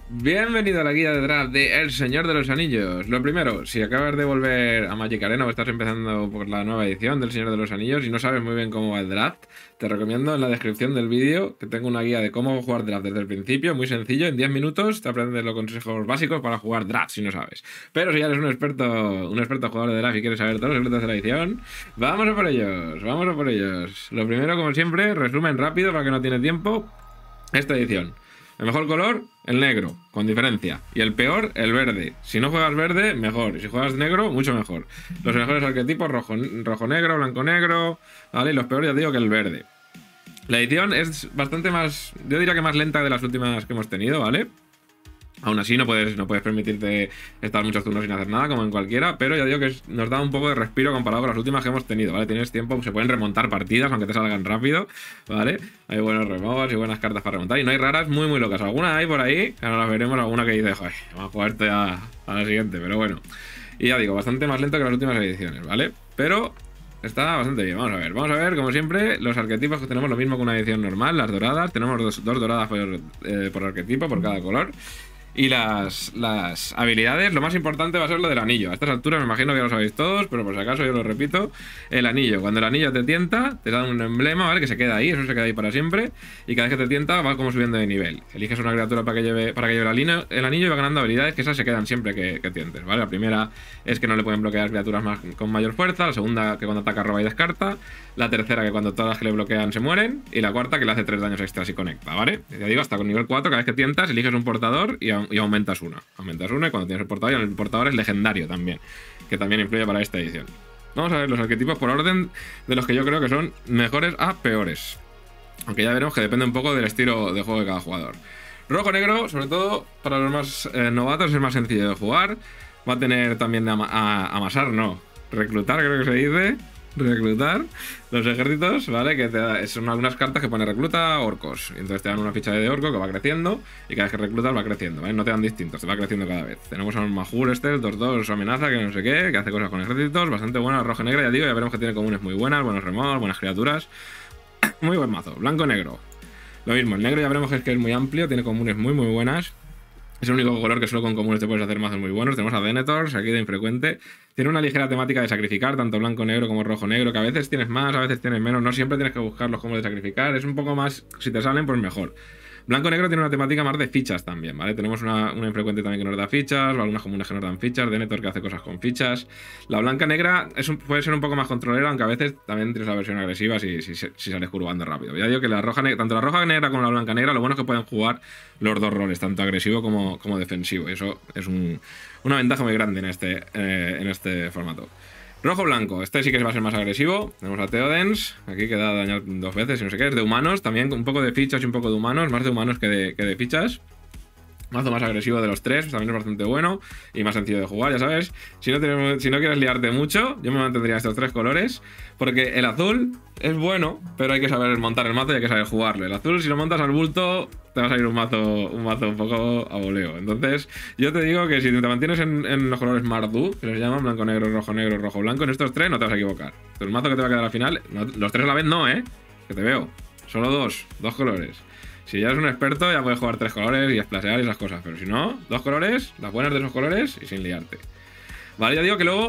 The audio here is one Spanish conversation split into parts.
Bienvenido a la guía de draft de El Señor de los Anillos. Lo primero, si acabas de volver a Magic Arena o estás empezando por la nueva edición del Señor de los Anillos y no sabes muy bien cómo va el draft, te recomiendo en la descripción del vídeo que tengo una guía de cómo jugar draft desde el principio, muy sencillo, en 10 minutos te aprendes los consejos básicos para jugar draft si no sabes. Pero si ya eres un experto jugador de draft y quieres saber todos los secretos de la edición, vamos a por ellos, vamos a por ellos. Lo primero, como siempre, resumen rápido para que no tiene tiempo, esta edición. El mejor color, el negro, con diferencia. Y el peor, el verde. Si no juegas verde, mejor. Y si juegas negro, mucho mejor. Los mejores arquetipos, rojo-negro, blanco-negro, ¿vale? Y los peores, ya te digo que el verde. La edición es bastante más, yo diría que más lenta de las últimas que hemos tenido, ¿vale? Aún así no puedes permitirte estar muchos turnos sin hacer nada, como en cualquiera, pero ya digo que nos da un poco de respiro comparado con las últimas que hemos tenido, ¿vale? Tienes tiempo, se pueden remontar partidas, aunque te salgan rápido, ¿vale? Hay buenos removals y buenas cartas para remontar, y no hay raras muy muy locas. Alguna hay por ahí, que ahora las veremos, alguna que dice, joder, vamos a jugar esto ya a la siguiente, pero bueno. Y ya digo, bastante más lento que las últimas ediciones, ¿vale? Pero está bastante bien, vamos a ver, como siempre, los arquetipos que tenemos lo mismo que una edición normal, las doradas, tenemos dos doradas por arquetipo, por cada color. Y las habilidades, lo más importante va a ser lo del anillo. A estas alturas me imagino que ya lo sabéis todos, pero por si acaso yo lo repito. El anillo, cuando el anillo te tienta, te dan un emblema, ¿vale? Que se queda ahí, eso se queda ahí para siempre. Y cada vez que te tienta va como subiendo de nivel. Eliges una criatura para que lleve el anillo y va ganando habilidades que esas se quedan siempre que tientes, ¿vale? La primera es que no le pueden bloquear criaturas con mayor fuerza. La segunda, que cuando ataca roba y descarta. La tercera, que cuando todas las que le bloquean se mueren. Y la cuarta, que le hace 3 daños extras y conecta, ¿vale? Ya digo, hasta con nivel 4, cada vez que tientas, eliges un portador y aumentas una. Aumentas una y cuando tienes el portador, y el portador es legendario también, que también influye para esta edición. Vamos a ver los arquetipos por orden de los que yo creo que son mejores a peores. Aunque ya veremos que depende un poco del estilo de juego de cada jugador. Rojo-negro, sobre todo para los más novatos, es más sencillo de jugar. Va a tener también de amasar, no. Reclutar, creo que se dice. Reclutar los ejércitos, ¿vale? Que son algunas cartas que pone recluta orcos. Y entonces te dan una ficha de orco que va creciendo. Y cada vez que reclutas va creciendo, ¿vale? No te dan distintos, te va creciendo cada vez. Tenemos a un Mahur este, el 2-2 amenaza, que no sé qué, que hace cosas con ejércitos. Bastante buena, rojo-negra, ya digo. Ya veremos que tiene comunes muy buenas, buenos remods, buenas criaturas. Muy buen mazo. Blanco-negro. Lo mismo, el negro ya veremos que es muy amplio, tiene comunes muy muy buenas. Es el único color que solo con comunes te puedes hacer mazos muy buenos. Tenemos a Denethor, aquí de infrecuente. Tiene una ligera temática de sacrificar, tanto blanco-negro como rojo-negro, que a veces tienes más, a veces tienes menos. No siempre tienes que buscar los combos de sacrificar. Es un poco más, si te salen, pues mejor. Blanco-negro tiene una temática más de fichas también, ¿vale? Tenemos una infrecuente también que nos da fichas, o algunas comunes que nos dan fichas, Denethor que hace cosas con fichas. La blanca-negra puede ser un poco más controlera, aunque a veces también tienes la versión agresiva si sales curvando rápido. Ya digo que tanto la roja-negra como la blanca-negra, lo bueno es que pueden jugar los dos roles, tanto agresivo como defensivo. Y eso es una ventaja muy grande en este formato. Rojo-blanco, este sí que va a ser más agresivo. Tenemos a Theodens, aquí que da daño 2 veces y no sé qué. Es de humanos, también un poco de fichas y un poco de humanos. Más de humanos que de fichas. Mazo más agresivo de los tres, también es bastante bueno y más sencillo de jugar, ya sabes. Si no quieres liarte mucho, yo me mantendría estos 3 colores, porque el azul es bueno, pero hay que saber montar el mazo y hay que saber jugarlo. El azul, si lo montas al bulto, te va a salir un mazo un poco a voleo. Entonces, yo te digo que si te mantienes en los colores Mardu, que se llaman blanco-negro, rojo-negro, rojo-blanco, en estos 3 no te vas a equivocar. El mazo que te va a quedar al final, los 3 a la vez no, que te veo. Solo dos colores. Si ya eres un experto, ya puedes jugar 3 colores y splashear y esas cosas. Pero si no, 2 colores, las buenas de esos colores y sin liarte. Vale, ya digo que luego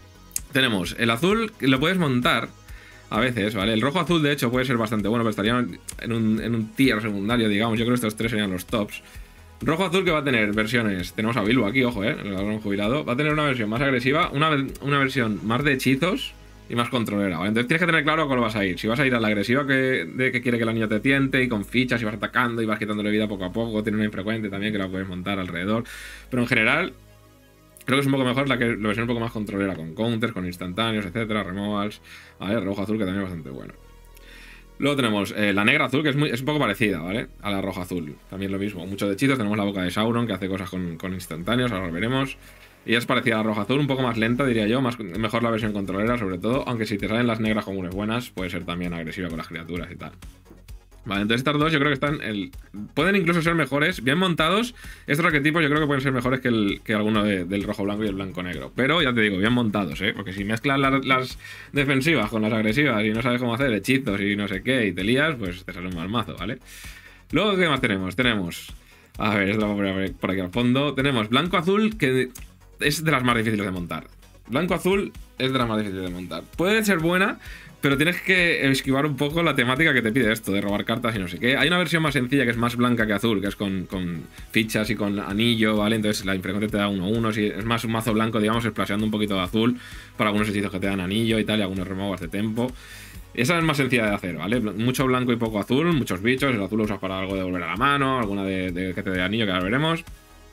tenemos el azul, que lo puedes montar a veces, ¿vale? El rojo-azul, de hecho, puede ser bastante bueno, pero estaría en un tier secundario, digamos. Yo creo que estos 3 serían los tops. Rojo-azul que va a tener versiones. Tenemos a Bilbo aquí, ojo, el ladrón jubilado. Va a tener una versión más agresiva, una versión más de hechizos y más controlera, ¿vale? Entonces tienes que tener claro a cuál vas a ir. Si vas a ir a la agresiva que quiere que el anillo te tiente y con fichas y vas atacando y vas quitándole vida poco a poco. Tiene una infrecuente también que la puedes montar alrededor. Pero en general, creo que es un poco mejor la versión un poco más controlera, con counters, con instantáneos, etcétera, removals, ¿vale? Rojo-azul que también es bastante bueno. Luego tenemos la negra-azul, que es un poco parecida, ¿vale? A la roja-azul. También lo mismo. Muchos de hechizos. Tenemos la boca de Sauron, que hace cosas con instantáneos, ahora lo veremos. Y es parecida a la roja-azul, un poco más lenta, diría yo. Mejor la versión controlera, sobre todo. Aunque si te salen las negras comunes buenas, puede ser también agresiva con las criaturas y tal. Vale, entonces estas dos yo creo que pueden incluso ser mejores, bien montados. Estos arquetipos yo creo que pueden ser mejores que alguno del rojo-blanco y el blanco-negro. Pero ya te digo, bien montados, porque si mezclas las defensivas con las agresivas y no sabes cómo hacer hechizos y no sé qué y te lías, pues te sale un mal mazo, ¿vale? Luego, ¿qué más tenemos? Tenemos A ver, esto lo voy a poner por aquí al fondo. Tenemos blanco-azul, que es de las más difíciles de montar. Blanco-azul es de las más difíciles de montar. Puede ser buena, pero tienes que esquivar un poco la temática que te pide esto, de robar cartas y no sé qué. Hay una versión más sencilla que es más blanca que azul, que es con fichas y con anillo, ¿vale? Entonces la infrecuente te da 1-1, si es más un mazo blanco, digamos, splasheando un poquito de azul para algunos hechizos que te dan anillo y tal, y algunos removal de tempo. Esa es más sencilla de hacer, ¿vale? Mucho blanco y poco azul, muchos bichos. El azul lo usas para algo de volver a la mano, alguna de que te dé anillo, que ahora veremos.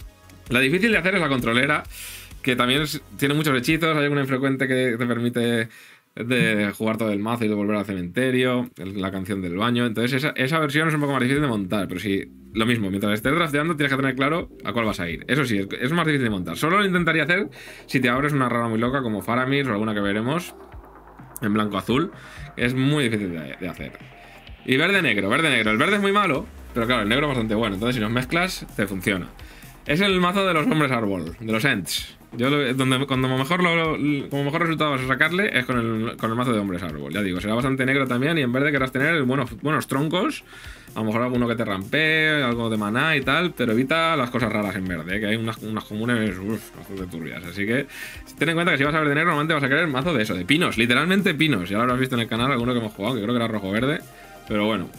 La difícil de hacer es la controlera, que también tiene muchos hechizos. Hay alguna infrecuente que te permite de jugar todo el mazo y de volver al cementerio, la canción del baño. Entonces esa versión es un poco más difícil de montar, pero sí, lo mismo, mientras estés drafteando tienes que tener claro a cuál vas a ir. Eso sí, es más difícil de montar. Solo lo intentaría hacer si te abres una rara muy loca como Faramir o alguna que veremos en blanco-azul. Es muy difícil de hacer. Y verde-negro, verde-negro. El verde es muy malo, pero claro, el negro es bastante bueno. Entonces si los mezclas, te funciona. Es el mazo de los hombres árbol, de los Ents. Yo cuando mejor resultado vas a sacarle es con el mazo de hombres árbol. Ya digo, será bastante negro también y en verde querrás tener buenos troncos. A lo mejor alguno que te rampee, algo de maná y tal, pero evita las cosas raras en verde, que hay unas comunes bastante turbias. Así que ten en cuenta que si vas a verde negro, normalmente vas a querer mazo de eso, de pinos, literalmente pinos. Ya lo habrás visto en el canal, alguno que hemos jugado, que creo que era rojo-verde, pero bueno.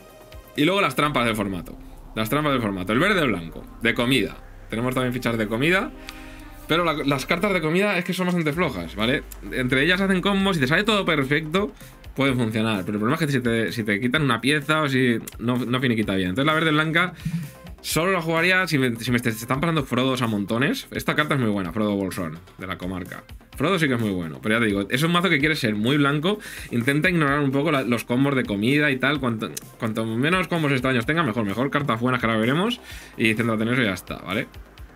Y luego las trampas del formato. Las trampas del formato. El verde-blanco, de comida. Tenemos también fichas de comida. Pero las cartas de comida es que son bastante flojas, ¿vale? Entre ellas hacen combos, si te sale todo perfecto, pueden funcionar. Pero el problema es que si te quitan una pieza o si no finiquita bien. Entonces la verde-blanca solo la jugaría si me están pasando Frodos a montones. Esta carta es muy buena, Frodo Bolsón, de la comarca. Frodo sí que es muy bueno, pero ya te digo, es un mazo que quiere ser muy blanco. Intenta ignorar un poco los combos de comida y tal. Cuanto menos combos extraños tenga, mejor. Mejor cartas buenas que ahora veremos. Y céntrate en eso y ya está, ¿vale?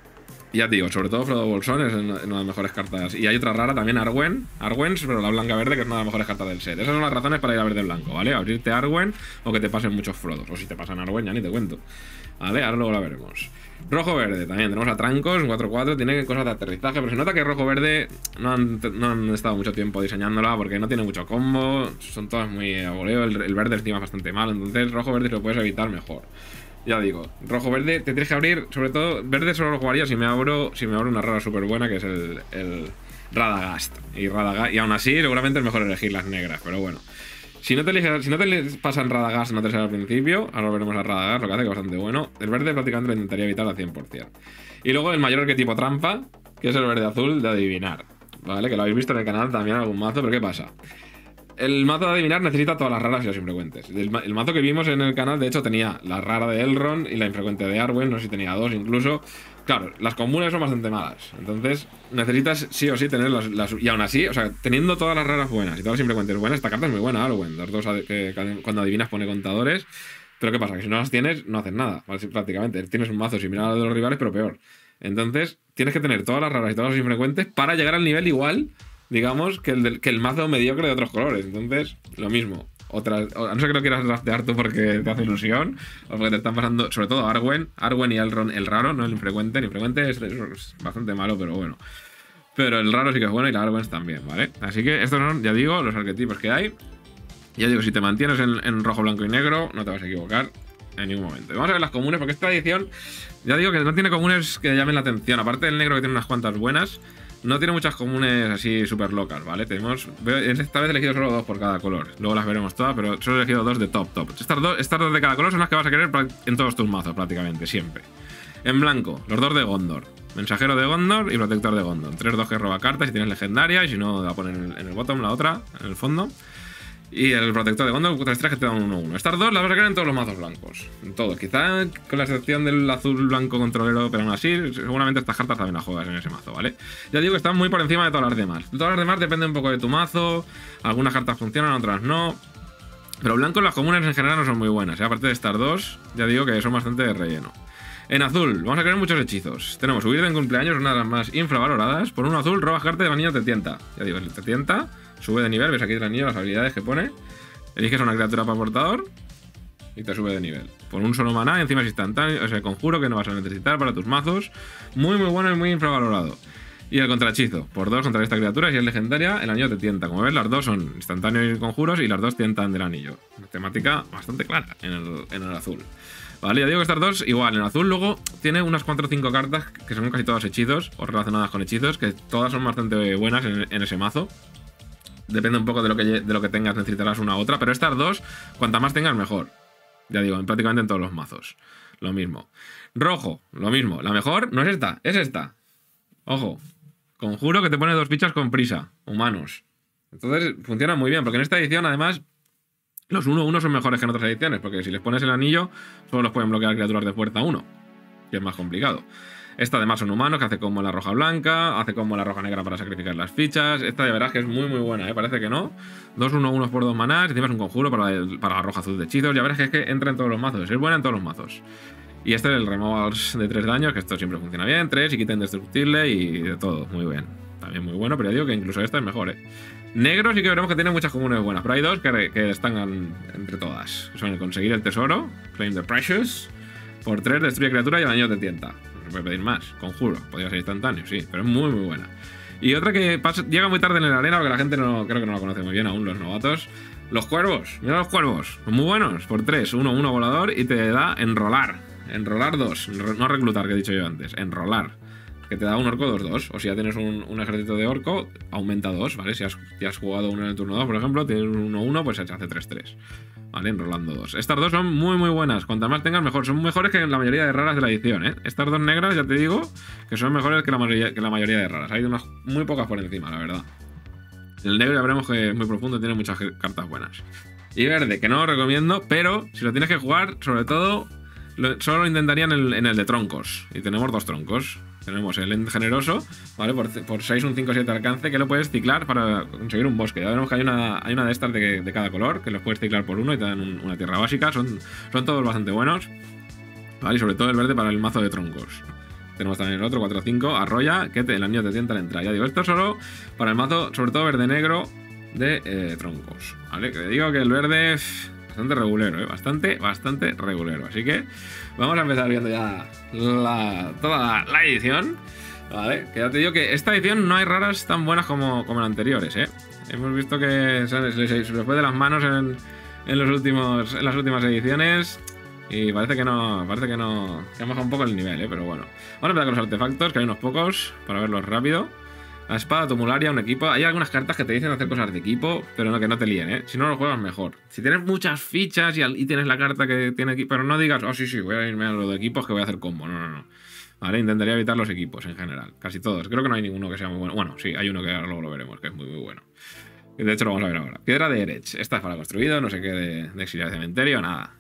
Ya te digo, sobre todo Frodo Bolsón es una de las mejores cartas. Y hay otra rara también, Arwens, pero la blanca-verde, que es una de las mejores cartas del set. Esas son las razones para ir a verde-blanco, ¿vale? Abrirte Arwen o que te pasen muchos Frodos. O si te pasan Arwen, ya ni te cuento. ¿Vale? Ahora luego la veremos. Rojo-verde también. Tenemos a Trancos, 4-4. Tiene cosas de aterrizaje, pero se nota que rojo-verde no han estado mucho tiempo diseñándola porque no tiene mucho combo. Son todas muy a voleo. El verde encima es bastante malo. Entonces, rojo-verde si lo puedes evitar, mejor. Ya digo, rojo-verde te tienes que abrir, sobre todo, verde solo lo jugaría si me abro una rara súper buena, que es el Radagast. Y aún así, seguramente es mejor elegir las negras, pero bueno. Si no te pasan Radagast, no te sale al principio, ahora veremos a Radagast, lo que hace que es bastante bueno. El verde prácticamente lo intentaría evitar al 100%. Y luego el mayor arquetipo trampa, que es el verde-azul de adivinar, ¿vale? Que lo habéis visto en el canal también en algún mazo, pero ¿qué pasa? El mazo de adivinar necesita todas las raras y las infrecuentes. El mazo que vimos en el canal, de hecho, tenía la rara de Elrond y la infrecuente de Arwen, no sé si tenía dos incluso. Claro, las comunes son bastante malas. Entonces, necesitas sí o sí tener las. Y aún así, o sea, teniendo todas las raras buenas y todas las infrecuentes buenas, esta carta es muy buena, Arwen. Los dos que cuando adivinas pone contadores. Pero ¿qué pasa? Que si no las tienes, no haces nada, prácticamente. Tienes un mazo similar al de los rivales, pero peor. Entonces, tienes que tener todas las raras y todas las infrecuentes para llegar al nivel igual, digamos, que el mazo mediocre de otros colores. Entonces, lo mismo. A no ser que lo quieras draftear tú porque te hace ilusión, o porque te están pasando, sobre todo Arwen y Elrond, el raro, no el infrecuente. El infrecuente es bastante malo, pero bueno. Pero el raro sí que es bueno y la Arwen también, ¿vale? Así que estos son, ya digo, los arquetipos que hay. Ya digo, si te mantienes en rojo, blanco y negro, no te vas a equivocar en ningún momento. Y vamos a ver las comunes, porque esta edición, ya digo que no tiene comunes que llamen la atención. Aparte del negro, que tiene unas cuantas buenas, no tiene muchas comunes así súper locas, ¿vale? Esta vez he elegido solo dos por cada color. Luego las veremos todas, pero solo he elegido dos de top. Estas dos de cada color son las que vas a querer en todos tus mazos, prácticamente, siempre. En blanco, los dos de Gondor. Mensajero de Gondor y protector de Gondor. 3-2 que roba cartas si tienes legendaria, y si no, la ponen en el bottom, la otra, en el fondo. Y el protector de Gondor, 3-3 que te dan 1-1. Estas dos las vas a querer en todos los mazos blancos. En todos. Quizá con la excepción del azul blanco controlero, pero aún así, seguramente estas cartas también las juegas en ese mazo, ¿vale? Ya digo que están muy por encima de todas las demás. Todas las demás dependen un poco de tu mazo. Algunas cartas funcionan, otras no. Pero blanco las comunes en general no son muy buenas, ¿eh? Aparte de estas dos, ya digo que son bastante de relleno. En azul, vamos a querer muchos hechizos. Tenemos huir en cumpleaños, una de las más infravaloradas. Por un azul, robas carta de anillo te tienta. Ya digo, te tienta. Sube de nivel, ves aquí el anillo, las habilidades que pone. Eliges una criatura para portador y te sube de nivel. Por un solo maná, encima es instantáneo, o sea, conjuro que no vas a necesitar para tus mazos. Muy bueno y muy infravalorado. Y el contrahechizo, por 2 contra esta criatura, si es legendaria, el anillo te tienta. Como ves, las dos son instantáneos y conjuros y las dos tientan del anillo. Una temática bastante clara en el azul. Vale, ya digo que estas dos, igual, en el azul luego tiene unas 4 o 5 cartas que son casi todas hechizos o relacionadas con hechizos, que todas son bastante buenas en ese mazo. Depende un poco de lo que tengas, necesitarás una u otra, pero estas dos, cuanta más tengas, mejor. Ya digo, prácticamente en todos los mazos. Lo mismo. Rojo, lo mismo. La mejor no es esta, es esta. Ojo. Conjuro que te pone 2 fichas con prisa. Humanos. Entonces funciona muy bien, porque en esta edición, además, los 1-1 son mejores que en otras ediciones, porque si les pones el anillo, solo los pueden bloquear criaturas de fuerza 1, que es más complicado. Esta además son humanos, que hace como la roja blanca, hace como la roja negra para sacrificar las fichas. Esta ya verás que es muy muy buena, parece que no. 2-1-1 por 2 manás, encima es un conjuro para la roja azul de hechizos. Ya verás que es que entra en todos los mazos, es buena en todos los mazos. Y este es el removals de 3 daños, que esto siempre funciona bien, 3 y quita indestructible y de todo, muy bien. También muy bueno, pero ya digo que incluso esta es mejor, Negro sí que veremos que tiene muchas comunes buenas, pero hay dos que están entre todas. Son el conseguir el tesoro, Claim the Precious, por 3 destruye criatura y el daño te tienta. No se puede pedir más, conjuro, podría ser instantáneo, sí, pero es muy muy buena. Y otra que llega muy tarde en la arena, porque la gente creo que no la conoce muy bien aún, los novatos. Los cuervos, mira los cuervos, son muy buenos, por 3, 1-1 volador y te da enrolar. Enrolar 2, no reclutar, que he dicho yo antes, enrolar. Que te da un orco 2-2, o si ya tienes un ejército de orco, aumenta 2, ¿vale? Si has jugado uno en el turno 2, por ejemplo, tienes un 1-1, pues se hace 3-3. ¿Vale? Enrolando 2. Estas dos son muy muy buenas, cuantas más tengas mejor. Son mejores que la mayoría de raras de la edición, Estas dos negras, ya te digo, que son mejores que la mayoría de raras. Hay unas muy pocas por encima, la verdad. El negro ya veremos que es muy profundo y tiene muchas cartas buenas. Y verde, que no lo recomiendo, pero si lo tienes que jugar, sobre todo, solo lo intentaría en el de troncos. Y tenemos 2 troncos. Tenemos el End Generoso, ¿vale? Por 6, un 5-7 alcance, que lo puedes ciclar para conseguir un bosque. Ya veremos que hay una de estas de cada color, que los puedes ciclar por 1 y te dan una tierra básica. Son todos bastante buenos, ¿vale? Y sobre todo el verde para el mazo de troncos. Tenemos también el otro, 4-5, arrolla, que el anillo te tienta al entrar. Ya digo, esto solo para el mazo, sobre todo verde-negro de troncos, ¿vale? Que digo que el verde es bastante regulero, bastante regulero. Así que vamos a empezar viendo ya toda la edición, ¿vale? Que ya te digo que esta edición no hay raras tan buenas como las anteriores, Hemos visto que se les fue de las manos en las últimas ediciones. Y parece que ha bajado un poco el nivel, pero bueno. Vamos a empezar con los artefactos, que hay unos pocos, para verlos rápido. La espada tumularia, un equipo. Hay algunas cartas que te dicen hacer cosas de equipo, pero no, que no te líen, Si no lo juegas, mejor. Si tienes muchas fichas y tienes la carta que tiene equipo, pero no digas, sí, voy a irme a lo de equipos que voy a hacer combo. No. Vale, intentaría evitar los equipos en general. Casi todos. Creo que no hay ninguno que sea muy bueno. Bueno, sí, hay uno que ahora luego lo veremos, que es muy muy bueno. Y de hecho lo vamos a ver ahora. Piedra de Erech. Esta es para construido, no sé qué de exiliar de cementerio, nada.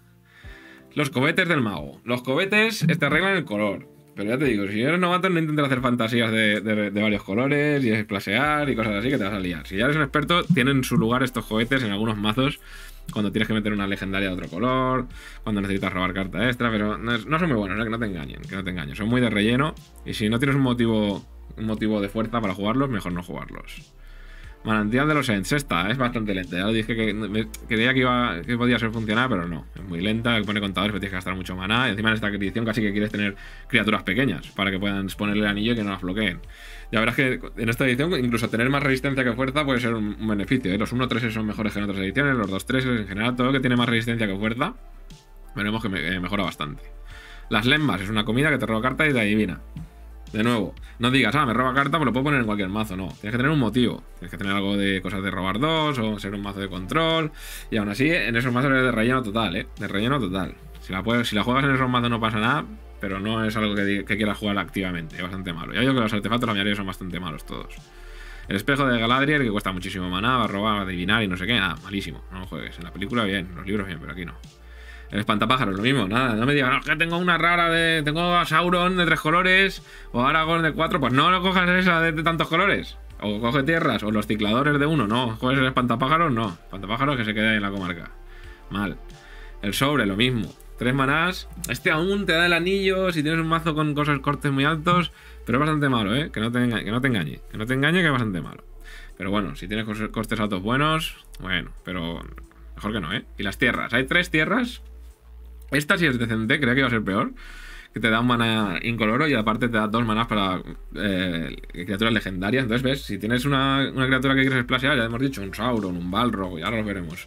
Los cohetes del mago. Los cohetes te arreglan el color. Pero ya te digo, si eres novato, no intentes hacer fantasías de varios colores y esplasear y cosas así, que te vas a liar. Si ya eres un experto, tienen su lugar estos cohetes en algunos mazos, cuando tienes que meter una legendaria de otro color, cuando necesitas robar carta extra, pero no son muy buenos, que no te engañen, Son muy de relleno, y si no tienes un motivo de fuerza para jugarlos, mejor no jugarlos. Manantial de los Ents, esta es bastante lenta. Ya lo dije que creía que podía ser funcional, pero no. Es muy lenta, pone contadores, pero tienes que gastar mucho maná. Y encima en esta edición casi que quieres tener criaturas pequeñas para que puedan ponerle el anillo y que no las bloqueen. Ya verás que en esta edición, incluso tener más resistencia que fuerza puede ser un beneficio. Los 1-3 son mejores que en otras ediciones, los 2-3 en general, todo lo que tiene más resistencia que fuerza, veremos que mejora bastante. Las lembas es una comida que te roba carta y te adivina. De nuevo, no digas, me roba carta, pues lo puedo poner en cualquier mazo, no. Tienes que tener un motivo. Tienes que tener algo de cosas de robar 2 o ser un mazo de control. Y aún así, en esos mazos es de relleno total, De relleno total. Si la juegas en esos mazos no pasa nada, pero no es algo que quieras jugar activamente. Es bastante malo. Ya digo que los artefactos, la mayoría son bastante malos todos. El espejo de Galadriel, que cuesta muchísimo maná, va a robar, va a adivinar y no sé qué. Malísimo. No lo juegues. En la película bien, en los libros bien, pero aquí no. El espantapájaros, lo mismo, nada, no me digas, no, que tengo una rara tengo a Sauron de 3 colores o Aragorn de 4, pues no lo cojas esa de tantos colores. O coge tierras, o los cicladores de 1, no. Coges el espantapájaros, no. Espantapájaros que se quede en la comarca. Mal. El sobre, lo mismo. 3 manás. Este aún te da el anillo si tienes un mazo con cosas cortes muy altos, pero es bastante malo, que no te engañe. Que no te engañe, que es bastante malo. Pero bueno, si tienes costes altos buenos, bueno, pero mejor que no, Y las tierras. Hay 3 tierras. Esta sí es decente, creía que iba a ser peor. que te da un mana incoloro y aparte te da 2 manas para criaturas legendarias. Entonces, ves, si tienes una criatura que quieres splashear, ya hemos dicho, un Sauron, un Balrog, y ahora lo veremos,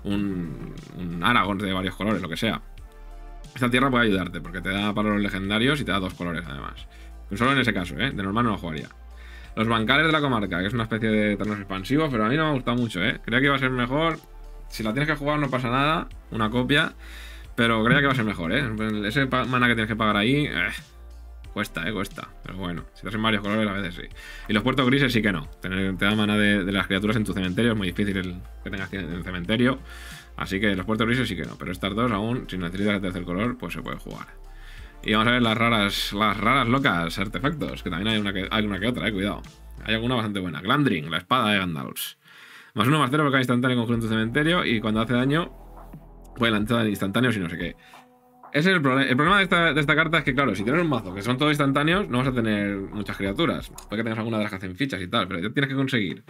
un Aragorn de varios colores, lo que sea. Esta tierra puede ayudarte porque te da para los legendarios y te da 2 colores además. Pero solo en ese caso, de normal no lo jugaría. Los bancales de la comarca, que es una especie de terrenos expansivos, pero a mí no me ha gustado mucho, Creía que iba a ser mejor. Si la tienes que jugar no pasa nada, una copia, pero creía que va a ser mejor, Ese mana que tienes que pagar ahí, cuesta, cuesta. Pero bueno, si te hacen varios colores a veces sí. Y los puertos grises sí que no. Te da mana de las criaturas en tu cementerio, es muy difícil que tengas en el cementerio. Así que los puertos grises sí que no. Pero estas dos aún, si necesitas el tercer color, pues se puede jugar. Y vamos a ver las raras locas artefactos, que también hay una que otra, cuidado. Hay alguna bastante buena. Glandring, la espada de Gandalf. +1/+0 por cada instantáneo conjuro en tu cementerio y cuando hace daño puede lanzar instantáneos y no sé qué. Ese es el problema. El problema de esta carta es que, claro, si tienes un mazo que son todos instantáneos, no vas a tener muchas criaturas. Puede que tengas alguna de las que hacen fichas y tal, pero ya tienes que conseguir.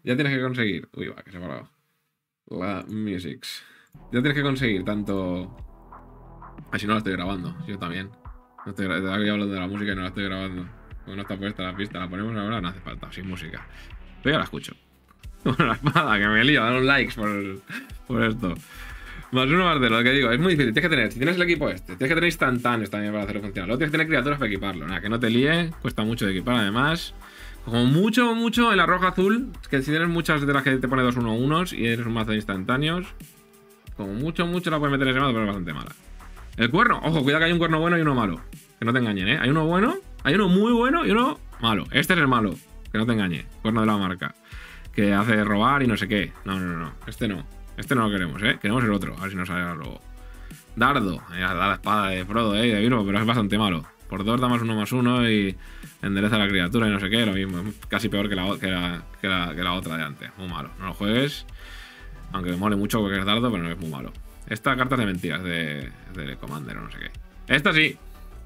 Uy, va, que se ha parado. La Musics. Ya tienes que conseguir tanto. Si no la estoy grabando, yo también. No estoy hablando de la música y no la estoy grabando. Como no está puesta la pista, la ponemos ahora, no hace falta, sin música. Pero ya la escucho. Bueno, la espada, que me lío, dar un likes por esto. +1/+0, lo que digo, es muy difícil. Tienes que tener, si tienes el equipo tienes que tener instantáneos también para hacerlo funcionar. Luego tienes que tener criaturas para equiparlo. Nada, que no te líe, cuesta mucho de equipar además. Como mucho en la roja azul, que si tienes muchas de las que te pone 2/1/1 y eres un mazo de instantáneos, como mucho la puedes meter en ese mazo, pero es bastante mala. El cuerno, ojo, cuidado que hay un cuerno bueno y uno malo. Que no te engañen, Hay uno bueno, hay uno muy bueno y uno malo. Este es el malo, que no te engañe. Cuerno de la marca. Que hace robar y no sé qué. No. Este no lo queremos, Queremos el otro. A ver si nos sale luego. Dardo. Da la espada de Frodo, de Bilbo, pero es bastante malo. Por 2 da +1/+1 y endereza la criatura y no sé qué. Lo mismo. Es casi peor que la otra de antes. Muy malo. No lo juegues. Aunque me mole mucho porque es dardo, pero no es muy malo. Esta carta es de mentiras, de Commander o no sé qué. Esta sí.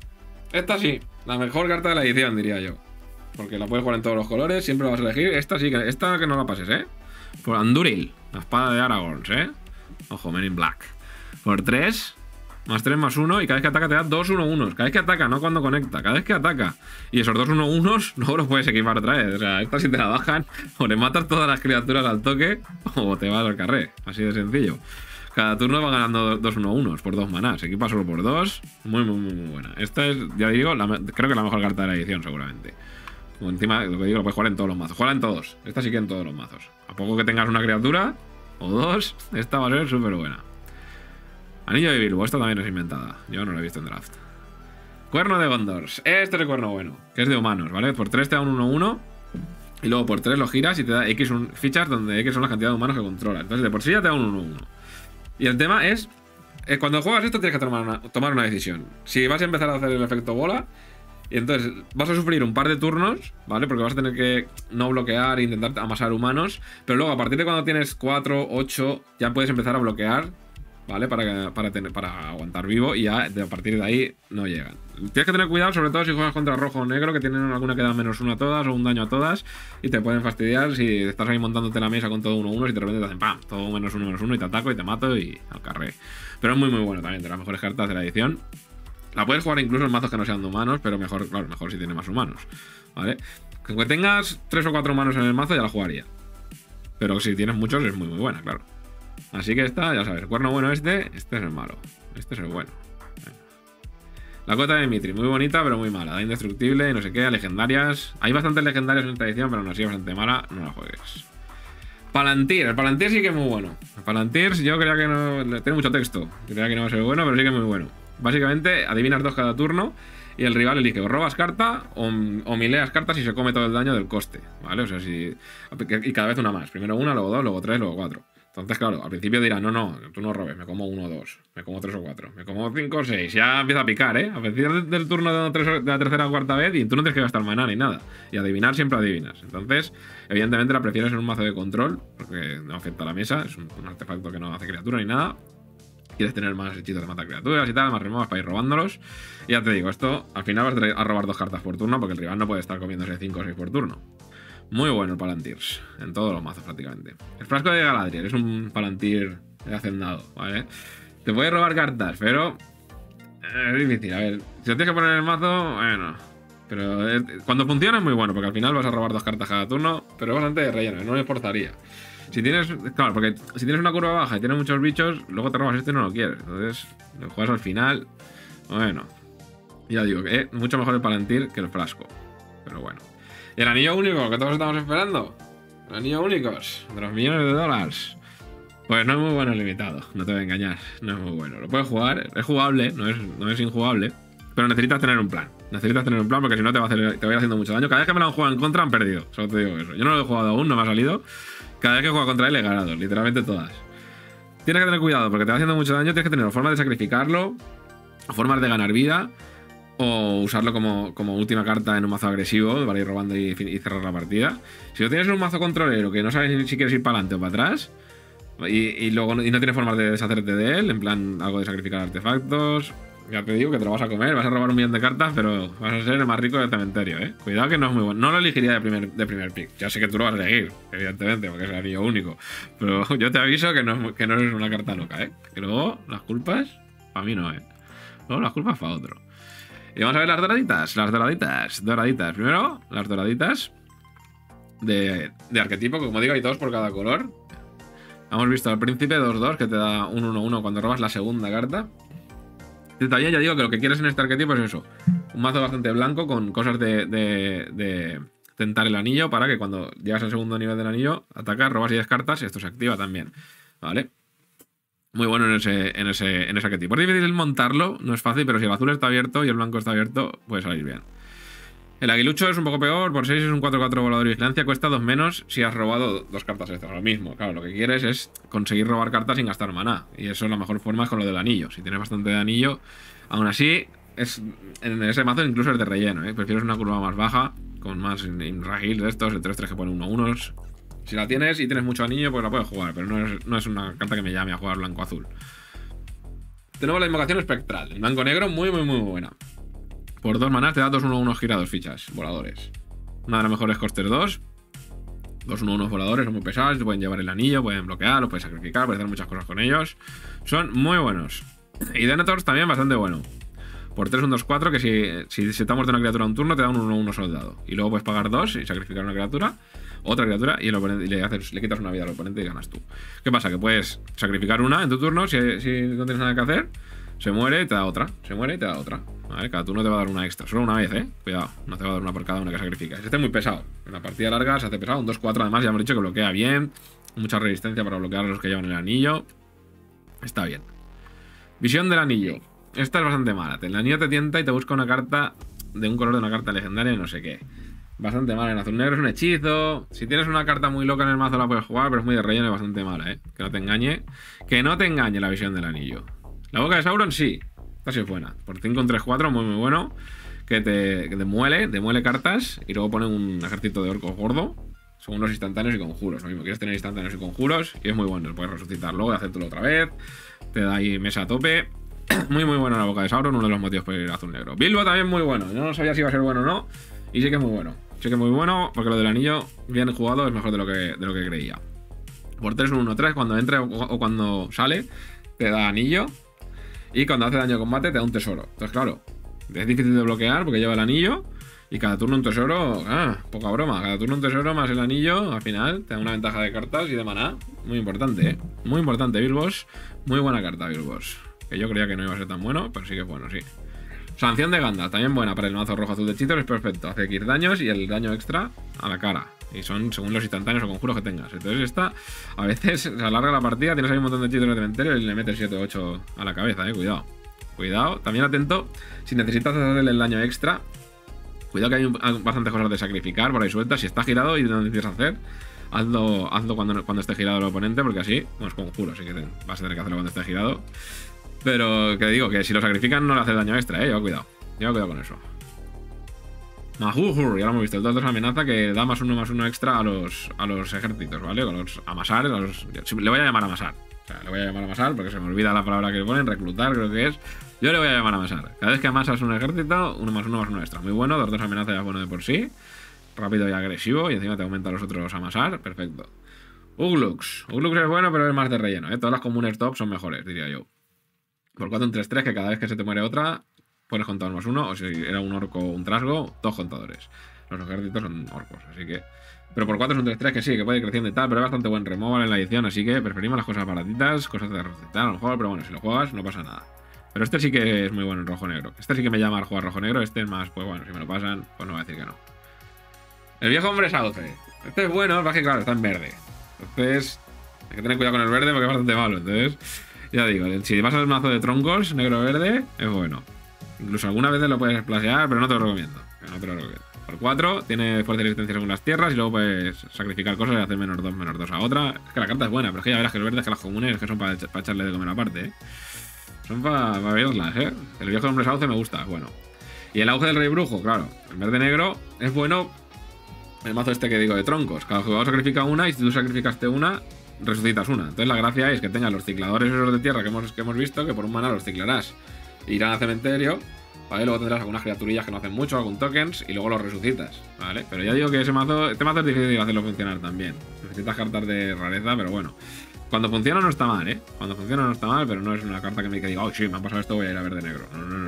La mejor carta de la edición, diría yo. Porque la puedes jugar en todos los colores, siempre la vas a elegir. Esta sí, esta que no la pases, Por Andúril, la espada de Aragorn, Ojo, Men in Black. Por 3, +3/+1 y cada vez que ataca te da 2/1/1. Cada vez que ataca, no cuando conecta, cada vez que ataca. Y esos 2/1/1 luego los puedes equipar otra vez. O sea, esta si te la bajan, o le matas todas las criaturas al toque, o te vas al carré. Así de sencillo. Cada turno va ganando 2/1/1 por 2 manás. Se equipa solo por 2. Muy buena. Esta es, ya digo, creo que la mejor carta de la edición, seguramente. Como encima, lo que digo, lo puedes jugar en todos los mazos. Juega en todos. Esta sí que en todos los mazos. A poco que tengas una criatura o 2, esta va a ser súper buena. Anillo de Bilbo, esta también es inventada. Yo no lo he visto en draft. Cuerno de Gondor. Este es el cuerno bueno, que es de humanos, ¿vale? Por 3 te da un 1/1. Y luego por 3 lo giras y te da X fichas donde X son la cantidad de humanos que controla. Entonces de por sí ya te da un 1/1. Y el tema es, cuando juegas esto tienes que tomar una decisión. Si vas a empezar a hacer el efecto bola, y entonces vas a sufrir un par de turnos, ¿vale? Porque vas a tener que no bloquear e intentar amasar humanos. Pero luego a partir de cuando tienes 4, 8, ya puedes empezar a bloquear, ¿vale? Para aguantar vivo y ya a partir de ahí no llegan. Tienes que tener cuidado, sobre todo si juegas contra rojo o negro, que tienen alguna que da -1 a todas o un daño a todas y te pueden fastidiar si estás ahí montándote la mesa con todo 1/1 y de repente te hacen ¡pam! Todo -1/-1 y te ataco y te mato y al carré. Pero es muy bueno también, de las mejores cartas de la edición. La puedes jugar incluso en mazos que no sean de humanos, pero mejor, claro, mejor si tiene más humanos, ¿vale? Que tengas 3 o 4 humanos en el mazo ya la jugaría. Pero si tienes muchos es muy buena, claro. Así que esta, ya sabes, el cuerno bueno este es el malo. Este es el bueno. La cota de Mitri, muy bonita, pero muy mala. Da indestructible, no sé qué, legendarias. Hay bastantes legendarias en esta edición, pero no así es bastante mala, no la juegues. Palantir, el Palantir sí que es muy bueno. El Palantir yo creía que no... Tiene mucho texto. Creía que no va a ser bueno, pero sí que es muy bueno. Básicamente, adivinas 2 cada turno y el rival elige o robas carta o mileas cartas y se come todo el daño del coste, ¿vale? O sea, si... Y cada vez una más. Primero una, luego 2, luego 3, luego 4. Entonces, claro, al principio dirán, no, tú no robes, me como 1 o 2, me como 3 o 4, me como 5 o 6. Ya empieza a picar, A partir del turno de la tercera o cuarta vez y tú no tienes que gastar maná ni nada. Y adivinar siempre adivinas. Entonces, evidentemente la prefieres en un mazo de control, porque no afecta a la mesa, es un artefacto que no hace criatura ni nada. Quieres tener más hechizos de matar criaturas y tal, más removas para ir robándolos. Y ya te digo, esto al final vas a robar 2 cartas por turno porque el rival no puede estar comiéndose 5 o 6 por turno. Muy bueno el Palantirs, en todos los mazos prácticamente. El frasco de Galadriel es un Palantir de hacendado, ¿vale? Te puede robar cartas, pero Es difícil, a ver. Si lo tienes que poner en el mazo, bueno. Pero cuando funciona es muy bueno, porque al final vas a robar 2 cartas cada turno, pero es bastante relleno, no me esforzaría. Si tienes, claro, porque si tienes una curva baja y tienes muchos bichos, luego te robas este y no lo quieres. Entonces, lo juegas al final. Bueno, ya digo que es mucho mejor el Palantir que el frasco. Pero bueno. Y el anillo único, que todos estamos esperando. El anillo únicos, de los millones de dólares. Pues no es muy bueno el limitado, no te voy a engañar. No es muy bueno. Lo puedes jugar, es jugable, no es injugable. Pero necesitas tener un plan. Necesitas tener un plan porque si no te va a ir haciendo mucho daño. Cada vez que me lo han jugado en contra han perdido. Solo te digo eso. Yo no lo he jugado aún, no me ha salido. Cada vez que juego contra él he ganado, literalmente todas. Tienes que tener cuidado porque te va haciendo mucho daño. Tienes que tener formas de sacrificarlo, formas de ganar vida, o usarlo como última carta en un mazo agresivo para ir robando y cerrar la partida. Si lo tienes en un mazo controlero que no sabes si quieres ir para adelante o para atrás, y luego no tienes formas de deshacerte de él, en plan algo de sacrificar artefactos, ya te digo que te lo vas a comer, vas a robar un millón de cartas, pero vas a ser el más rico del cementerio, ¿eh? Cuidado que no es muy bueno. No lo elegiría de primer pick. Ya sé que tú lo vas a elegir, evidentemente, porque es el anillo único. Pero yo te aviso que no es una carta loca, ¿eh? Que luego las culpas, para mí no, ¿eh? Luego las culpas para otro. Y vamos a ver las doraditas. Las doraditas. Primero, las doraditas de arquetipo, que como digo, hay 2 por cada color. Hemos visto al príncipe 2-2, que te da un 1-1 cuando robas la segunda carta. Y también ya digo que lo que quieres en este arquetipo es eso. Un mazo bastante blanco con cosas de tentar el anillo para que cuando llegas al segundo nivel del anillo, atacas, robas y descartas y esto se activa también. ¿Vale? Muy bueno en ese arquetipo. Es difícil montarlo, no es fácil, pero si el azul está abierto y el blanco está abierto, puede salir bien. El aguilucho es un poco peor, por 6 es un 4-4 volador y vigilancia, cuesta 2 menos si has robado 2 cartas extra. Lo mismo, claro, lo que quieres es conseguir robar cartas sin gastar maná. Y eso la mejor forma es con lo del anillo. Si tienes bastante de anillo, aún así, en ese mazo incluso es de relleno, ¿eh? Prefieres una curva más baja, con más Inragil de estos, el 3-3 que pone 1-1. Si la tienes y tienes mucho anillo, pues la puedes jugar, pero no es una carta que me llame a jugar blanco-azul. Tenemos la invocación espectral, en blanco-negro, muy buena. Por 2 manás te da 2-1-1 girados fichas, voladores. Una de las mejores coster 2. 2-1-1 voladores, son muy pesados, te pueden llevar el anillo, pueden bloquear, lo puedes sacrificar, puedes hacer muchas cosas con ellos. Son muy buenos. Y Denethors también bastante bueno. Por 3 un 2-4, que si se te ha muerto una criatura un turno, te da un 1-1 soldado. Y luego puedes pagar 2 y sacrificar una criatura, otra criatura, y le quitas una vida al oponente y ganas tú. ¿Qué pasa? Que puedes sacrificar una en tu turno, si no tienes nada que hacer. Se muere y te da otra. Se muere y te da otra. Vale, cada turno te va a dar una extra. Solo una vez, Cuidado. No te va a dar una por cada una que sacrificas. Este es muy pesado. En la partida larga se hace pesado. Un 2-4 además, ya hemos dicho que bloquea bien. Mucha resistencia para bloquear a los que llevan el anillo. Está bien. Visión del anillo. Esta es bastante mala. El anillo te tienta y te busca una carta de un color de una carta legendaria y no sé qué. Bastante mala. En azul negro es un hechizo. Si tienes una carta muy loca en el mazo la puedes jugar, pero es muy de relleno y bastante mala, Que no te engañe. Que no te engañe la visión del anillo. La boca de Sauron sí, esta sí es buena. Por 5 un 3-4, muy bueno. Que te demuele cartas y luego pone un ejército de orcos gordo. Según los instantáneos y conjuros. Lo mismo, quieres tener instantáneos y conjuros y es muy bueno. Lo puedes resucitar luego y hacértelo otra vez. Te da ahí mesa a tope. Muy bueno la boca de Sauron, uno de los motivos por ir azul negro. Bilbo también muy bueno. Yo no sabía si iba a ser bueno o no. Y sí que es muy bueno. Sí que es muy bueno porque lo del anillo bien jugado es mejor de lo que creía. Por 3 un 1-3, cuando entra o cuando sale, te da anillo. Y cuando hace daño de combate te da un tesoro. Entonces, claro, es difícil de bloquear porque lleva el anillo. Y cada turno un tesoro, poca broma. Cada turno un tesoro más el anillo, al final te da una ventaja de cartas y de maná. Muy importante, Muy importante, Bilbos. Muy buena carta, Bilbos. Que yo creía que no iba a ser tan bueno, pero sí que es bueno, sí. Sanción de Gandalf, también buena para el mazo rojo azul de hechizos, es perfecto. Hace X daños y el daño extra a la cara. Y son según los instantáneos o conjuros que tengas. Entonces esta, a veces se alarga la partida, tienes ahí un montón de hechizos en el cementerio y le metes 7 o 8 a la cabeza, Cuidado. Cuidado. También atento, si necesitas hacerle el daño extra, cuidado que hay bastantes cosas de sacrificar por ahí sueltas. Si está girado y no necesitas hacer, hazlo cuando esté girado el oponente, porque así, bueno, es conjuro, así que vas a tener que hacerlo cuando esté girado. Pero que digo, que si lo sacrifican no le hace daño extra, Lleva cuidado con eso. Mahuhur, ya lo hemos visto, el 2-2 amenaza que da +1/+1 extra a los ejércitos, ¿vale? Con los amasar, le voy a llamar amasar. O sea, le voy a llamar amasar porque se me olvida la palabra que ponen, reclutar creo que es. Yo le voy a llamar amasar. Cada vez que amasas un ejército, 1/1/1 extra. Muy bueno, 2-2 amenaza ya es bueno de por sí. Rápido y agresivo y encima te aumenta los otros amasar, perfecto. Uglux es bueno pero es más de relleno, Todas las comunes top son mejores, diría yo. Por 4 un 3-3, que cada vez que se te muere otra, pones contador +1, o si era un orco o un trasgo, 2 contadores. Los ejércitos son orcos, así que... Pero por 4 es un 3-3 que sí, que puede ir creciendo y tal, pero es bastante buen removal en la edición, así que preferimos las cosas baratitas, cosas de recetar a lo mejor, pero bueno, si lo juegas no pasa nada. Pero este sí que es muy bueno en rojo-negro. Este sí que me llama al jugar rojo-negro, este es más, pues bueno, si me lo pasan, pues no voy a decir que no. El viejo hombre sauce. Este es bueno, es que claro, está en verde. Entonces, hay que tener cuidado con el verde porque es bastante malo. Entonces, ya digo, si vas al mazo de troncos, negro-verde, es bueno. Incluso algunas veces lo puedes splashear, pero no te lo recomiendo. No te lo recomiendo. Por 4, tiene fuerza y resistencia según las tierras y luego puedes sacrificar cosas y hacer -2 a otra. Es que la carta es buena, pero es que ya verás que el verde es que las comunes que son para echarle de comer aparte, ¿eh? Son para verlas, ¿eh? El viejo hombre sauce me gusta, bueno. Y el auge del rey brujo, claro. El verde-negro es bueno. El mazo este que digo de troncos. Cada jugador sacrifica una y si tú sacrificaste una, resucitas una. Entonces la gracia es que tengas los cicladores esos de tierra que hemos visto, que por un mana los ciclarás. Irán al cementerio, ¿vale? Luego tendrás algunas criaturillas que no hacen mucho, algún tokens, y luego los resucitas, ¿vale? Pero ya digo que este mazo es difícil hacerlo funcionar también. Necesitas cartas de rareza, pero bueno. Cuando funciona no está mal, ¿eh? Cuando funciona no está mal, pero no es una carta que me diga, oh, sí, me ha pasado esto, voy a ir a verde-negro.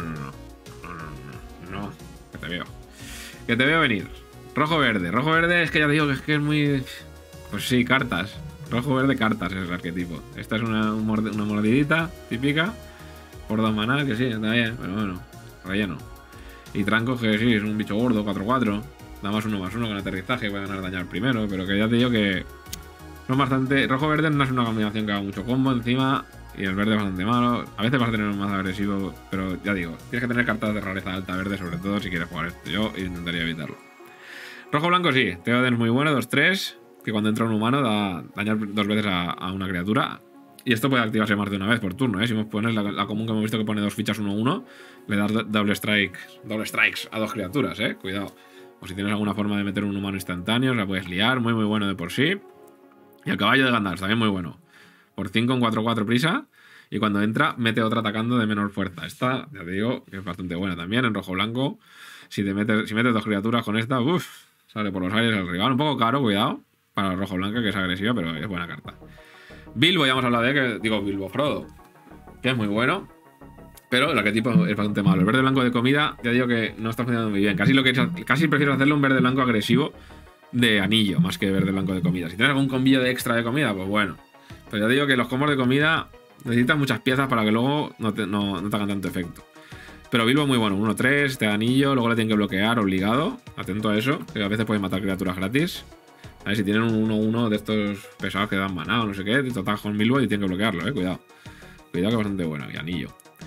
No, que te veo. Que te veo venir. Rojo-verde. Rojo-verde es que ya te digo que es muy... Pues sí, cartas. Rojo-verde, cartas es el arquetipo. Esta es una mordidita típica. Por 2 maná, que sí, está bien, pero bueno, relleno. Y Tranco, que sí, es un bicho gordo, 4-4. Da +1/+1 con aterrizaje, puede ganar dañar primero, pero que ya te digo que son bastante... Rojo-verde no es una combinación que haga mucho combo encima, y el verde es bastante malo. A veces vas a tener un más agresivo, pero ya digo, tienes que tener cartas de rareza alta verde, sobre todo si quieres jugar esto. Yo intentaría evitarlo. Rojo-blanco sí, Theoden es muy bueno, 2-3, que cuando entra un humano da dañar 2 veces a una criatura. Y esto puede activarse más de una vez por turno, ¿eh? Si pones la común que hemos visto que pone 2 fichas 1-1, le das doble strikes a 2 criaturas, ¿eh? Cuidado. O si tienes alguna forma de meter un humano instantáneo, la puedes liar, muy bueno de por sí. Y el caballo de Gandalf, también muy bueno. Por 5 en 4-4 prisa, y cuando entra, mete otra atacando de menor fuerza. Esta, ya te digo, que es bastante buena también, en rojo-blanco. Si metes 2 criaturas con esta, uff, sale por los aires el rival. Un poco caro, cuidado, para el rojo-blanco, que es agresiva, pero es buena carta. Bilbo, ya hemos hablado de él, Bilbo Frodo, que es muy bueno, pero el arquetipo es bastante malo. El verde-blanco de comida, ya digo que no está funcionando muy bien. Casi prefiero hacerle un verde-blanco agresivo de anillo, más que verde-blanco de comida. Si tienes algún combillo de extra de comida, pues bueno. Pero ya digo que los combos de comida necesitan muchas piezas para que luego no te hagan tanto efecto. Pero Bilbo muy bueno, 1-3, te da anillo, luego le tienen que bloquear obligado. Atento a eso, que a veces pueden matar criaturas gratis. A ver, si tienen un 1-1 de estos pesados que dan maná o no sé qué, te tocan con Bilbo y tienen que bloquearlo, cuidado. Cuidado, que es bastante bueno. Y anillo.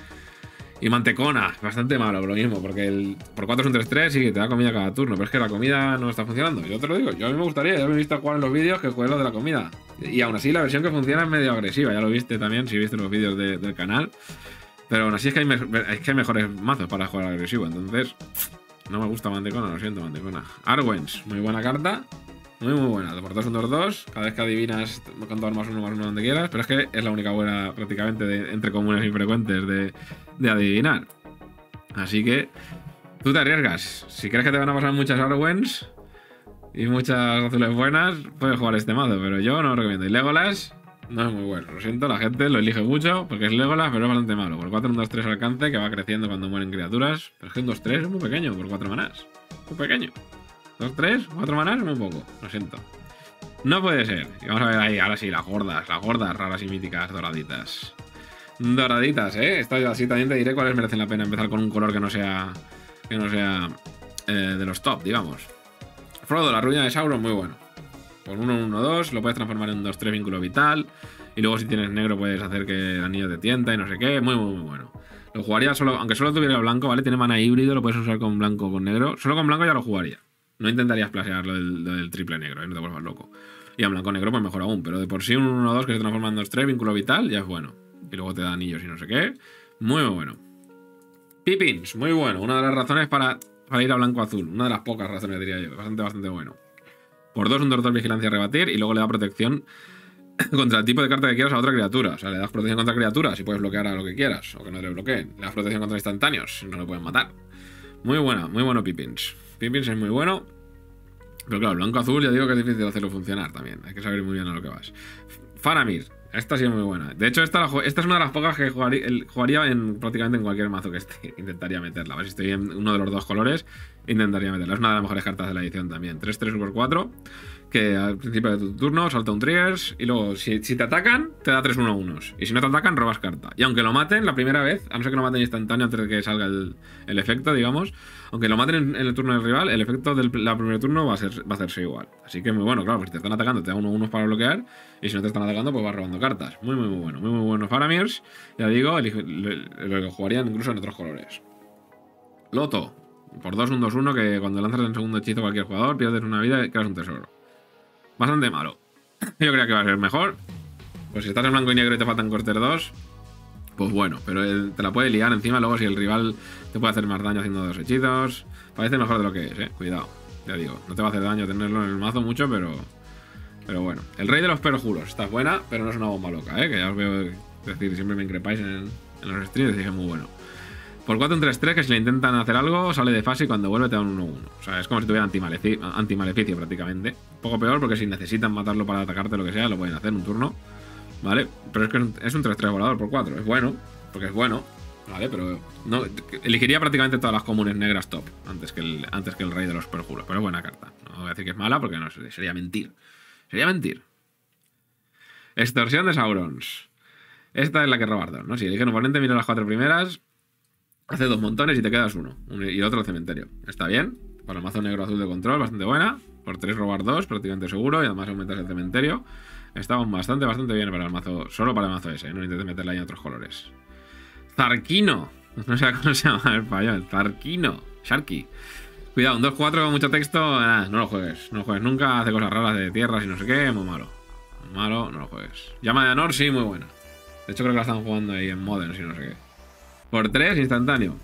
Y mantecona, bastante malo, lo mismo, porque por 4 es un 3-3 y que te da comida cada turno, pero es que la comida no está funcionando. Yo te lo digo, yo a mí me gustaría, ya me he visto jugar en los vídeos que juegue lo de la comida. Y aún así la versión que funciona es medio agresiva, ya lo viste también si viste los vídeos del canal. Pero aún así es que hay mejores mazos para jugar agresivo, entonces no me gusta mantecona, lo siento, mantecona. Arwens, muy buena carta. Muy buena, por 2 un 2-2. Cada vez que adivinas, contador +1/+1 donde quieras. Pero es que es la única buena prácticamente entre comunes y frecuentes de adivinar. Así que tú te arriesgas. Si crees que te van a pasar muchas Arwens y muchas azules buenas, puedes jugar este mazo. Pero yo no lo recomiendo. Y Legolas no es muy bueno. Lo siento, la gente lo elige mucho porque es Legolas, pero es bastante malo. Por 4 un 2-3 alcance, que va creciendo cuando mueren criaturas. Pero es que un 2-3 es muy pequeño por 4 manás. Muy pequeño. 2-3, 4 manás, muy poco, lo siento. No puede ser. Y vamos a ver ahí, ahora sí, las gordas raras y míticas, doraditas. Doraditas, Esta así también te diré cuáles merecen la pena empezar con un color que no sea de los top, digamos. Frodo, la ruina de Sauron, muy bueno. Por 1-1-2, lo puedes transformar en un 2-3 vínculo vital. Y luego si tienes negro puedes hacer que el anillo te tienta y no sé qué. Muy bueno. Lo jugaría solo, aunque solo tuviera blanco, ¿vale? Tiene mana híbrido, lo puedes usar con blanco o con negro. Solo con blanco ya lo jugaría. No intentarías plasear lo del triple negro, no te vuelvas loco. Y a blanco-negro pues mejor aún, pero de por sí un 1-2 que se transforma en 2-3, vínculo vital, ya es bueno. Y luego te da anillos y no sé qué. Muy bueno. Pippins, muy bueno. Una de las razones para ir a blanco-azul. Una de las pocas razones, diría yo. Bastante bueno. Por 2 un 2-2 vigilancia rebatir y luego le da protección contra el tipo de carta que quieras a otra criatura. O sea, le das protección contra criaturas y puedes bloquear a lo que quieras o que no le bloqueen. Le das protección contra instantáneos y no lo pueden matar. Muy bueno Pippins. Pippins es muy bueno. Pero claro, blanco-azul ya digo que es difícil hacerlo funcionar también. Hay que saber muy bien a lo que vas. Faramir. Esta sí es muy buena. De hecho, esta es una de las pocas que jugaría prácticamente en cualquier mazo que esté. Intentaría meterla. A ver si estoy en uno de los dos colores. Intentaría meterla. Es una de las mejores cartas de la edición también. 3-3 Super 4. Que al principio de tu turno salta un triggers. Y luego, si te atacan, te da 3-1-1. Y si no te atacan, robas carta. Y aunque lo maten la primera vez, a no ser que lo maten instantáneo antes de que salga el efecto, digamos. Aunque lo maten en el turno del rival, el efecto del primer turno va a hacerse igual. Así que muy bueno, claro, pues si te están atacando te da 1-1 para bloquear. Y si no te están atacando, pues vas robando cartas. Muy bueno. Muy bueno Faramirs. Ya digo, lo jugarían incluso en otros colores. Loto. Por 2, un 2-1, que cuando lanzas el segundo hechizo a cualquier jugador, pierdes una vida y creas un tesoro. Bastante malo. Yo creía que va a ser mejor. Pues si estás en blanco y negro y te faltan corter 2, pues bueno, pero te la puede liar encima. Luego si el rival te puede hacer más daño haciendo 2 hechizos, parece mejor de lo que es, cuidado. Ya digo, no te va a hacer daño tenerlo en el mazo mucho, pero bueno. El rey de los perjuros, está buena, pero no es una bomba loca, que ya os veo decir, siempre me increpáis en los streams, y dije muy bueno. Por 4 un 3-3, que si le intentan hacer algo, sale de fase y cuando vuelve te da un 1-1. O sea, es como si tuviera antimaleficio prácticamente. Un poco peor porque si necesitan matarlo para atacarte o lo que sea, lo pueden hacer en un turno. ¿Vale? Pero es que es un 3-3 volador por 4. Es bueno, porque es bueno. ¿Vale? Pero no, elegiría prácticamente todas las comunes negras top antes que el rey de los perjuros. Pero es buena carta. No voy a decir que es mala porque no sería mentir. Sería mentir. Extorsión de Saurons. Esta es la que robas 2, ¿no? Si elige un oponente, mira las 4 primeras. Hace 2 montones y te quedas uno y otro al cementerio. Está bien. Para el mazo negro azul de control, bastante buena. Por 3 robar 2, prácticamente seguro. Y además aumentas el cementerio. Está bastante bien para el mazo. Solo para el mazo ese. No intentes meterla ahí en otros colores. Zarquino. No sé cómo se llama el español. Zarquino. Sharky. Cuidado, un 2-4 con mucho texto. No lo juegues. No lo juegues nunca. Hace cosas raras de tierras y no sé qué. Muy malo. Muy malo, no lo juegues. Llama de Anor, sí, muy buena. De hecho, creo que la están jugando ahí en Moderns y no sé qué. Por 3, instantáneo.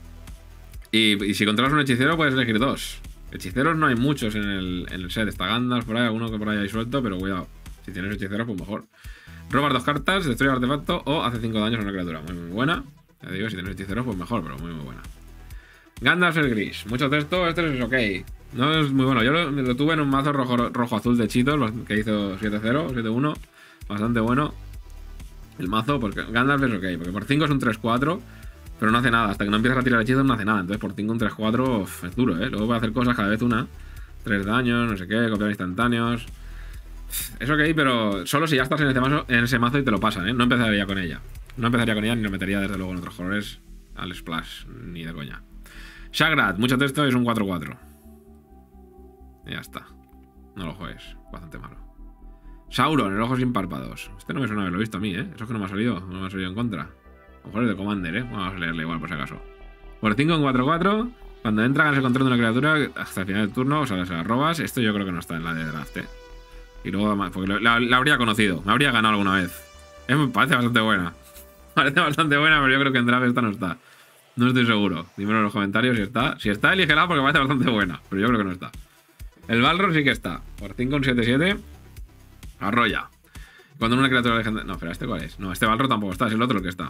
Y si controlas un hechicero, puedes elegir 2. Hechiceros no hay muchos en el set. Está Gandalf por ahí, alguno que por ahí hay suelto, pero cuidado. Si tienes hechiceros, pues mejor. Robas 2 cartas, destruye el artefacto o hace 5 daños a una criatura. Muy buena. Ya digo, si tienes hechiceros, pues mejor, pero muy buena. Gandalf el gris. Mucho texto, este es ok. No es muy bueno. Yo lo tuve en un mazo rojo-azul de Cheetos, que hizo 7-0, 7-1. Bastante bueno. El mazo, porque Gandalf es ok, porque por 5 es un 3-4, pero no hace nada. Hasta que no empiezas a tirar hechizos no hace nada. Entonces por 5 un 3-4 es duro, Luego puede hacer cosas cada vez una. 3 daños, no sé qué, copiar instantáneos. Es ok, pero solo si ya estás en ese mazo y te lo pasan, No empezaría con ella. No empezaría con ella ni lo metería desde luego en otros colores al splash, ni de coña. Shagrat, mucho texto y es un 4-4. Ya está. No lo juegues, bastante malo. Sauron, el ojo sin párpados. Este no me suena haberlo visto a mí, Eso es que no me ha salido. No me ha salido en contra. A lo mejor es de Commander, Vamos a leerle igual por si acaso. Por 5 en 4-4. Cuando entra en el control de una criatura hasta el final del turno, o sea, se la robas. Esto yo creo que no está en la de draft, Y luego, porque la habría conocido. Me habría ganado alguna vez. Me parece bastante buena. Parece bastante buena, pero yo creo que en draft esta no está. No estoy seguro. Dímelo en los comentarios si está. Si está, elígela porque parece bastante buena. Pero yo creo que no está. El Balrog sí que está. Por 5 un 7-7. Arrolla. Cuando una criatura legendaria... No, pero ¿este cuál es? No, este Balrog tampoco está, es el otro el que está.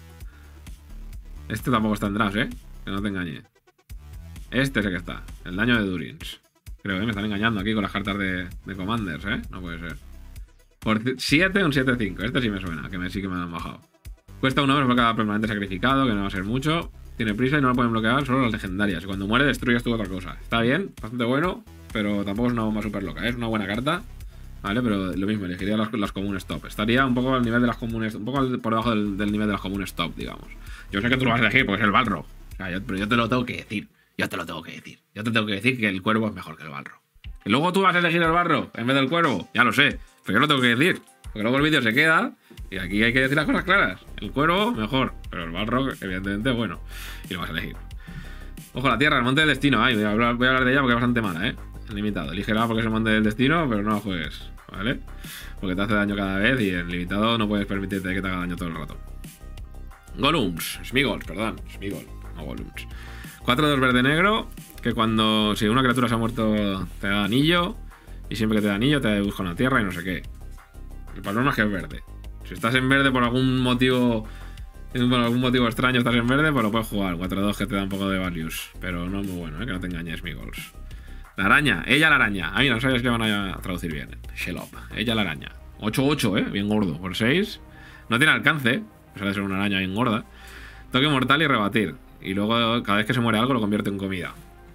Este tampoco está en draft, Que no te engañe. Este es el que está. El daño de Durins. Creo que me están engañando aquí con las cartas de Commanders, No puede ser. Por 7 un 7-5. Este sí me suena, que sí que me han bajado. Cuesta 1 oro por cada permanente sacrificado, que no va a ser mucho. Tiene prisa y no lo pueden bloquear solo las legendarias. Y cuando muere destruyes tú otra cosa. Está bien, bastante bueno, pero tampoco es una bomba súper loca. Es una buena carta. Vale, pero lo mismo, elegiría las comunes top. Estaría un poco al nivel de las comunes, un poco por debajo del nivel de las comunes top, digamos. Yo sé que tú lo vas a elegir porque es el Balrog. O sea, pero yo te lo tengo que decir. Yo te tengo que decir que el cuervo es mejor que el Balrog. Que luego tú vas a elegir el Balrog en vez del cuervo, ya lo sé. Pero yo lo tengo que decir. Porque luego el vídeo se queda y aquí hay que decir las cosas claras. El cuervo, mejor. Pero el Balrog, evidentemente, bueno. Y lo vas a elegir. Ojo, la tierra, el monte del destino. Ay, voy a hablar de ella porque es bastante mala, Limitado. Elígela porque es el monte del destino, pero no la juegues. ¿Vale? Porque te hace daño cada vez y en limitado no puedes permitirte que te haga daño todo el rato. Golems, Sméagol, perdón, Sméagol, no Golems. 4-2 verde-negro, que si una criatura se ha muerto te da anillo, y siempre que te da anillo te busca una tierra y no sé qué. El problema es que es verde. Si estás en verde por algún motivo extraño, estás en verde, pues lo puedes jugar. 4-2 que te da un poco de values, pero no es muy bueno, que no te engañes, Sméagols. La araña, ella la araña. Ah, mira, no sabía si le van a traducir bien. Shelob, ella la araña. 8-8, bien gordo. Por 6. No tiene alcance, eso de ser una araña bien gorda. Toque mortal y rebatir. Y luego, cada vez que se muere algo, lo convierte en comida.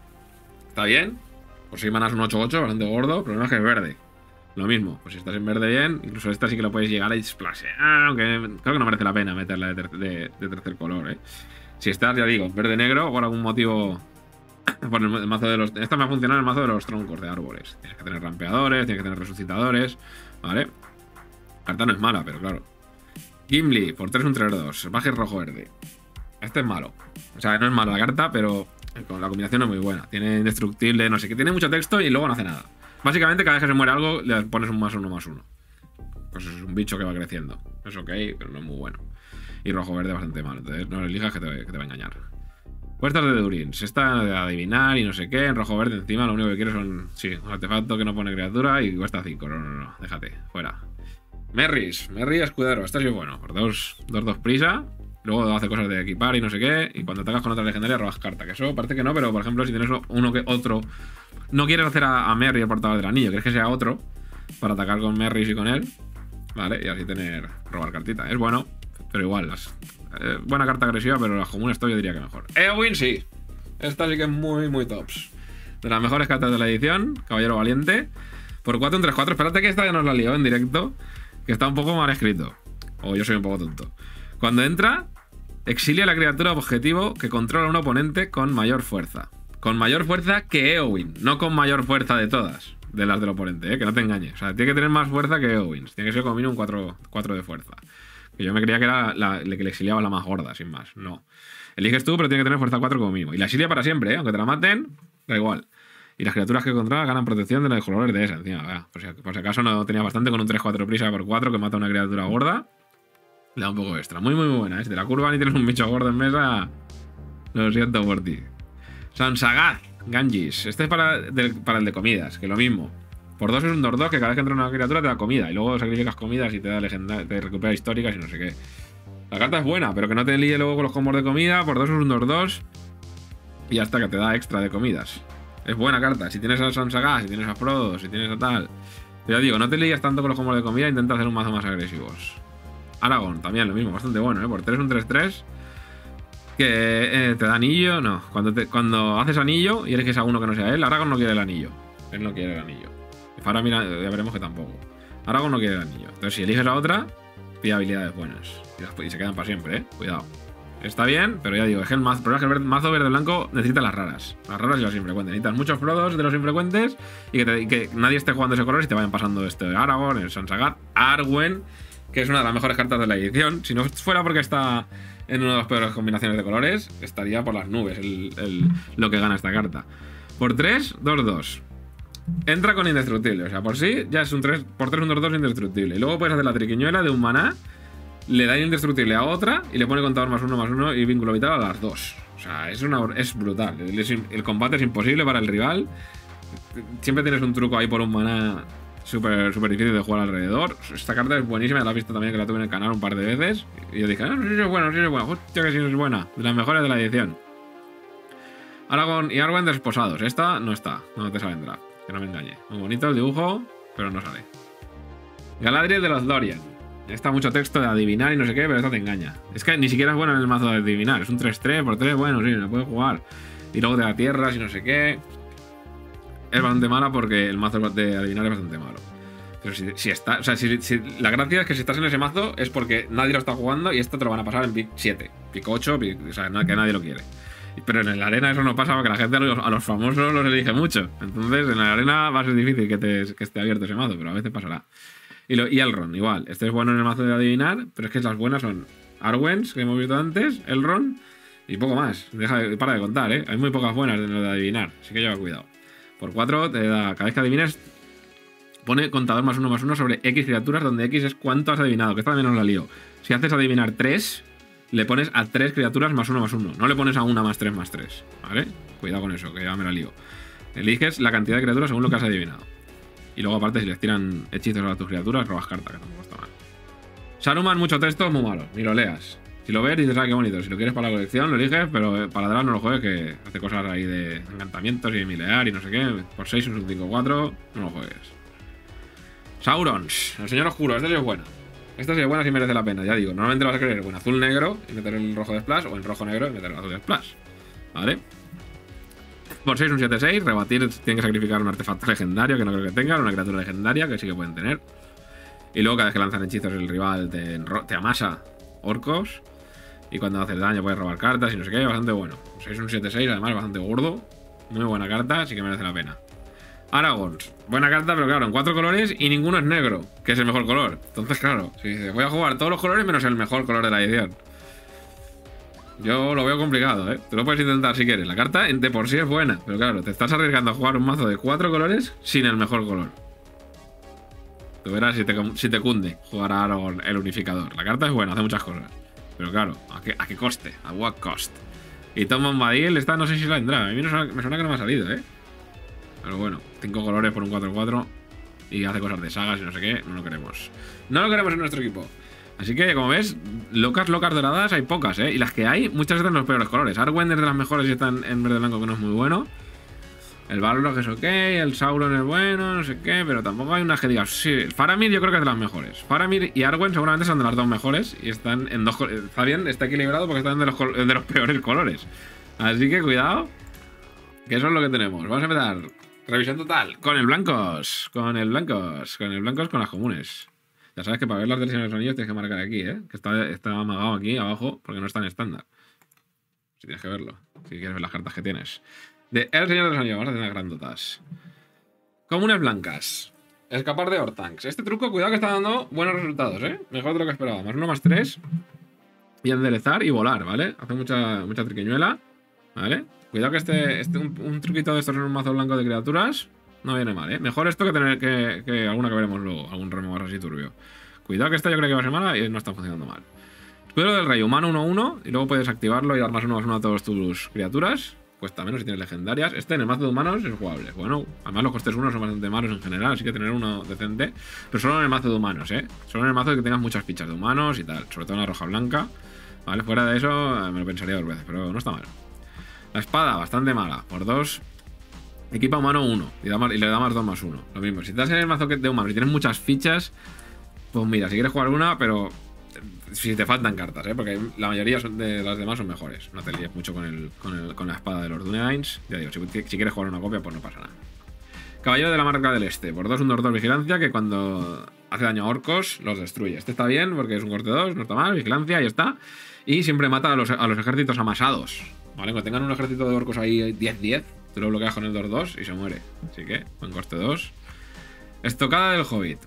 ¿Está bien? Por 6 manas un 8-8, bastante gordo. El problema es que es verde. Lo mismo, pues si estás en verde bien, incluso esta sí que lo puedes llegar a splashear, aunque creo que no merece la pena meterla de tercer color, Si estás, ya digo, verde-negro, por algún motivo. Por el mazo de los. Esta me ha funcionado en el mazo de los troncos de árboles. Tienes que tener rampeadores, tienes que tener resucitadores. ¿Vale? Carta no es mala, pero claro. Gimli, por 3 un 3-2. Baje rojo-verde. Este es malo. O sea, no es mala la carta, pero con la combinación no es muy buena. Tiene indestructible, no sé qué. Tiene mucho texto y luego no hace nada. Básicamente, cada vez que se muere algo, le pones un +1/+1. Pues es un bicho que va creciendo. Es ok, pero no es muy bueno. Y rojo-verde bastante malo. Entonces no lo elijas que te va a engañar. Puestas de Durins. Esta de adivinar y no sé qué. En rojo-verde encima lo único que quiero son... Sí, un artefacto que no pone criatura y cuesta 5. No. Déjate. Fuera. Merry escudero. Este sí es bueno. Por 2 prisa. Luego hace cosas de equipar y no sé qué. Y cuando atacas con otra legendaria robas carta. Que eso parece que no, pero por ejemplo si tienes uno que otro... No quieres hacer a Merry el portador del anillo. Quieres que sea otro para atacar con Merry y con él. Vale, y así robar cartita. Es bueno, pero igual. Buena carta agresiva, pero las comunes yo diría que mejor. Eowyn sí. Esta sí que es muy, muy tops. De las mejores cartas de la edición. Caballero Valiente. Por 4 un 3-4. Espérate que esta ya nos la lió en directo. Que está un poco mal escrito. O yo soy un poco tonto. Cuando entra, exilia la criatura objetivo que controla a un oponente con mayor fuerza. Con mayor fuerza que Eowyn, no con mayor fuerza de todas, de las del oponente, que no te engañes. O sea, tiene que tener más fuerza que Eowyn. Tiene que ser como mínimo un 4 de fuerza. Que yo me creía que era que le exiliaba la más gorda, sin más. No. Eliges tú, pero tiene que tener fuerza 4 como mínimo. Y la exilia para siempre, aunque te la maten, da igual. Y las criaturas que controla ganan protección de los colores de esa encima. Por si acaso no tenía bastante con un 3-4 prisa por 4 que mata a una criatura gorda. Le da un poco extra. Muy, muy, muy buena. Si te la curvan y tienes un bicho gordo en mesa, lo siento por ti. Sansagath, Ganges. Este es para el de comidas, que lo mismo. Por 2 es un 2-2 que cada vez que entra una criatura te da comida. Y luego sacrificas comidas y te da te recupera históricas y no sé qué. La carta es buena, pero que no te líe luego con los combos de comida. Por 2 es un 2-2. Y hasta que te da extra de comidas. Es buena carta. Si tienes a Sansagath, si tienes a Frodo, si tienes a tal. Pero ya digo, no te lías tanto con los combos de comida. Intenta hacer un mazo más agresivos. Aragorn, también lo mismo, bastante bueno, Por 3 un 3-3. Que te da anillo, no. Cuando haces anillo y eliges a uno que no sea él, Aragorn no quiere el anillo. Él no quiere el anillo. Y ahora mira, ya veremos que tampoco. Aragorn no quiere el anillo. Entonces si eliges a otra, pide habilidades buenas. Y se quedan para siempre, Cuidado. Está bien, pero ya digo, es que el mazo verde-blanco necesita las raras. Las raras y los infrecuentes. Necesitas muchos Frodos de los infrecuentes y que nadie esté jugando ese color y te vayan pasando Aragorn, el Sansagath, Arwen, que es una de las mejores cartas de la edición. Si no fuera porque está en una de las peores combinaciones de colores, estaría por las nubes lo que gana esta carta. Por 3, 2-2. Entra con indestructible, o sea, por sí ya es un 3, por 3 un 2-2 indestructible. Y luego puedes hacer la triquiñuela de un maná, le da indestructible a otra y le pone contador +1/+1 y vínculo vital a las dos. O sea, es brutal. El combate es imposible para el rival. Siempre tienes un truco ahí por un maná súper difícil de jugar alrededor. Esta carta es buenísima, la has visto también que la tuve en el canal un par de veces. Y yo dije, no sé si es buena, Hostia, que sí es buena. De las mejores de la edición. Aragorn y Arwen desposados. Esta no está, no te sale en draft. Que no me engañe. Muy bonito el dibujo, pero no sale. Galadriel de los Lorien. Está mucho texto de adivinar y no sé qué, pero esta te engaña. Es que ni siquiera es bueno en el mazo de adivinar. Es un 3-3 por 3, bueno, sí, la puedes jugar. Y luego te da tierras y no sé qué. Es bastante mala porque el mazo de adivinar es bastante malo. Pero si está... O sea, si la gracia es que si estás en ese mazo es porque nadie lo está jugando y esto te lo van a pasar en pick 7. Pick 8, o sea, que nadie lo quiere. Pero en la arena eso no pasa porque la gente a los famosos los elige mucho. Entonces en la arena va a ser difícil que esté abierto ese mazo, pero a veces pasará. Y Elrond, igual. Este es bueno en el mazo de adivinar, pero es que las buenas son Arwens, que hemos visto antes, Elrond y poco más. Para de contar, Hay muy pocas buenas en lo de adivinar, así que lleva cuidado. Por 4 te da, cada vez que adivines, pone contador +1/+1 sobre X criaturas, donde X es cuánto has adivinado, que esta también nos la lío. Si haces adivinar 3, le pones a 3 criaturas +1/+1. No le pones a una +3/3, ¿vale? Cuidado con eso, que ya me la lío. Eliges la cantidad de criaturas según lo que has adivinado. Y luego aparte si les tiran hechizos a tus criaturas, robas carta, que tampoco está mal. Saruman, mucho texto, muy malo, ni lo leas. Si lo ves dices, qué bonito. Si lo quieres para la colección, lo eliges, pero para draft no lo juegues, que hace cosas ahí de encantamientos y de milear y no sé qué. Por 6 es un 5-4, no lo juegues. Saurons, el señor oscuro, esta sí es buena. Esta sí es buena si merece la pena, ya digo. Normalmente lo vas a querer o en azul-negro y meter el rojo de splash, o en rojo-negro y meter el azul de splash. ¿Vale? Por 6, un 7-6. Rebatir tiene que sacrificar un artefacto legendario que no creo que tengan, una criatura legendaria que sí que pueden tener. Y luego cada vez que lanzan hechizos el rival te amasa orcos. Y cuando haces daño puedes robar cartas y no sé qué, bastante bueno. 6, un 7-6, además bastante gordo. Muy buena carta, así que merece la pena. Aragons, buena carta, pero claro, en 4 colores y ninguno es negro, que es el mejor color. Entonces, claro, si dices, voy a jugar todos los colores menos el mejor color de la edición. Yo lo veo complicado, ¿eh? Tú lo puedes intentar si quieres. La carta de por sí es buena, pero claro, te estás arriesgando a jugar un mazo de 4 colores sin el mejor color. Tú verás si te cunde jugar a Aragorn el unificador. La carta es buena, hace muchas cosas. Pero claro, ¿a qué coste? ¿A what cost? Y Tom Bombadil, esta no sé si la vendrá. A mí me suena que no me ha salido, ¿eh? Pero bueno, 5 colores por un 4-4 y hace cosas de sagas y no sé qué, no lo queremos. No lo queremos en nuestro equipo. Así que, como ves, locas doradas hay pocas, ¿eh? Y las que hay, muchas están en los peores colores. Arwen es de las mejores y están en verde blanco, que no es muy bueno. El Balrog es ok, el Sauron es bueno, no sé qué, pero tampoco hay unas que digas... Sí, Faramir yo creo que es de las mejores. Faramir y Arwen seguramente son de las dos mejores y están en dos... Está bien, está equilibrado porque están de los peores colores. Así que cuidado, que eso es lo que tenemos. Vamos a empezar. Revisión total. Con el blancos. Con el blancos con las comunes. Ya sabes que para ver las del Señor de los Anillos tienes que marcar aquí, ¿eh? Que está amagado aquí abajo porque no está en estándar. Si tienes que verlo. Si quieres ver las cartas que tienes. De El Señor de los Anillos. Vamos a tener grandotas. Comunes blancas. Escapar de Orthancs. Este truco, cuidado que está dando buenos resultados, ¿eh? Mejor de lo que esperaba. Más 1, más 3. Y enderezar y volar, ¿vale? Hace mucha triquiñuela. ¿Vale? Cuidado que un truquito de estos en un mazo blanco de criaturas no viene mal, ¿eh? Mejor esto que tener que alguna que veremos luego, algún remover así turbio. Cuidado que esta yo creo que va a ser mala y no está funcionando mal. Escudo del Rey, humano 1-1, y luego puedes activarlo y dar más 1/1 a todas tus criaturas. Cuesta menos si tienes legendarias. Este en el mazo de humanos es jugable. Bueno, además los costes 1 son bastante malos en general, así que tener uno decente. Pero solo en el mazo de humanos, ¿eh? Solo en el mazo de que tengas muchas fichas de humanos y tal. Sobre todo en la roja blanca. Vale, fuera de eso me lo pensaría 2 veces, pero no está mal. La espada, bastante mala. Por 2. Equipa humano 1. Y le da más 2/1. Lo mismo. Si estás en el mazo de humanos y tienes muchas fichas, pues mira, si quieres jugar una, pero si te faltan cartas, ¿eh? Porque la mayoría de las demás son mejores. No te líes mucho con la espada de los Dunedains. Ya digo, si quieres jugar una copia, pues no pasa nada. Caballero de la Marca del Este. Por 2, un 2/2 vigilancia que cuando hace daño a orcos los destruye. Este está bien porque es un corte 2, no está mal. Vigilancia, y está. Y siempre mata a los ejércitos amasados. Vale, cuando tengan un ejército de orcos ahí 10-10, tú lo bloqueas con el 2/2 y se muere. Así que, buen coste 2. Estocada del Hobbit.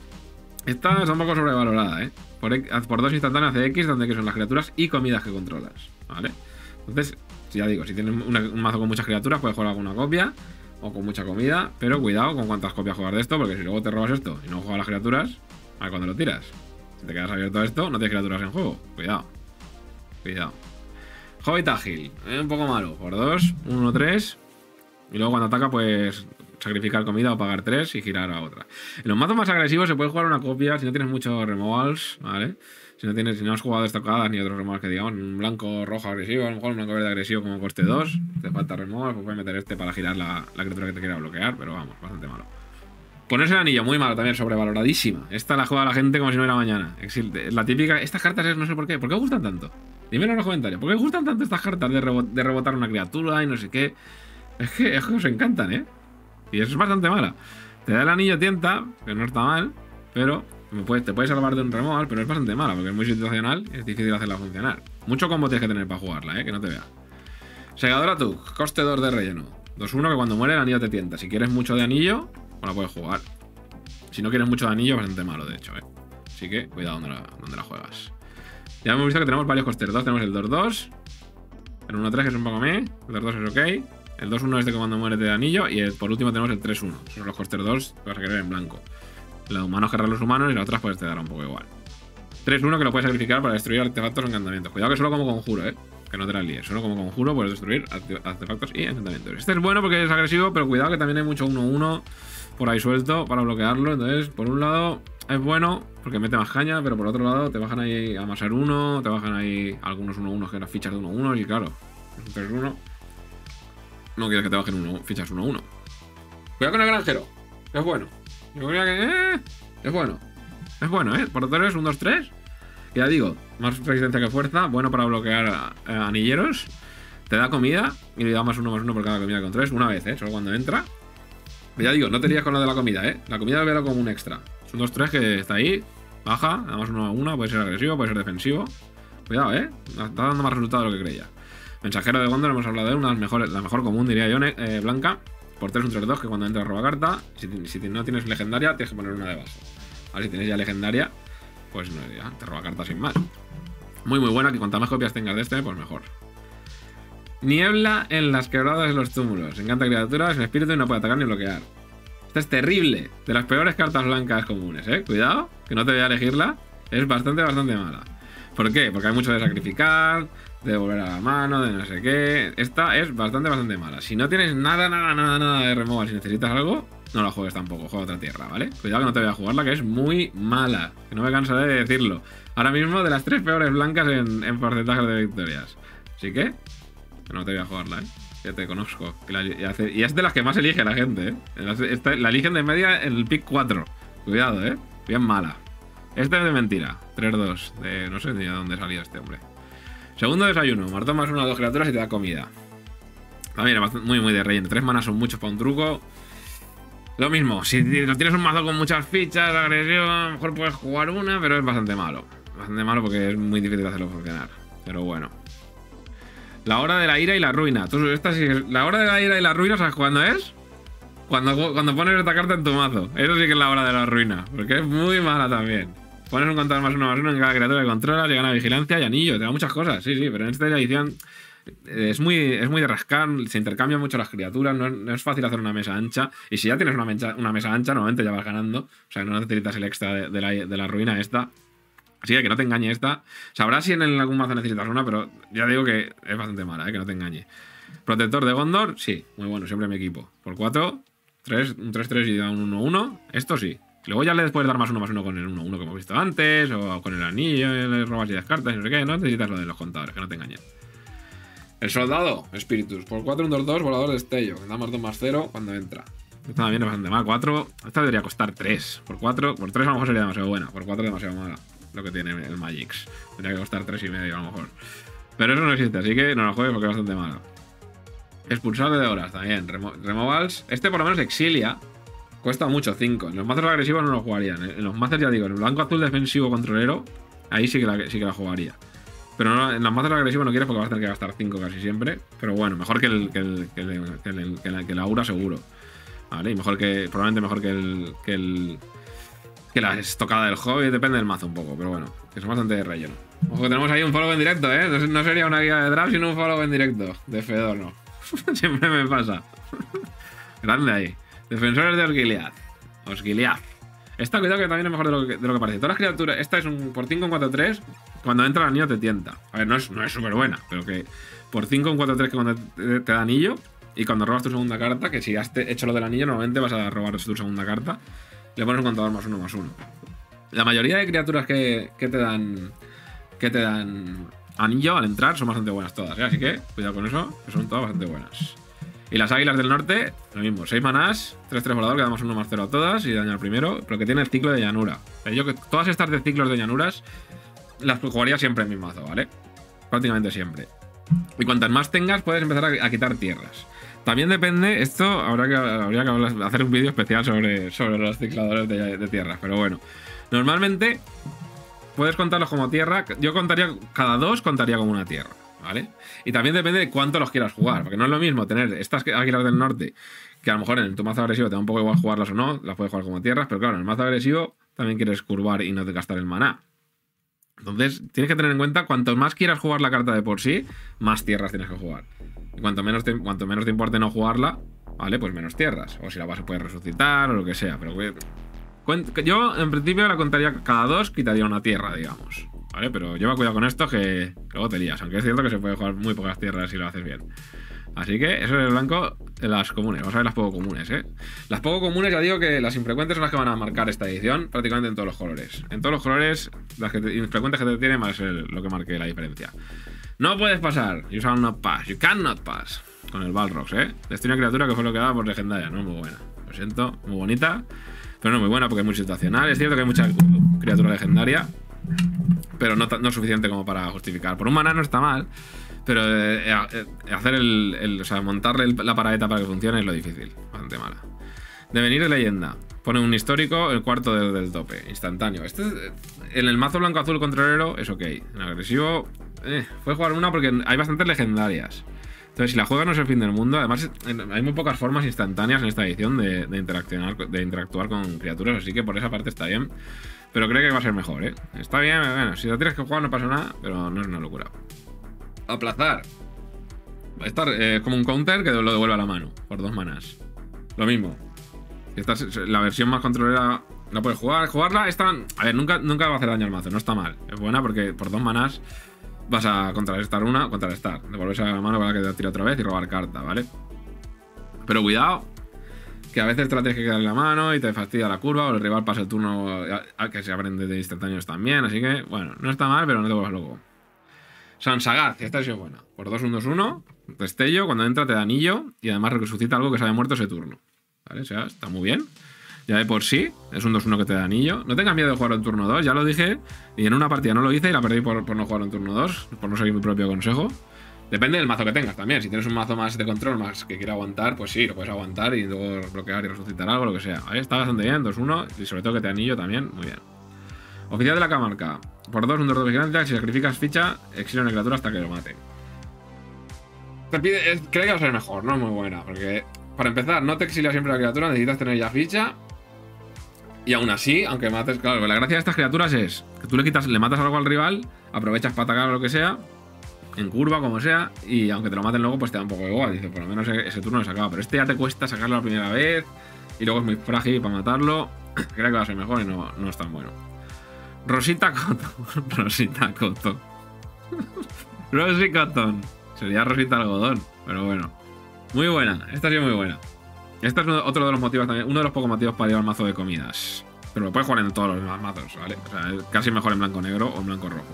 Esta está un poco sobrevalorada, ¿eh? Por 2 instantáneas hace X, donde son las criaturas y comidas que controlas. ¿Vale? Entonces, ya digo, si tienes un mazo con muchas criaturas, puedes jugar alguna copia o con mucha comida, pero cuidado con cuántas copias jugar de esto, porque si luego te robas esto y no juegas las criaturas, a ver cuando lo tiras. Si te quedas abierto a esto, no tienes criaturas en juego. Cuidado. Cuidado. Hobbit ágil, un poco malo. Por 2, 1-3. Y luego cuando ataca, pues sacrificar comida o pagar 3 y girar a otra. En los mazos más agresivos se puede jugar una copia si no tienes muchos removals, ¿vale? Si no has jugado estocadas ni otros removals que digamos, un blanco rojo agresivo, a lo mejor un blanco verde agresivo como coste 2, te falta removal, pues puedes meter este para girar la criatura que te quiera bloquear, pero vamos, bastante malo. Ponerse el anillo, muy malo también, sobrevaloradísima. Esta la juega la gente como si no hubiera mañana. La típica, estas cartas es no sé por qué os gustan tanto. Dímelo en los comentarios, ¿por qué os gustan tanto estas cartas de rebotar una criatura y no sé qué? Es que os encantan, ¿eh? Y eso es bastante mala. Te da el anillo tienta, que no está mal, pero te puedes salvar de un removal, pero es bastante mala, porque es muy situacional y es difícil hacerla funcionar. Mucho combo tienes que tener para jugarla, ¿eh? Que no te vea. Segadora Tuk, coste 2 de relleno. 2-1 que cuando muere el anillo te tienta. Si quieres mucho de anillo, pues la puedes jugar. Si no quieres mucho de anillo, es bastante malo, de hecho, ¿eh? Así que cuidado donde la juegas. Ya hemos visto que tenemos varios costes 2. Tenemos el 2-2, el 1-3 que es un poco meh, el 2-2 es ok, el 2-1 es de que cuando muere te da anillo y por último tenemos el 3-1. Son los costes 2 que vas a querer en blanco. La de humanos querrán los humanos y las otras pues te dará un poco igual. 3-1 que lo puedes sacrificar para destruir artefactos o encantamientos. Cuidado que solo como conjuro, que no te la líes. Solo como conjuro puedes destruir artefactos y encantamientos. Este es bueno porque es agresivo, pero cuidado que también hay mucho 1-1 por ahí suelto para bloquearlo. Entonces, por un lado es bueno porque mete más caña, pero por otro lado te bajan ahí a amasar 1, te bajan ahí algunos 1-1 que eran fichas de 1-1 y claro, es un 3-1. No quieres que te bajen fichas 1-1. Cuidado con el granjero, que es bueno. Yo creía que... es bueno. Es bueno, ¿eh? Por 3, 1, 2, 3. Ya digo, más resistencia que fuerza. Bueno para bloquear anilleros. Te da comida. Y le da +1/+1 por cada comida con 3. Una vez, ¿eh? Solo cuando entra. Pero ya digo, no te lías con lo de la comida, ¿eh? La comida lo veo como un extra. Es un 2, 3 que está ahí. Baja. Da +1/1. Puede ser agresivo, puede ser defensivo. Cuidado, ¿eh? Está dando más resultado de lo que creía. Mensajero de Gondor, hemos hablado de una de las mejores, la mejor común, diría yo, blanca. Por 3, un 3, 2, que cuando entra roba carta. Si no tienes legendaria, tienes que poner una debajo. Ahora, si tienes ya legendaria, pues no, ya, te roba carta sin más. Muy buena, que cuantas más copias tengas de este, pues mejor. Niebla en las quebradas de los túmulos. Encanta criaturas, en espíritu y no puede atacar ni bloquear. Esta es terrible. De las peores cartas blancas comunes, ¿eh? Cuidado, que no te voy a elegirla. Es bastante mala. ¿Por qué? Porque hay mucho de sacrificar, de volver a la mano, de no sé qué. Esta es bastante mala. Si no tienes nada de removal, si necesitas algo, no la juegues tampoco, juega otra tierra, ¿vale? Cuidado que no te voy a jugarla, que es muy mala. Que no me cansaré de decirlo. Ahora mismo de las 3 peores blancas en porcentajes de victorias. Así que no te voy a jugarla, ¿eh? Ya te conozco. Y es de las que más elige la gente, ¿eh? La eligen de media en el pick 4. Cuidado, ¿eh? Bien mala. Este es de mentira. 3-2. No sé ni de dónde salía este hombre. Segundo desayuno. Martón +1 a 2 criaturas y te da comida. También es muy de relleno. 3 manas son muchos para un truco. Lo mismo. Si tienes un mazo con muchas fichas, agresión, a lo mejor puedes jugar una, pero es bastante malo. Bastante malo porque es muy difícil hacerlo funcionar. Pero bueno. La hora de la ira y la ruina. La hora de la ira y la ruina, ¿sabes cuándo es? Cuando pones esta carta en tu mazo. Eso sí que es la hora de la ruina. Porque es muy mala también. Pones un contador +1/+1 en cada criatura que controlas, le gana vigilancia y anillo. Te da muchas cosas, sí, pero en esta edición es muy de rascar. Se intercambian mucho las criaturas. No es fácil hacer una mesa ancha. Y si ya tienes una mesa ancha, normalmente ya vas ganando. O sea, no necesitas el extra de la ruina esta. Así que no te engañe esta. Sabrás si en algún mazo necesitas una, pero ya digo que es bastante mala, que no te engañe. Protector de Gondor, sí, muy bueno, siempre mi equipo. Por 4, un 3-3 y da un 1-1. Esto sí. Luego ya le puedes dar +1/+1 con el 1-1 que hemos visto antes, o con el anillo, le robas y descartas, y no sé qué. No necesitas lo de los contadores, que no te engañen. El soldado, Spiritus. Por 4, un 2-2, volador de destello. Da +2/+0 cuando entra. Esta también es bastante mal. 4, esta debería costar 3. Por 4, por 3 a lo mejor sería demasiado buena. Por 4 demasiado mala. Lo que tiene el Magix. Tendría que costar 3,5 a lo mejor. Pero eso no existe, así que no lo juegues porque es bastante malo. Expulsar de horas también. Removals. Este por lo menos exilia. Cuesta mucho, 5. En los mazos agresivos no lo jugarían. En los mazos, ya digo, en el blanco azul defensivo controlero, ahí sí que la jugaría. Pero no, en los mazos agresivos no quieres porque vas a tener que gastar 5 casi siempre. Pero bueno, mejor que la aura seguro. Vale, y probablemente mejor que la estocada del hobby, depende del mazo un poco, pero bueno, que son bastante de relleno. Ojo que tenemos ahí un follow en directo, ¿eh? No sería una guía de draft, sino un follow en directo. De Fedor, no. Siempre me pasa. Grande ahí. Defensores de Osgiliath. Esta, cuidado que también es mejor de lo que parece. Todas las criaturas, esta es un por 5 en 4-3. Cuando entra el anillo te tienta. A ver, no es súper buena, pero que por 5 en 4-3 que cuando te da anillo. Y cuando robas tu segunda carta, que si has hecho lo del anillo, normalmente vas a robar tu segunda carta. Le pones un contador +1/+1. La mayoría de criaturas que te dan anillo al entrar son bastante buenas todas, ¿eh? Así que cuidado con eso, que son todas bastante buenas. Y las águilas del norte, lo mismo, 6 manás, 3-3 volador, que damos 1/0 a todas y daño al primero, pero que tiene el ciclo de llanura. Yo que todas estas de ciclos de llanuras las jugaría siempre en mi mazo, ¿vale? Prácticamente siempre. Y cuantas más tengas, puedes empezar a quitar tierras. También depende, esto habría que hacer un vídeo especial sobre los cicladores de tierras, pero bueno. Normalmente puedes contarlos como tierra. Yo cada 2 contaría como una tierra, ¿vale? Y también depende de cuánto los quieras jugar, porque no es lo mismo tener estas águilas del norte, que a lo mejor en tu mazo agresivo te da un poco igual jugarlas o no, las puedes jugar como tierras, pero claro, en el mazo agresivo también quieres curvar y no te gastar el maná. Entonces tienes que tener en cuenta, cuanto más quieras jugar la carta de por sí, más tierras tienes que jugar. Y cuanto menos te importe no jugarla, ¿vale? Pues menos tierras. O si la base puede resucitar o lo que sea. Pero yo, en principio, la contaría cada 2, quitaría una tierra, digamos. ¿Vale? Pero lleva cuidado con esto que luego te lías. Aunque es cierto que se puede jugar muy pocas tierras si lo haces bien. Así que eso es el blanco de las comunes. Vamos a ver las poco comunes, ¿eh? Las poco comunes, ya digo que las infrecuentes son las que van a marcar esta edición prácticamente en todos los colores. En todos los colores, las infrecuentes que te tienen va a ser lo que marque la diferencia. No puedes pasar. You shall not pass. You cannot pass. Con el Balrogs, ¿eh? Destino a criatura que fue lo que daba por legendaria, ¿no? Muy buena. Lo siento. Muy bonita. pero no es muy buena porque es muy situacional. Es cierto que hay mucha criatura legendaria, pero no es suficiente como para justificar. Por un maná no está mal, pero hacer o sea, montarle la paradeta para que funcione es lo difícil. Bastante mala. Devenir de leyenda. Pone un histórico, el cuarto del tope. Instantáneo. En el mazo blanco-azul controlero es ok. En agresivo, puedes jugar una porque hay bastantes legendarias. Entonces, si la juegas no es el fin del mundo. Además, hay muy pocas formas instantáneas en esta edición de interactuar con criaturas. Así que por esa parte está bien. Pero creo que va a ser mejor, ¿eh? Está bien, bueno, si lo tienes que jugar no pasa nada, pero no es una locura. Aplazar. Va a estar como un counter que lo devuelve a la mano, por 2 manás. Lo mismo. Esta es la versión más controlera, la puedes jugarla. A ver, nunca va a hacer daño al mazo, no está mal. Es buena porque por 2 manás vas a contrarrestar una, contrarrestar. Devolverse a la mano para que te tire otra vez y robar carta, ¿vale? Pero cuidado, que a veces te la tienes que quedar en la mano y te fastidia la curva, o el rival pasa el turno que se aprende de instantáneos también. Así que, bueno, no está mal, pero no te vuelvas loco. Sansagaz, esta ha sido buena. Por 2-1-2-1, destello, cuando entra te da anillo y además resucita algo que se haya muerto ese turno. ¿Vale? O sea, está muy bien. Ya de por sí, es un 2-1 que te da anillo. No tengas miedo de jugarlo en turno 2, ya lo dije. Y en una partida no lo hice y la perdí por no jugarlo en turno 2, por no seguir mi propio consejo. Depende del mazo que tengas también. Si tienes un mazo más de control, más que quiera aguantar, pues sí, lo puedes aguantar y luego bloquear y resucitar algo, lo que sea. ¿Vale? Está bastante bien, 2-1 y sobre todo que te da anillo también, muy bien. Oficial de la Camarca. Por 2, un 2 de vigilancia. Si sacrificas ficha, exilio una criatura hasta que lo mate. Creo que va a ser mejor, no es muy buena, porque para empezar, no te exilia siempre la criatura, necesitas tener ya ficha. Y aún así, aunque mates, claro, la gracia de estas criaturas es que tú le matas algo al rival, aprovechas para atacar o lo que sea, en curva, como sea, y aunque te lo maten luego, pues te da un poco igual. Dice, por lo menos ese turno lo sacaba. Pero este ya te cuesta sacarlo la primera vez, y luego es muy frágil para matarlo. Creo que va a ser mejor y no es tan bueno. Rosita Cotton. Rosita Cotton. Rosy Cotton. Sería Rosita Algodón, pero bueno. Muy buena, esta ha sido muy buena. Este es otro de los motivos también, uno de los pocos motivos para llevar mazo de comidas. Pero lo puedes jugar en todos los demás mazos, ¿vale? O sea, es casi mejor en blanco-negro o en blanco-rojo.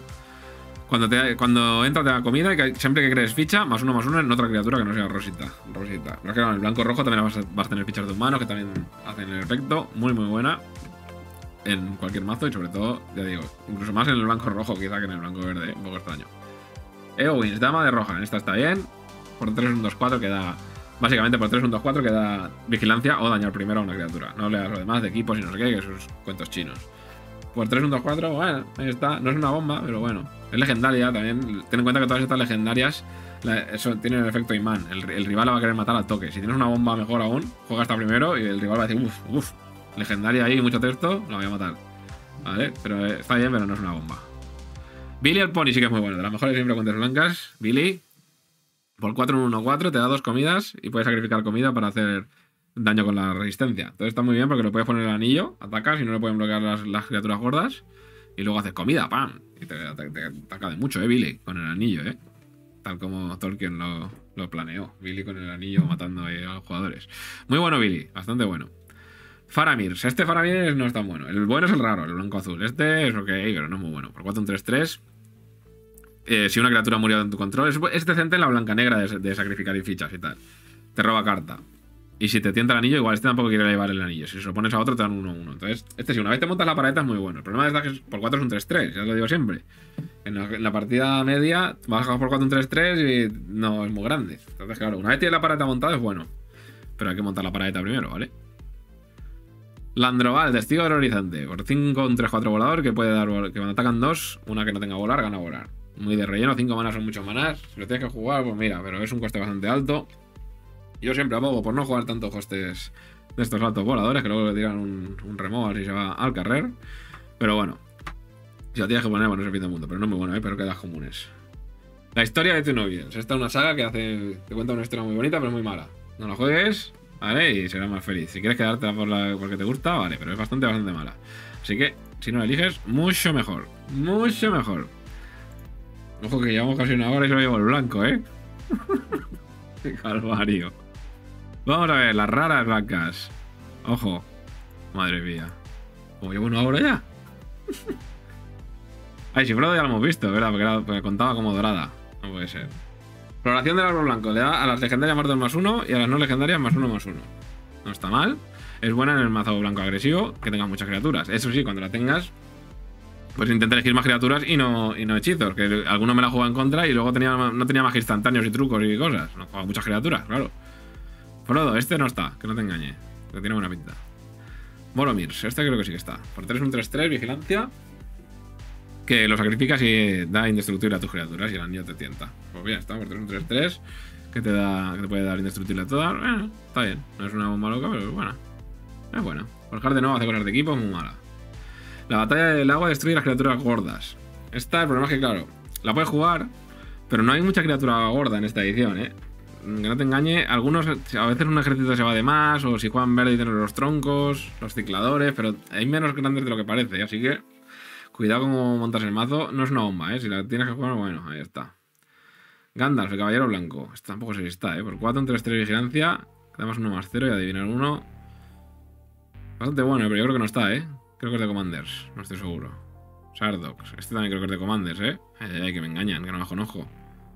Cuando entra te da comida y siempre que crees ficha, +1/+1 en otra criatura que no sea Rosita. Rosita. Pero es que en el blanco-rojo también vas a tener fichas de humanos que también hacen el efecto. Muy, muy buena. En cualquier mazo y sobre todo, ya digo, incluso más en el blanco-rojo quizá que en el blanco-verde, un poco extraño. Eowyn, dama de roja, en esta está bien. Por 3 un 2-4 que da... Básicamente por 3 un 2-4 que da vigilancia o dañar primero a una criatura. No leas lo demás de equipos y no sé qué, que esos cuentos chinos. Por 3 un 2-4, bueno, ahí está. No es una bomba, pero bueno. Es legendaria también. Ten en cuenta que todas estas legendarias eso tienen el efecto imán. El rival la va a querer matar al toque. Si tienes una bomba mejor aún, juega hasta primero y el rival va a decir, uff, legendaria ahí, mucho texto, la voy a matar. Vale, pero está bien, pero no es una bomba. Billy el Pony sí que es muy bueno. De las mejores siempre cuentas blancas. Billy. Por 4 un 1-4 te da 2 comidas y puedes sacrificar comida para hacer daño con la resistencia. Entonces está muy bien porque lo puedes poner en el anillo, atacas y no le pueden bloquear las criaturas gordas. Y luego haces comida, ¡pam! Y te ataca de mucho, Billy, con el anillo, Tal como Tolkien lo planeó. Billy con el anillo matando a los jugadores. Muy bueno Billy, bastante bueno. Faramir. Este Faramir no es tan bueno. El bueno es el raro, el blanco-azul. Este es ok, pero no es muy bueno. Por 4 un 3-3. Si una criatura murió en tu control, es decente en la blanca-negra de sacrificar y fichas y tal. Te roba carta. Y si te tienta el anillo, igual este tampoco quiere llevar el anillo. Si se lo pones a otro, te dan 1-1. Entonces, si una vez te montas la paredeta es muy bueno. El problema es que por 4 es un 3-3, ya lo digo siempre. En la partida media vas a jugar por 4 un 3-3 y no es muy grande. Entonces, claro, una vez tienes la paredeta montada es bueno. Pero hay que montar la paredeta primero, ¿vale? Landroval, testigo del horizonte. Por 5 un 3-4 volador que puede dar que cuando atacan 2, una que no tenga volar, gana volar. Muy de relleno, 5 manas son muchos manás. Si lo tienes que jugar, pues mira, pero es un coste bastante alto. Yo siempre abogo por no jugar tantos costes de estos altos voladores, que luego le tiran un removal y se va al carrer. Pero bueno, si lo tienes que poner, bueno, es el fin del mundo, pero no es muy bueno, pero quedas comunes. La historia de Tunovians. Esta es una saga que te cuenta una historia muy bonita, pero muy mala. No la juegues, ¿vale? Y serás más feliz. Si quieres quedarte porque te gusta, vale, pero es bastante mala. Así que, si no la eliges, mucho mejor. Mucho mejor. Ojo que llevamos casi una hora y solo llevo el blanco, Qué calvario. Vamos a ver, las raras blancas. Ojo. Madre mía. ¿Cómo llevo una hora ya? Ay, si Frodo ya lo hemos visto, ¿verdad? Porque contaba como dorada. No puede ser. Floración del árbol blanco. Le da a las legendarias más 2/1 y a las no legendarias +1/1. no está mal. Es buena en el mazo blanco agresivo, que tengas muchas criaturas. Eso sí, cuando la tengas, pues intenta elegir más criaturas y no hechizos. Que alguno me la juega en contra y luego no tenía magia instantáneos y trucos y cosas. No juega muchas criaturas, claro. Frodo, este no está, que no te engañe. Que tiene buena pinta. Boromirs, este creo que sí que está. Por 3 un 3-3, vigilancia. Que lo sacrificas y da indestructible a tus criaturas y el anillo te tienta. Pues bien, está por 3 un 3-3. Que te puede dar indestructible a todas. Está bien. No es una bomba loca, pero es buena. Es buena. Forjar de nuevo hace cosas de equipo, es muy mala. La batalla del agua destruye las criaturas gordas. Esta, el problema es que, claro, la puedes jugar, pero no hay mucha criatura gorda en esta edición, ¿eh? Que no te engañe, algunos, a veces un ejército se va de más, o si juegan verde y tienen los troncos, los cicladores, pero hay menos grandes de lo que parece, así que cuidado con cómo montas el mazo. No es una bomba, ¿eh? Si la tienes que jugar, bueno, ahí está. Gandalf, el caballero blanco. Este tampoco sé si está, ¿eh? Por 4 un 3-3 vigilancia, damos 1+0 y adivinar 1. Bastante bueno, pero yo creo que no está, ¿eh? Creo que es de Commanders, no estoy seguro. Sardox, este también creo que es de Commanders, ¿eh? Ay, que me engañan, que no bajo un ojo.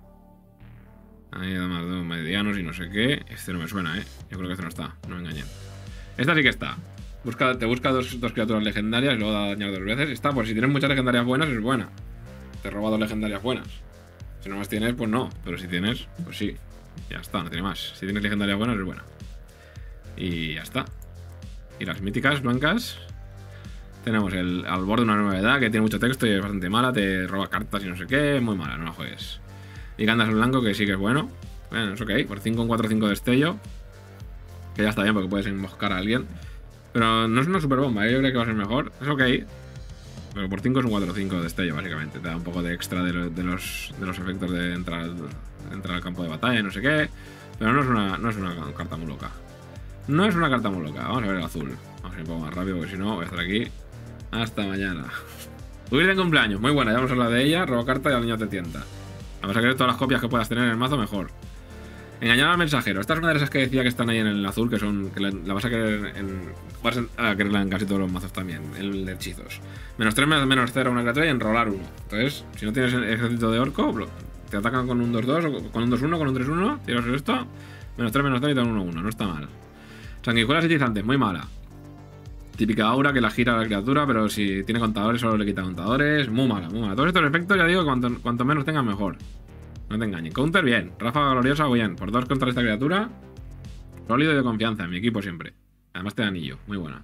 Ahí además de medianos y no sé qué. Este no me suena, ¿eh? Yo creo que este no está, no me engañen. Esta sí que está. Te busca dos criaturas legendarias y luego da dañar 2 veces. Esta, pues si tienes muchas legendarias buenas, es buena. Te roba 2 legendarias buenas. Si no más tienes, pues no. Pero si tienes, pues sí. Ya está, no tiene más. Si tienes legendarias buenas, es buena. Y ya está. Y las míticas blancas. Tenemos al borde una novedad que tiene mucho texto y es bastante mala. Te roba cartas y no sé qué. Muy mala, no la juegues. Y Gandalf blanco, que sí que es bueno. Bueno, es ok. Por 5 un 4-5 destello. Que ya está bien porque puedes emboscar a alguien. Pero no es una super bomba, ¿eh? Yo creo que va a ser mejor. Es ok. Pero por 5 es un 4-5 destello, básicamente. Te da un poco de extra de los efectos de entrar al campo de batalla y no sé qué. Pero no es una carta muy loca. No es una carta muy loca. Vamos a ver el azul. Vamos a ir un poco más rápido porque si no voy a estar aquí hasta mañana. Huir de cumpleaños. Muy buena, ya vamos a hablar de ella. Roba carta y al niño te tienta. Vamos a querer todas las copias que puedas tener en el mazo mejor. Engañar al mensajero. Esta es una de esas que decía que están ahí en el azul, que la vas a querer vas a quererla en casi todos los mazos también, el de hechizos. -3, -0 una criatura y enrolar 1. Entonces, si no tienes el ejército de orco, te atacan con un 2-2 o con un 2-1, con un 3-1, tiras esto, -3, -0 y te dan 1-1, no está mal. Sanguijuelas hechizantes, muy mala. Típica aura que la gira a la criatura, pero si tiene contadores solo le quita contadores. Muy mala, muy mala. Todos estos efectos, ya digo, cuanto menos tengan mejor. No te engañes. Counter, bien. Ráfaga gloriosa, bien. Por 2 contra esta criatura. Sólido y de confianza. En mi equipo siempre. Además te da anillo. Muy buena.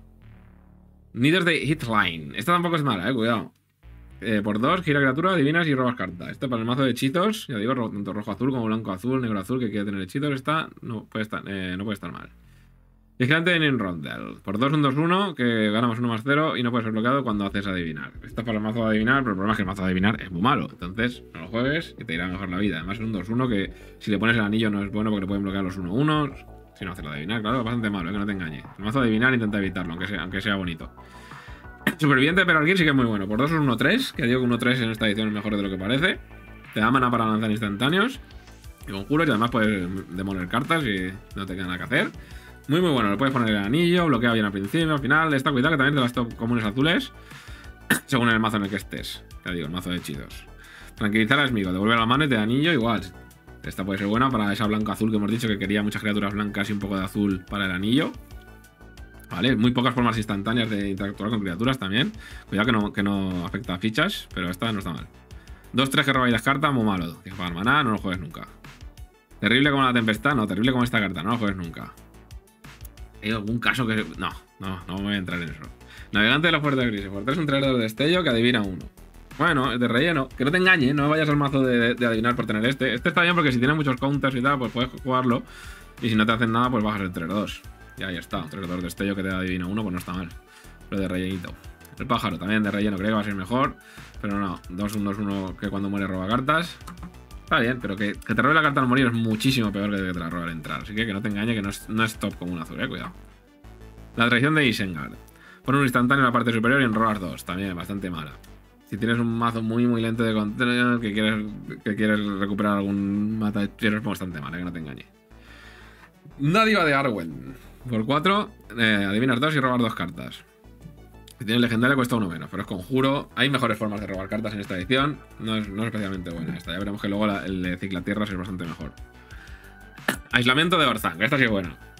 Needers de Hitline. Esta tampoco es mala, cuidado. Por 2, gira criatura, adivinas y robas carta. Este para el mazo de hechizos. Ya digo, tanto rojo-azul como blanco-azul, negro-azul, que quiere tener hechizos. Esta no puede estar mal. Vigilante de Ninrondel. Por 2, un 2-1, que ganamos 1+0 y no puede ser bloqueado cuando haces adivinar. Esta para el mazo de adivinar, pero el problema es que el mazo de adivinar es muy malo. Entonces, no lo juegues y te irá mejor la vida. Además, es un 2-1 que si le pones el anillo no es bueno porque le pueden bloquear los 1-1. Si no haces la de adivinar, claro, es bastante malo, que no te engañes. El mazo de adivinar intenta evitarlo, aunque sea bonito. Superviviente de Peralgir sí que es muy bueno. Por 2 es 1-3, que digo que 1-3 en esta edición es mejor de lo que parece. Te da mana para lanzar instantáneos y conjuros y además puedes demoler cartas y no te queda nada que hacer. Muy bueno, le puedes poner el anillo, bloquea bien al principio, al final. Está cuidado que también te las top comunes azules según el mazo en el que estés. Ya digo, el mazo de hechizos. Tranquilizar a Smigo, devuelve la mano y te da anillo igual. Esta puede ser buena para esa blanco-azul que hemos dicho que quería muchas criaturas blancas y un poco de azul para el anillo. Vale, muy pocas formas instantáneas de interactuar con criaturas también. Cuidado que no afecta a fichas, pero esta no está mal. 2-3 que robáis las cartas, muy malo. Tienes que pagar maná, no lo juegues nunca. Terrible como la tempestad, no, terrible como esta carta, no lo juegues nunca. Hay algún caso que... No me voy a entrar en eso. Navegante de la fuerza gris. Por 3 un 3 de destello que adivina 1. Bueno, es de relleno. Que no te engañes, no vayas al mazo de adivinar por tener este. Este está bien porque si tiene muchos counters y tal, pues puedes jugarlo. Y si no te hacen nada, pues bajas el 3-2. Y ahí está. 3-2 de destello que te adivina 1, pues no está mal. Lo de rellenito. El pájaro también de relleno, creo que va a ser mejor. Pero no, 2-1-2-1 que cuando muere roba cartas. Está bien, pero que te robe la carta al morir es muchísimo peor que te la robe al entrar. Así que no te engañe que no es top como un azul, cuidado. La traición de Isengard. Pon un instantáneo en la parte superior y enrolar 2. También bastante mala. Si tienes un mazo muy lento de control, que quieres recuperar algún mata de es bastante mala, que no te engañe. Dádiva de Arwen. Por 4, adivinas 2 y robar 2 cartas. Si tienes legendaria cuesta 1 menos, pero es conjuro. Hay mejores formas de robar cartas en esta edición. No es especialmente buena esta. Ya veremos que luego el de Ciclatierras es bastante mejor. Aislamiento de Orthanc. Esta sí es buena.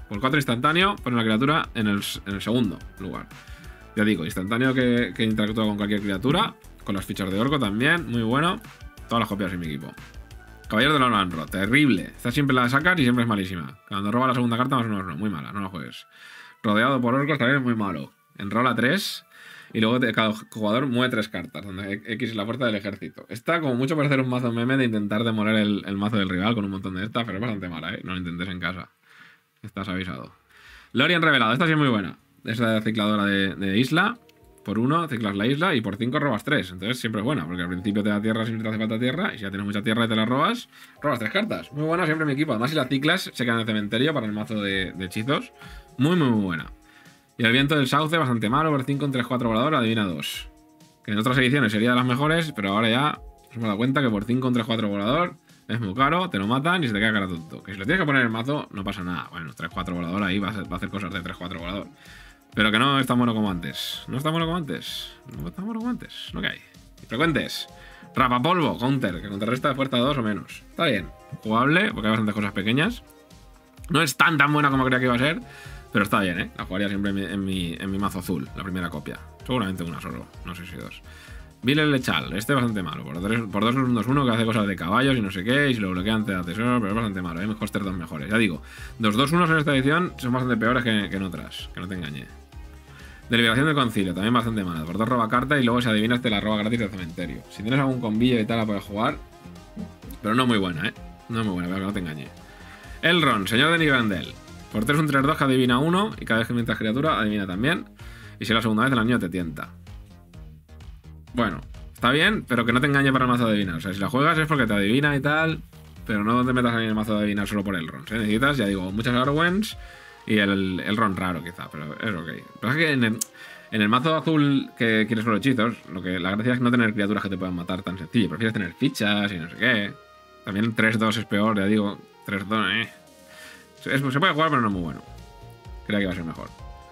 Por 4 instantáneo, pone la criatura en el segundo lugar. Ya digo, instantáneo que interactúa con cualquier criatura. Con las fichas de orco también, muy bueno. Todas las copias en mi equipo. Caballero de la Honro, terrible. Esta siempre la sacas y siempre es malísima. Cuando roba la segunda carta, más o menos no, muy mala, no la juegues. Rodeado por orcos también es muy malo. Enrola 3 y luego cada jugador mueve 3 cartas, donde X es la fuerza del ejército. Está como mucho para hacer un mazo meme de intentar demoler el mazo del rival con un montón de estas, pero es bastante mala, ¿eh? No lo intentes en casa. Estás avisado. Lorien revelado, esta sí es muy buena. Es la cicladora de isla. Por 1 ciclas la isla y por 5 robas 3. Entonces siempre es buena, porque al principio te da tierra siempre te hace falta tierra. Y si ya tienes mucha tierra y te la robas 3 cartas. Muy buena siempre en mi equipo. Además, si la ciclas, se queda en el cementerio para el mazo de hechizos. Muy buena. Y el viento del sauce, bastante malo. Por 5, un 3-4 volador, adivina 2. Que en otras ediciones sería de las mejores, pero ahora ya nos hemos dado cuenta que por 5, un 3-4 volador es muy caro, te lo matan y se te queda cara tonto. Que si lo tienes que poner en el mazo, no pasa nada. Bueno, 3-4 volador ahí va a hacer cosas de 3-4 volador. Pero que no es tan bueno como antes. No está bueno como antes. No está bueno como antes. No que hay. Frecuentes. Rapapolvo, counter, que contrarresta de fuerza 2 o menos. Está bien. Jugable, porque hay bastantes cosas pequeñas. No es tan buena como creía que iba a ser. Pero está bien, ¿eh? La jugaría siempre en mi mazo azul, la primera copia. Seguramente una solo, no sé si 2. Vile Lechal, este es bastante malo. Por 2 es un 2-1 que hace cosas de caballos y no sé qué. Y si lo bloquean te da tesoro, pero es bastante malo. Hay coster 2 mejores. Ya digo, los 2-1 en esta edición son bastante peores que en otras. Que no te engañe. Deliberación del concilio, también bastante mala. Por 2 roba carta y luego si adivinas te la roba gratis del cementerio. Si tienes algún combillo y tal la puedes jugar. Pero no muy buena, ¿eh? No muy buena, pero que no te engañe. Elrond, señor de Nigrandel. Por 3 un 3-2 que adivina 1 y cada vez que mientras criatura adivina también. Y si la segunda vez el anillo te tienta. Bueno, está bien, pero que no te engañe para el mazo de adivinar. O sea, si la juegas es porque te adivina y tal, pero no te metas en el mazo de adivinar solo por Elrond. Necesitas, ya digo, muchas Arwens y el Elrond raro quizá, pero es ok. Pero es que en el mazo azul que quieres solo hechizos, la gracia es no tener criaturas que te puedan matar tan sencillo. Prefieres tener fichas y no sé qué. También 3-2 es peor, ya digo. 3-2, se puede jugar, pero no es muy bueno. Creía que iba a ser mejor.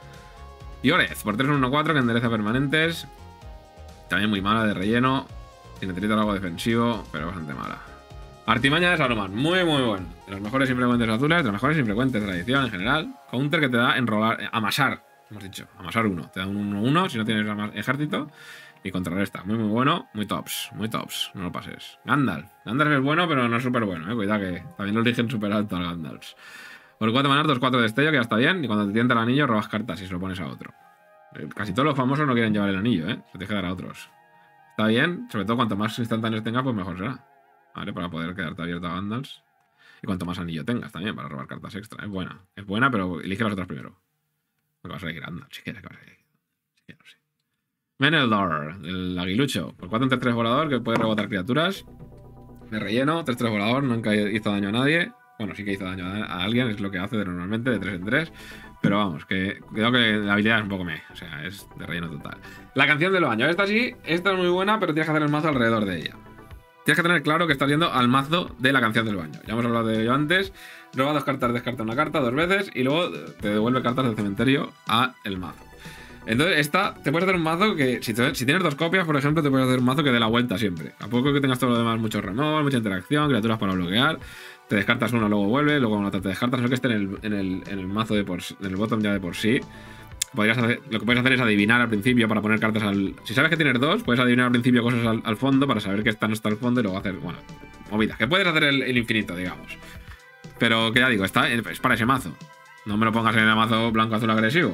Y Orez, por 3-1-4 que endereza permanentes. También muy mala de relleno. Si necesitas algo defensivo, pero bastante mala. Artimaña de Saruman, muy buena. De los mejores infrecuentes azules, de los mejores infrecuentes de la edición en general. Counter que te da enrolar, amasar, hemos dicho, amasar 1. Te da un 1-1 si no tienes ejército. Y contrarresta, muy bueno, muy tops, no lo pases. Gandalf es bueno, pero no es súper bueno, cuidado que también lo eligen súper alto al Gandalf. Por 4 manas, 2-4 destello, que ya está bien. Y cuando te tienta el anillo, robas cartas y se lo pones a otro. Casi todos los famosos no quieren llevar el anillo, se tienes que dar a otros. Está bien, sobre todo cuanto más instantáneos tengas, pues mejor será. ¿Vale? Para poder quedarte abierto a Gandalf. Y cuanto más anillo tengas también, para robar cartas extra. Es buena, pero elige las otras primero. No vas a elegir Gandalf, si quieres que vas a elegir. Si quieres, sí. Meneldor, el aguilucho. Por 4 3 volador, que puede rebotar criaturas. De relleno, 3-3 volador, nunca hizo daño a nadie. Bueno, sí que hizo daño a alguien, es lo que hace normalmente, de 3 en 3. Pero vamos, que cuidado que la habilidad es un poco o sea, es de relleno total. La canción del baño, esta es muy buena, pero tienes que hacer el mazo alrededor de ella. Tienes que tener claro que estás yendo al mazo de la canción del baño. Ya hemos hablado de ello antes. Roba 2 cartas, descarta una carta 2 veces y luego te devuelve cartas del cementerio a el mazo. Entonces, te puedes hacer un mazo que, si tienes 2 copias, por ejemplo, te puedes hacer un mazo que dé la vuelta siempre. A poco que tengas todo lo demás, mucho remol, mucha interacción, criaturas para bloquear. Te descartas uno, luego vuelve, luego una te descartas, no que esté en el mazo en el bottom ya de por sí. Lo que puedes hacer es adivinar al principio para poner cartas al... Si sabes que tienes 2, puedes adivinar al principio cosas al fondo para saber que esta no está al fondo y luego hacer, bueno, movidas. Que puedes hacer el infinito, digamos. Pero que ya digo, es para ese mazo. No me lo pongas en el mazo blanco-azul agresivo.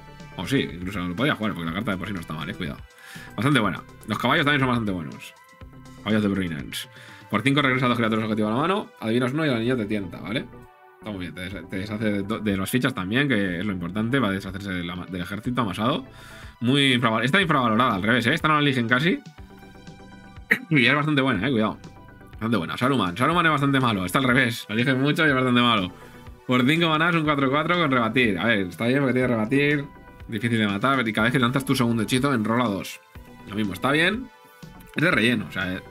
O sí, incluso lo podía jugar porque la carta de por sí no está mal, cuidado. Bastante buena. Los caballos también son bastante buenos. Caballos de Brunans. Por 5 regresa 2 criaturas objetivo a la mano, adivinas 1 y el anillo te tienta, ¿vale? Está muy bien, te deshace de las fichas también, que es lo importante, va a deshacerse del ejército amasado. Muy infravalorada. Está infravalorada, al revés, Esta no la eligen casi. Y es bastante buena, cuidado. Bastante buena. Saruman es bastante malo, está al revés. La eligen mucho y es bastante malo. Por 5 manás, un 4-4 con rebatir. A ver, está bien porque tiene rebatir. Difícil de matar, y cada vez que lanzas tu segundo hechizo, enrola 2. Lo mismo, está bien. Es de relleno, o sea...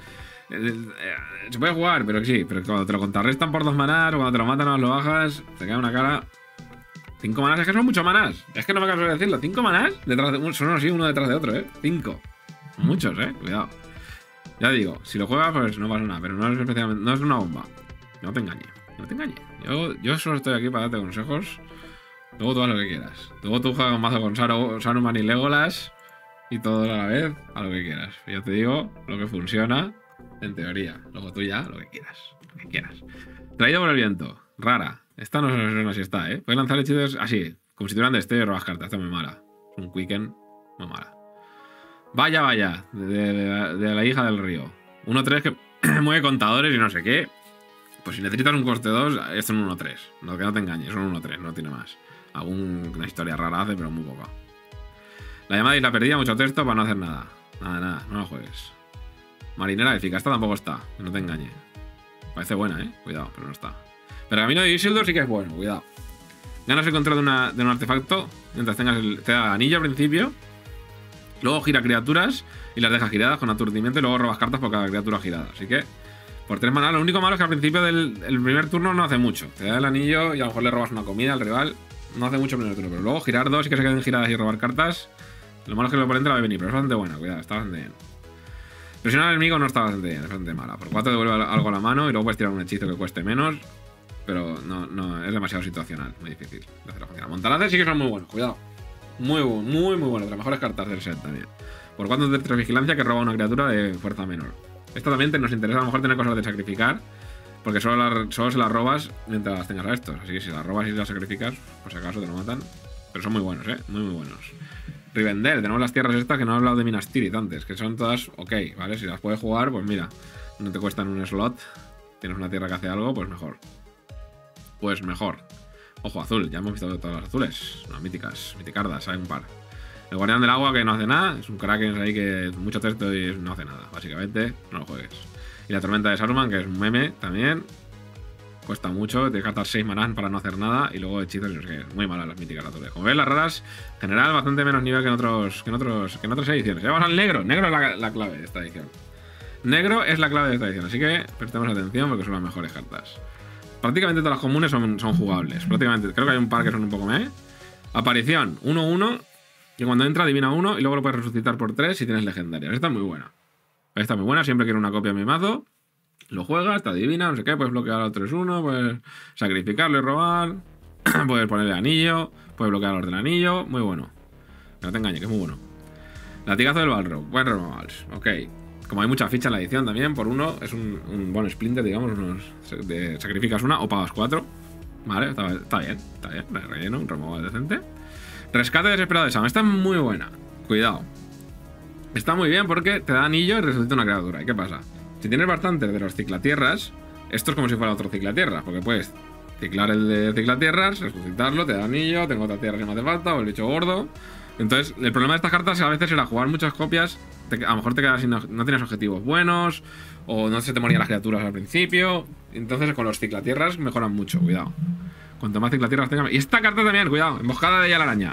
se puede jugar, pero sí, pero cuando te lo contrarrestan por 2 manás o cuando te lo matan o lo bajas, te queda una cara. 5 manás, es que son muchos manás. Es que no me canso de decirlo. 5 manás detrás de son así, uno detrás de otro, 5. Muchos, cuidado. Ya digo, si lo juegas, pues no pasa nada, pero no es especialmente. No es una bomba. No te engañe. Yo solo estoy aquí para darte consejos Luego tú haz lo que quieras. Luego tú juegas un mazo con Saruman y Legolas y todo a la vez, a lo que quieras. Yo te digo lo que funciona, en teoría. Luego tú ya, lo que quieras. Lo que quieras. Traído por el viento. Rara. Esta no sé si está, ¿eh? Puedes lanzar hechizos así, como si tuvieran destello y robas cartas. Esta es muy mala. Es un Quicken muy mala. Vaya, vaya. De la hija del río. 1-3 que mueve contadores y no sé qué. Pues si necesitas un coste 2, esto es un 1-3. No, que no te engañes, es un 1-3, no tiene más. Alguna historia rara hace, pero muy poca. La llamada y la perdida, mucho texto para no hacer nada. Nada, no lo juegues. Marinera épica, esta tampoco está, que no te engañe. Parece buena, cuidado, pero no está. Pergamino de Isildur sí que es bueno, cuidado. Ganas el control de un artefacto mientras tengas te da anillo al principio. Luego gira criaturas y las dejas giradas con aturdimiento y luego robas cartas por cada criatura girada. Así que, por 3 maná, lo único malo es que al principio del primer turno no hace mucho. Te da el anillo y a lo mejor le robas una comida al rival. No hace mucho el primer turno, pero luego girar 2 y que se queden giradas y robar cartas. Lo malo es que el oponente la va a venir, pero es bastante buena, cuidado, está bastante bien. Presionar al enemigo no está bastante bien, es bastante mala. Por 4 devuelve algo a la mano y luego puedes tirar un hechizo que cueste menos. Pero no, es demasiado situacional, muy difícil de hacerlo funcionar. Montalaces sí que son muy buenos, cuidado. Muy buenos, de las mejores cartas del set también. Por 4 de 3 vigilancia que roba una criatura de fuerza menor. Esto también nos interesa a lo mejor tener cosas de sacrificar, porque solo se las robas mientras las tengas a estos. Así que si las robas y las sacrificas, por si acaso te lo matan. Pero son muy buenos, muy buenos. Rivendell, tenemos las tierras estas que no he hablado de Minas Tirith antes, que son todas ok, ¿vale? Si las puedes jugar, pues mira, no te cuestan un slot, tienes una tierra que hace algo, pues mejor. Pues mejor. Ojo azul, ya hemos visto todas las azules. No, míticas, miticardas, hay un par. El guardián del agua que no hace nada, es un Kraken ahí que mucho texto y no hace nada, básicamente, no lo juegues. Y la tormenta de Saruman, que es un meme también. Cuesta mucho, tienes que gastar 6 manás para no hacer nada y luego hechizos y no sé qué. Muy malas las míticas azules. Como ves, las raras, en general, bastante menos nivel que en otras ediciones. Ya vamos al negro. Negro es la clave de esta edición. Negro es la clave de esta edición, así que prestemos atención porque son las mejores cartas. Prácticamente todas las comunes son jugables. Prácticamente, creo que hay un par que son un poco meh. Aparición, 1-1. Y cuando entra, adivina 1 y luego lo puedes resucitar por 3 si tienes legendarias. Esta es muy buena. Esta es muy buena, siempre quiero una copia de mi mazo. Lo juegas, te adivina, no sé qué, puedes bloquear al 3-1, puedes sacrificarlo y robar. Puedes ponerle anillo, puedes bloquear los del anillo. Muy bueno. No te engañes, que es muy bueno. Latigazo del Balrog. Buen Removals. Ok. Como hay mucha ficha en la edición también, por 1 es un buen splinter, digamos. Sacrificas una o pagas 4. Vale, está bien. Relleno, un removal decente. Rescate desesperado de Sam. Esta es muy buena. Cuidado. Está muy bien porque te da anillo y resucita una criatura. ¿Y qué pasa? Si tienes bastantes de los ciclatierras, esto es como si fuera otro ciclatierras, porque puedes ciclar el de ciclatierras, resucitarlo, te da anillo, tengo otra tierra si me hace falta, o el bicho gordo. Entonces, el problema de estas cartas a veces era jugar muchas copias, a lo mejor te quedas no tienes objetivos buenos, o no se te morían las criaturas al principio. Entonces, con los ciclatierras mejoran mucho, cuidado. Cuanto más ciclatierras tengas. Y esta carta también, cuidado, emboscada de ella la araña.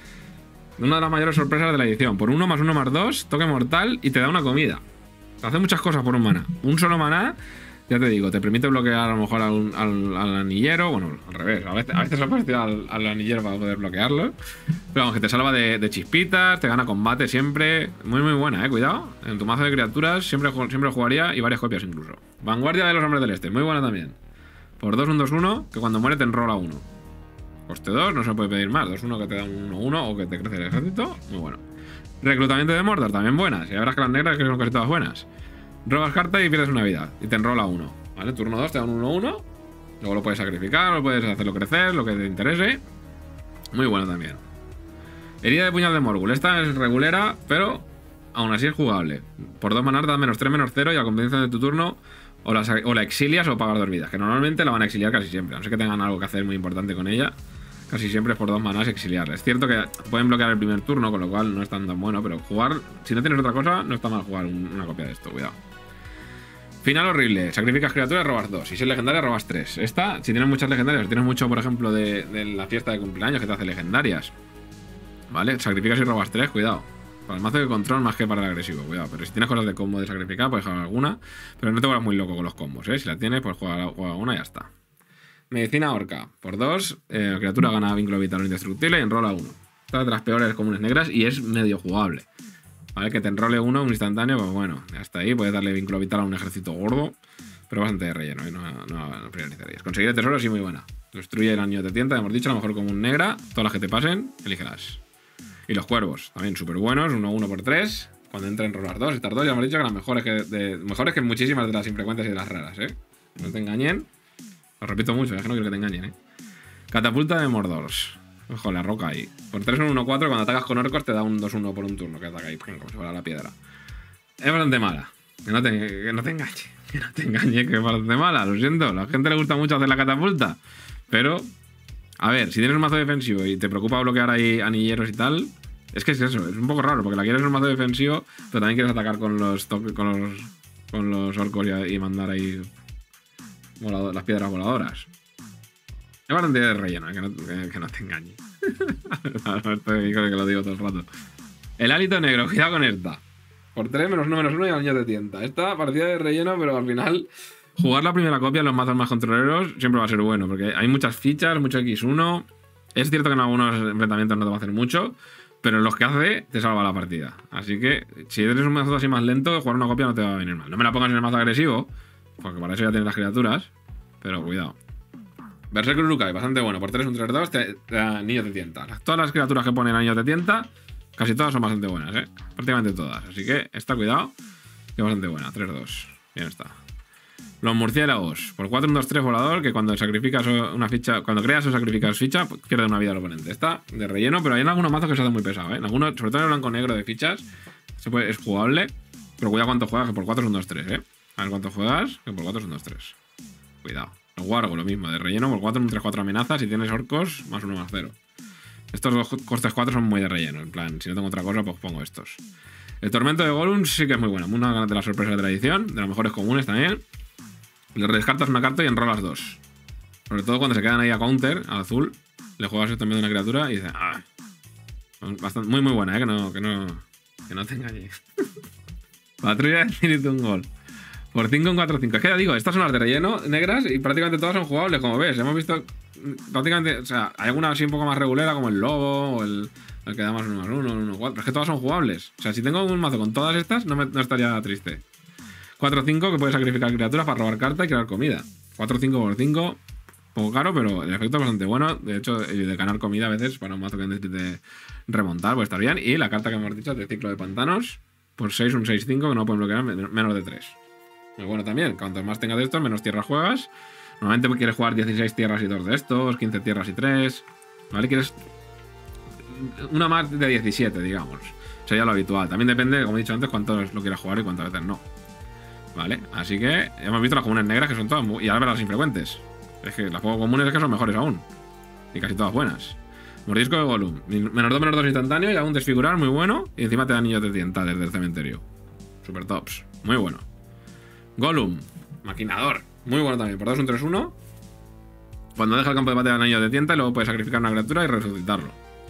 Una de las mayores sorpresas de la edición. Por 1+1+2, toque mortal y te da una comida. Hace muchas cosas por un maná. Un solo maná, ya te digo, te permite bloquear a lo mejor al anillero. Bueno, al revés. A veces aparece al anillero para poder bloquearlo. Pero vamos, que te salva de chispitas, te gana combate siempre. Muy buena, cuidado. En tu mazo de criaturas siempre jugaría y varias copias incluso. Vanguardia de los Hombres del Este, muy buena también. Por 2, un 2-1, que cuando muere te enrola 1. Coste 2, no se puede pedir más. 2-1 que te da un 1-1 o que te crece el ejército. Muy bueno. Reclutamiento de Mordor, también buenas. Y habrás que las negras que son casi todas buenas. Robas carta y pierdes una vida. Y te enrola 1. ¿Vale? Turno 2 te da un 1-1. Luego lo puedes sacrificar, lo puedes hacerlo crecer, lo que te interese. Muy bueno también. Herida de puñal de Morgul. Esta es regulera, pero aún así es jugable. Por 2 maná da -3, -0 y a competencia de tu turno o la exilias o pagas 2 vidas. Que normalmente la van a exiliar casi siempre. A no ser que tengan algo que hacer muy importante con ella. Casi siempre es por 2 manás exiliarla. Es cierto que pueden bloquear el primer turno, con lo cual no es tan bueno, pero jugar, si no tienes otra cosa, no está mal jugar una copia de esto, cuidado. Final horrible, sacrificas criaturas, robas 2. Y si es legendaria, robas 3. Esta, si tienes muchas legendarias, si tienes mucho, por ejemplo, de la fiesta de cumpleaños que te hace legendarias, ¿vale? Sacrificas y robas 3, cuidado. Para el mazo de control más que para el agresivo, cuidado. Pero si tienes cosas de combo de sacrificar, puedes jugar alguna, pero no te vuelvas muy loco con los combos, ¿eh? Si la tienes, pues juega una y ya está. Medicina orca. Por 2, la criatura gana vínculo vital o indestructible y enrola 1. Esta es de las peores comunes negras y es medio jugable. ¿Vale? Que te enrole 1 un instantáneo, pues bueno, hasta ahí. Puedes darle vínculo vital a un ejército gordo. pero bastante de relleno, ¿eh? No priorizarías. Conseguir el tesoro sí muy buena. Destruye el anillo de tienta, hemos dicho, a lo mejor común negra. Todas las que te pasen, elígelas. Y los cuervos, también súper buenos, 1 por 3. Cuando entren rolar 2, estas dos ya hemos dicho que las mejores que muchísimas de las infrecuentes y de las raras, ¿eh? No te engañen. Lo repito mucho, es que no quiero que te engañen, ¿eh? Catapulta de Mordors. Ojo, la roca ahí. Por 3 1 4, cuando atacas con orcos te da un 2-1 por un turno que ataca ahí, como si fuera la piedra. Es bastante mala. Que no te engañe. Que no te engañe, que es bastante mala. Lo siento. A la gente le gusta mucho hacer la catapulta. Pero, a ver, si tienes un mazo defensivo y te preocupa bloquear ahí anilleros y tal, es que es eso. Es un poco raro, porque la quieres en un mazo defensivo, pero también quieres atacar con los orcos y mandar ahí las piedras voladoras. Es bastante de relleno, que no te engañe. Estoy que lo digo todo el rato. El hálito negro, cuidado con esta. Por 3, -1/-1 y anillo de tienta. Esta parecía de relleno, pero al final jugar la primera copia en los mazos más controleros siempre va a ser bueno, porque hay muchas fichas, mucho X1. Es cierto que en algunos enfrentamientos no te va a hacer mucho, pero en los que hace te salva la partida. Así que si eres un mazo así más lento, jugar una copia no te va a venir mal. No me la pongas en el mazo agresivo, porque para eso ya tienes las criaturas, pero cuidado. Berserker Urukai, bastante bueno. Por 3, un 3-2, te da anillo de tienta. Todas las criaturas que ponen anillo de tienta, casi todas son bastante buenas, ¿eh? Prácticamente todas. Así que, está cuidado, que es bastante buena. 3-2. Bien está. Los murciélagos. Por 4, un 2-3 volador, que cuando sacrificas una ficha, cuando creas o sacrificas ficha, pues pierde una vida al oponente. Está de relleno, pero hay en algunos mazos que se hace muy pesado, ¿eh? En algunos, sobre todo en el blanco-negro de fichas, es jugable. Pero cuidado cuánto juegas, que por 4 es un 2-3, ¿eh? A ver cuánto juegas, que por 4 es un 2-3. Cuidado. Los Wargo, lo mismo, de relleno por 4, un 3-4 amenazas. Si tienes orcos, +1/+0. Estos dos costes 4 son muy de relleno. En plan, si no tengo otra cosa, pues pongo estos. El Tormento de Gollum sí que es muy buena. Una de las sorpresas de la edición, de las mejores comunes también. Le descartas una carta y enrolas 2. Sobre todo cuando se quedan ahí a counter, al azul. Le juegas también de una criatura y dices, ah. Bastante, muy buena, que no te engañes. Patrulla de Espíritu Ungol. Por 5 en 4-5. Es que ya digo, estas son las de relleno negras y prácticamente todas son jugables, como ves. Hemos visto prácticamente, o sea, hay alguna así un poco más regulera como el lobo o el que da +1/+1, el 1-4. Es que todas son jugables. O sea, si tengo un mazo con todas estas, no estaría triste. 4-5 que puedes sacrificar criaturas para robar carta y crear comida. 4-5 por 5, poco caro, pero el efecto es bastante bueno. De hecho, de ganar comida a veces para un mazo que necesite remontar, pues estar bien. Y la carta que hemos dicho de ciclo de pantanos, por 6, un 6-5 que no pueden bloquear menos de 3. Muy bueno también, cuanto más tengas de estos, menos tierras juegas. Normalmente quieres jugar 16 tierras y 2 de estos, 15 tierras y 3. ¿Vale? Quieres una más de 17, digamos. Sería lo habitual. También depende, como he dicho antes, cuántos lo quieras jugar y cuántas veces no. ¿Vale? Así que hemos visto las comunes negras que son todas y ahora las infrecuentes. Es que las poco comunes es que son mejores aún. Y casi todas buenas. Mordisco de Gollum. -2/-2 instantáneo y aún desfigurar, muy bueno. Y encima te da anillos de tienta desde el cementerio. Super tops. Muy bueno. Gollum, maquinador, muy bueno también, por 2 un 3-1. Cuando deja el campo de batalla de anillo de tienta y luego puedes sacrificar una criatura y resucitarlo.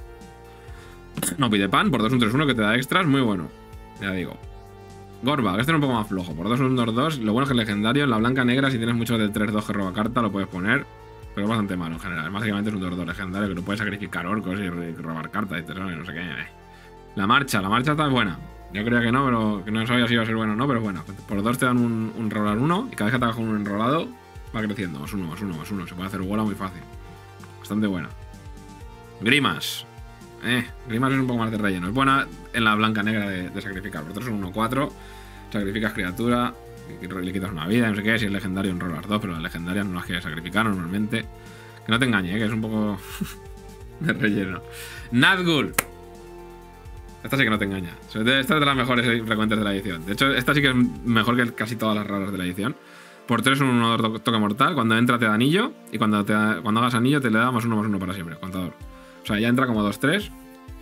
No pide pan, por 2 un 3-1 que te da extras, muy bueno. Ya digo. Gorbag, este es un poco más flojo, por 2 un 2-2. Lo bueno es que es legendario, en la blanca negra si tienes mucho del 3-2 que roba carta lo puedes poner. Pero es bastante malo en general, básicamente es un 2-2 legendario que no puedes sacrificar orcos y robar cartas y no sé qué. La marcha está buena. Yo creía que no, pero que no sabía si iba a ser bueno o no, pero bueno. Por 2 te dan un rolar 1 y cada vez que atacas con un enrolado va creciendo. +1/+1. Se puede hacer bola muy fácil. Bastante buena. Grimas. Grimas es un poco más de relleno. Es buena en la blanca negra de sacrificar. Por 3 un 1-4. Sacrificas criatura. Le quitas una vida, no sé qué. Si es legendario, enrolas 2, pero las legendarias no las quieres sacrificar normalmente. Que no te engañe, que es un poco de relleno. Nazgûl. Esta sí que no te engaña. Esta es de las mejores frecuentes de la edición. De hecho, esta sí que es mejor que casi todas las raras de la edición. Por 3 un 1-2 toque mortal. Cuando entra te da anillo. Y cuando hagas anillo te le da +1/+1 para siempre. Contador. O sea, ya entra como 2-3.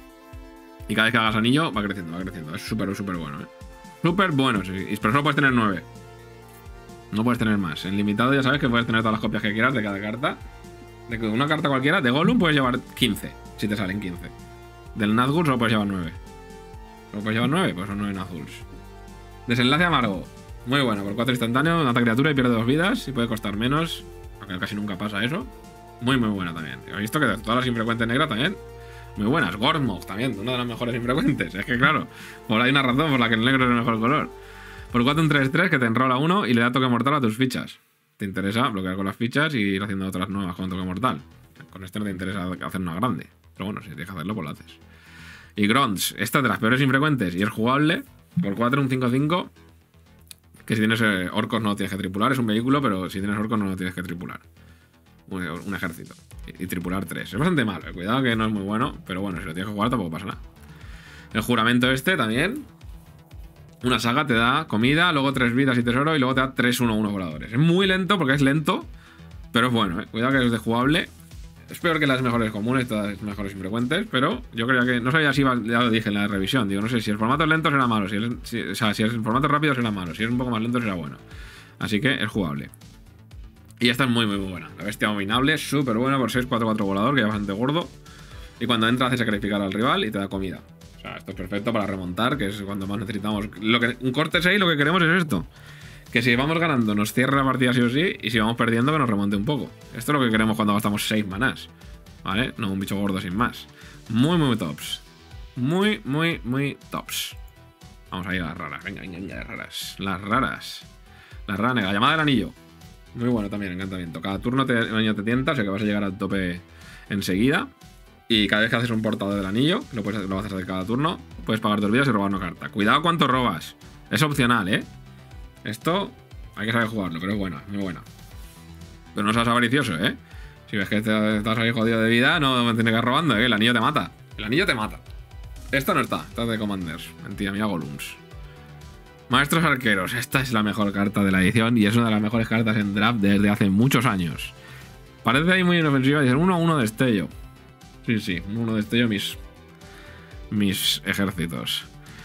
Y cada vez que hagas anillo va creciendo. Es súper bueno, Súper bueno, sí. Pero solo puedes tener 9. No puedes tener más. En limitado ya sabes que puedes tener todas las copias que quieras de cada carta. De una carta cualquiera. De Gollum puedes llevar 15. Si te salen 15. Del Nazgûl solo puedes llevar 9. ¿Solo puedes llevar 9? Pues son 9 Nazgûls. Desenlace amargo. Muy bueno. Por 4 instantáneo, mata criatura y pierde 2 vidas. Y puede costar menos. Aunque casi nunca pasa eso. Muy buena también. He visto que de todas las infrecuentes negras también. Muy buenas. Gormog también. Una de las mejores infrecuentes. Es que claro, por ahí hay una razón por la que el negro es el mejor color. Por 4 un 3-3 que te enrola uno y le da toque mortal a tus fichas. Te interesa bloquear con las fichas y ir haciendo otras nuevas con toque mortal. Con este no te interesa hacer una grande. Pero bueno, si tienes que hacerlo, pues lo haces. Y Grunts, esta es de las peores infrecuentes y es jugable. Por 4 un 5-5. Que si tienes orcos no lo tienes que tripular. Es un vehículo, pero si tienes orcos no lo tienes que tripular. Un ejército. Y tripular 3. Es bastante malo. Cuidado que no es muy bueno. Pero bueno, si lo tienes que jugar tampoco pasa nada. El juramento este también. Una saga te da comida, luego 3 vidas y tesoro y luego te da 3-1-1 voladores. Es muy lento porque es lento, pero es bueno, ¿eh? Cuidado que es de jugable. Es peor que las mejores comunes, todas las mejores infrecuentes, pero yo creía que... No sabía si iba, ya lo dije en la revisión, digo, no sé, si el formato es lento será malo, o sea, si el formato rápido será malo, si es un poco más lento será bueno. Así que es jugable. Y esta es muy buena. La bestia abominable, súper buena por 6-4-4 volador, que ya es bastante gordo. Y cuando entra hace sacrificar al rival y te da comida. O sea, esto es perfecto para remontar, que es cuando más necesitamos. Un corte 6 lo que queremos es esto. Que si vamos ganando nos cierre la partida sí o sí, y si vamos perdiendo que nos remonte un poco. Esto es lo que queremos cuando gastamos 6 manás. ¿Vale? No un bicho gordo sin más. Muy tops. Muy tops. Vamos a ir a las raras. Venga, las raras. Las raras. La rana, llamada del anillo. Muy bueno también, encantamiento. Cada turno el anillo te tienta, o sea que vas a llegar al tope enseguida. Y cada vez que haces un portado del anillo, lo vas a hacer cada turno, puedes pagar 2 vidas y robar una carta. Cuidado cuánto robas. Es opcional, ¿eh? Esto hay que saber jugarlo, pero es bueno, muy bueno. Pero no seas avaricioso, ¿eh? Si ves que estás ahí jodido de vida, no me tienes que ir robando, ¿eh? El anillo te mata. El anillo te mata. Esto no está, esto es de Commanders. Mentira, mira Golems. Maestros arqueros, esta es la mejor carta de la edición y es una de las mejores cartas en draft desde hace muchos años. Parece ahí muy inofensiva, dicen 1-1 destello. Sí, 1 destello mis ejércitos.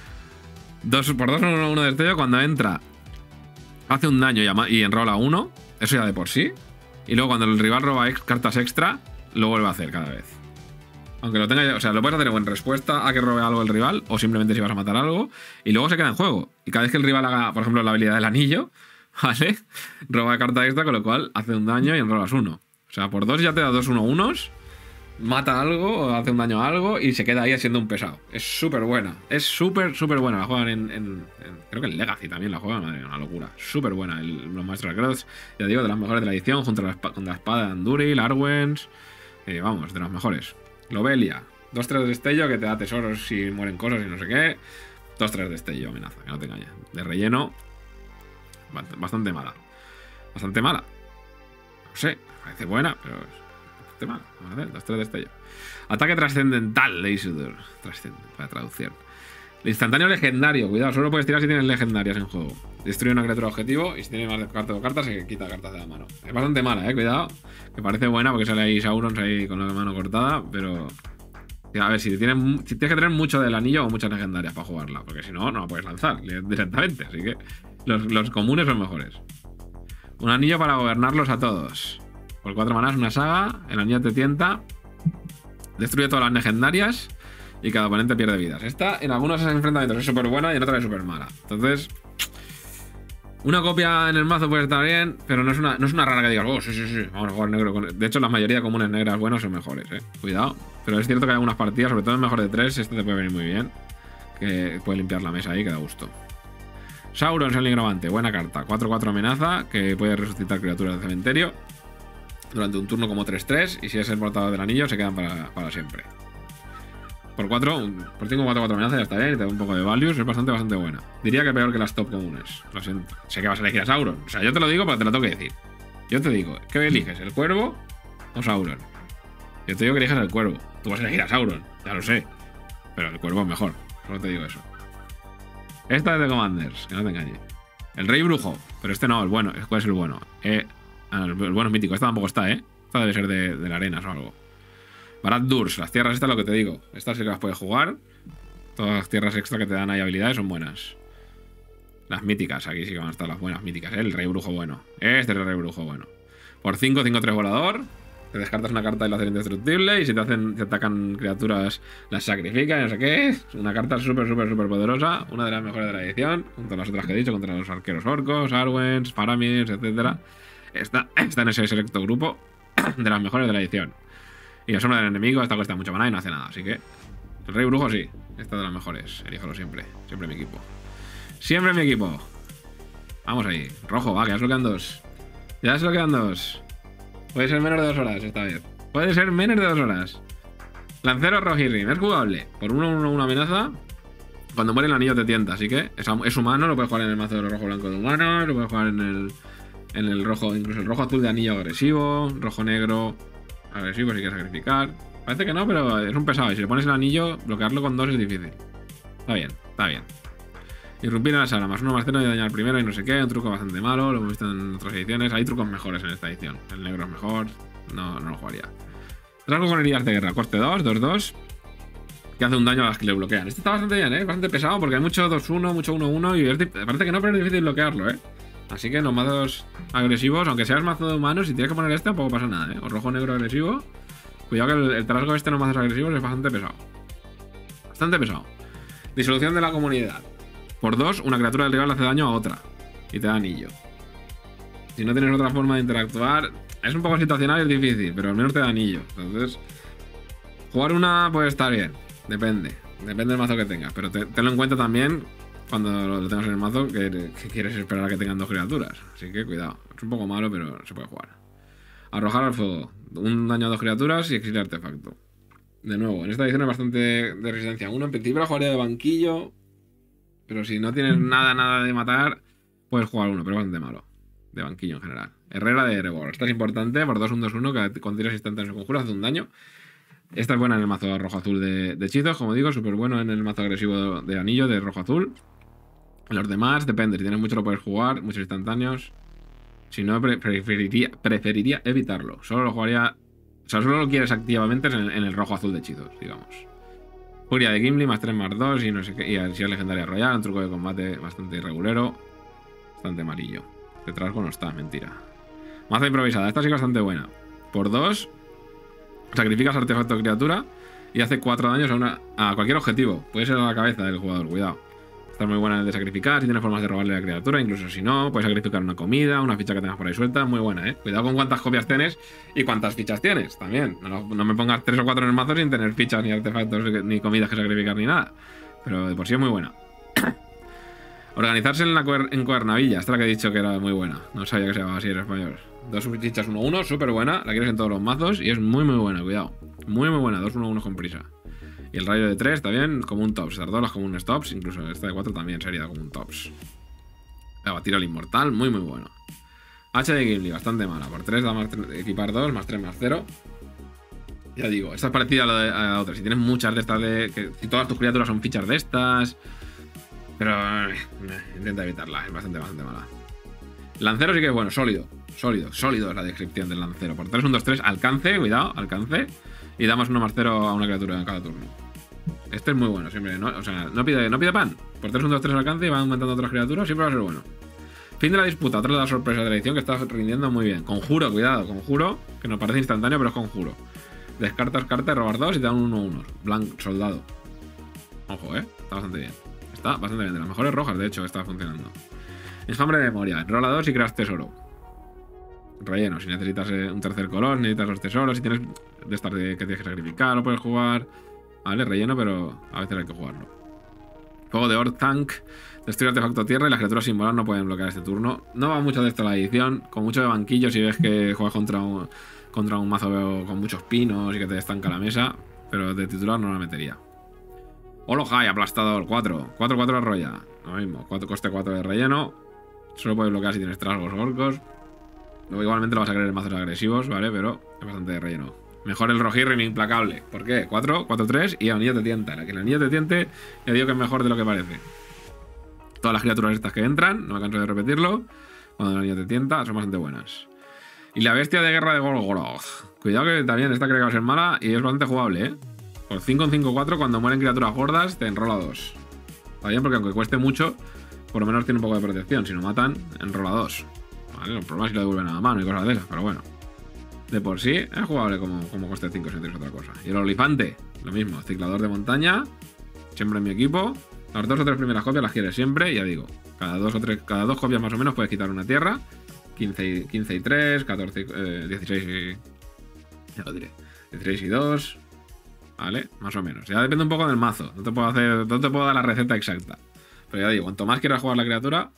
2 por 2, 1 destello. Cuando entra, hace un daño y enrola 1. Eso ya de por sí. Y luego cuando el rival roba cartas extra, lo vuelve a hacer cada vez. Aunque lo tenga, o sea, lo puedes hacer en respuesta a que robe algo el rival, o simplemente si vas a matar algo, y luego se queda en juego. Y cada vez que el rival haga, por ejemplo, la habilidad del anillo, ¿vale? Roba carta extra, con lo cual hace un daño y enrolas 1. O sea, por 2 ya te da 2-1-1s. Mata algo, o hace un daño a algo y se queda ahí haciendo un pesado. Es súper buena. Es súper buena. La juegan creo que en Legacy también la juegan. Madre mía, una locura. Súper buena. Los Maestros Arqueros, ya digo, de las mejores de la edición, junto con la espada de Andúril, Arwens. Vamos, de las mejores. Lobelia. 2-3 destello que te da tesoros si mueren cosas y no sé qué. 2-3 destello, amenaza, que no te engañes. De relleno. Bastante mala. Bastante mala. No sé, parece buena, pero... Vamos a ver, 2-3 destello. Ataque trascendental de Isildur. Trascendente, para traducción. El instantáneo legendario. Cuidado, solo puedes tirar si tienes legendarias en juego. Destruye una criatura objetivo y si tiene más de cartas se quita cartas de la mano. Es bastante mala, cuidado. Que parece buena porque sale ahí Sauron ahí con la mano cortada, pero... A ver, si tienes que tener mucho del anillo o muchas legendarias para jugarla, porque si no, no la puedes lanzar directamente. Así que los comunes son mejores. Un anillo para gobernarlos a todos. Por 4 manás, una saga, el anillo te tienta, destruye todas las legendarias y cada oponente pierde vidas. Esta en algunos enfrentamientos es súper buena y en otros es súper mala. Entonces, una copia en el mazo puede estar bien, pero no es una rara que digas, oh, sí, vamos a jugar negro. De hecho, la mayoría de comunes negras buenas son mejores, Cuidado. Pero es cierto que hay algunas partidas, sobre todo en mejor de 3, este te puede venir muy bien. Que puede limpiar la mesa ahí, que da gusto. Sauron, el nigromante, buena carta. 4-4 amenaza, que puede resucitar criaturas del cementerio durante un turno como 3-3, y si es el portador del anillo se quedan para siempre. Por 5-4-4 amenaza ya está bien, y te da un poco de values, es bastante buena. Diría que peor que las top comunes. Lo siento. Sé que vas a elegir a Sauron. O sea, yo te lo digo, pero te lo tengo que decir. Yo te digo, ¿qué eliges? ¿El cuervo o Sauron? Yo te digo que eliges el cuervo. Tú vas a elegir a Sauron, ya lo sé. Pero el cuervo es mejor, solo te digo eso. Esta es de Commanders, que no te engañes. El rey brujo, pero este no, el bueno. ¿Cuál es el bueno? El bueno es mítico, esta tampoco está, Esta debe ser de la arena o algo. Barad-dûr, las tierras estas es lo que te digo. Estas sí que las puedes jugar. Todas las tierras extra que te dan ahí habilidades son buenas. Las míticas, aquí sí que van a estar las buenas míticas, El rey brujo bueno. Este es el rey brujo bueno. Por 5, 5-3 volador. Te descartas una carta y la haces indestructible. Y si te atacan criaturas, las sacrificas y no sé qué. Es una carta súper poderosa. Una de las mejores de la edición. Junto a las otras que he dicho, contra los arqueros orcos, Arwens, Paramirs, etc. Está en ese selecto grupo de las mejores de la edición. Y la sombra del enemigo, esta cuesta mucho maná y no hace nada. Así que el rey brujo sí. Esta de las mejores. Elíjalo siempre. Siempre mi equipo. Siempre mi equipo. Vamos ahí. Rojo, va, que ya solo quedan 2. Ya solo quedan 2. Puede ser menos de 2 horas esta vez. Puede ser menos de 2 horas. Lancero Rohirrim. Es jugable. Por 1-1 una amenaza. Cuando muere el anillo te tienta. Así que es humano. Lo puedes jugar en el mazo de rojo blanco de humano. Lo puedes jugar en el rojo. Incluso el rojo azul de anillo agresivo. Rojo negro agresivo si quieres sacrificar. Parece que no, pero es un pesado. Y si le pones el anillo, bloquearlo con 2 es difícil. Está bien, está bien. Irrumpir en la sala, +1/+0 y dañar primero y no sé qué. Un truco bastante malo, lo hemos visto en otras ediciones. Hay trucos mejores en esta edición. El negro es mejor, no lo jugaría. Rasgo con heridas de guerra, coste 2, 2-2. Que hace un daño a las que le bloquean. Este está bastante bien, bastante pesado porque hay mucho 2-1, mucho 1-1 y parece que no, pero es difícil bloquearlo, Así que en los mazos agresivos, aunque seas mazo de humanos, si tienes que poner este, tampoco pasa nada, O rojo-negro agresivo. Cuidado que el trasgo este en los mazos agresivos es bastante pesado. Bastante pesado. Disolución de la comunidad. Por 2, una criatura del rival hace daño a otra. Y te da anillo. Si no tienes otra forma de interactuar, es un poco situacional y es difícil, pero al menos te da anillo. Entonces, jugar una puede estar bien. Depende. Depende del mazo que tengas. Pero tenlo en cuenta también cuando lo tengas en el mazo que quieres esperar a que tengan 2 criaturas. Así que cuidado. Es un poco malo, pero se puede jugar. Arrojar al fuego. Un daño a 2 criaturas y exilio artefacto. De nuevo, en esta edición hay bastante de resistencia 1. En principio la jugaría de banquillo. Pero si no tienes nada de matar, puedes jugar uno, pero bastante malo. De banquillo en general. Herrera de Erebor. Esta es importante por 2-1-2-1, que con tiros instantáneos en conjuro hace un daño. Esta es buena en el mazo rojo-azul de hechizos, como digo, súper bueno en el mazo agresivo de anillo de rojo-azul. En los demás, depende. Si tienes mucho lo puedes jugar, muchos instantáneos. Si no, preferiría evitarlo. Solo lo jugaría... O sea, solo lo quieres activamente en el rojo-azul de hechizos, digamos. Furia de Gimli, +3/+2 y no sé qué. Y si es legendaria royal, un truco de combate bastante irregulero. Bastante amarillo. Detrás no está, mentira. Maza improvisada, esta sí que es bastante buena. Por 2, sacrificas artefacto de criatura y hace 4 daños a cualquier objetivo. Puede ser a la cabeza del jugador, cuidado. Está muy buena en el de sacrificar, si tienes formas de robarle a la criatura, incluso si no, puedes sacrificar una comida, una ficha que tengas por ahí suelta, muy buena, Cuidado con cuántas copias tienes y cuántas fichas tienes, también. No me pongas 3 o 4 en el mazo sin tener fichas, ni artefactos, ni comidas que sacrificar, ni nada. Pero de por sí es muy buena. Organizarse en Cuernavilla, esta es la que he dicho que era muy buena. No sabía que se llamaba así en español. 2 fichas 1-1, súper buena, la quieres en todos los mazos y es muy buena, cuidado. Muy buena, 2-1-1 con prisa. Y el rayo de 3 también, como un tops. Estas dos las como un stops, incluso esta de 4 también sería como un tops. Abatir al inmortal, muy bueno. H de Gimli, bastante mala. Por 3 da más equipar 2, +3/+0. Ya digo, esta es parecida a la otra. Si tienes muchas de estas si todas tus criaturas son fichas de estas. Pero intenta evitarla, es bastante mala. Lancero sí que es bueno, sólido es la descripción del lancero. Por 3, 1, 2, 3, alcance, cuidado, alcance. Y damos 1/0 a una criatura en cada turno. Este es muy bueno, siempre, ¿no? O sea, no pide pan. Por 3, 1, 2, 3 alcance y va aumentando otras criaturas, siempre va a ser bueno. Fin de la disputa, otra de las sorpresas de la edición que está rindiendo muy bien. Conjuro, cuidado, conjuro, que nos parece instantáneo, pero es conjuro. Descartas carta y robar 2 y te dan un 1-1. Blanc, soldado. Ojo, está bastante bien. Está bastante bien, de las mejores rojas, de hecho, está funcionando. Enjambre de memoria, rola 2 y creas tesoro. Relleno, si necesitas un tercer color, necesitas los tesoros, si tienes de estas que tienes que sacrificar, lo puedes jugar. Vale, relleno, pero a veces hay que jugarlo. Fuego de Orthanc, destruye artefacto tierra y las criaturas sin volar no pueden bloquear este turno. No va mucho de esto la edición, con mucho de banquillo si ves que juegas contra un mazo con muchos pinos y que te estanca la mesa, pero de titular no la metería. Olohai, aplastador, 4. 4-4 arrolla. Lo mismo, coste 4 de relleno. Solo puedes bloquear si tienes trasgos o orcos. Luego igualmente lo vas a querer en mazos agresivos, ¿vale? Pero es bastante de relleno. Mejor el Rohirrim implacable. ¿Por qué? 4, 4-3 y el anillo te tienta. La que el anillo te tiente, ya digo que es mejor de lo que parece. Todas las criaturas estas que entran, no me canso de repetirlo, cuando el anillo te tienta, son bastante buenas. Y la bestia de guerra de Golgoroth. Cuidado que también esta creo que va a ser mala y es bastante jugable, Por 5 en 5-4, cuando mueren criaturas gordas, te enrola 2. Está bien porque aunque cueste mucho, por lo menos tiene un poco de protección. Si no matan, enrola 2. Vale, el problema es si lo devuelven a la mano y cosas de esas, pero bueno. De por sí es jugable como coste 5 si no tienes otra cosa. Y el olifante, lo mismo, ciclador de montaña, siempre en mi equipo. Las 2 o 3 primeras copias las quieres siempre, ya digo. Cada 2 copias más o menos puedes quitar una tierra. 15 y 3, 14, 16 y... ya lo diré. 16 y 2... ¿Vale? Más o menos. Ya depende un poco del mazo. No te puedo dar la receta exacta. Pero ya digo, cuanto más quieras jugar la criatura,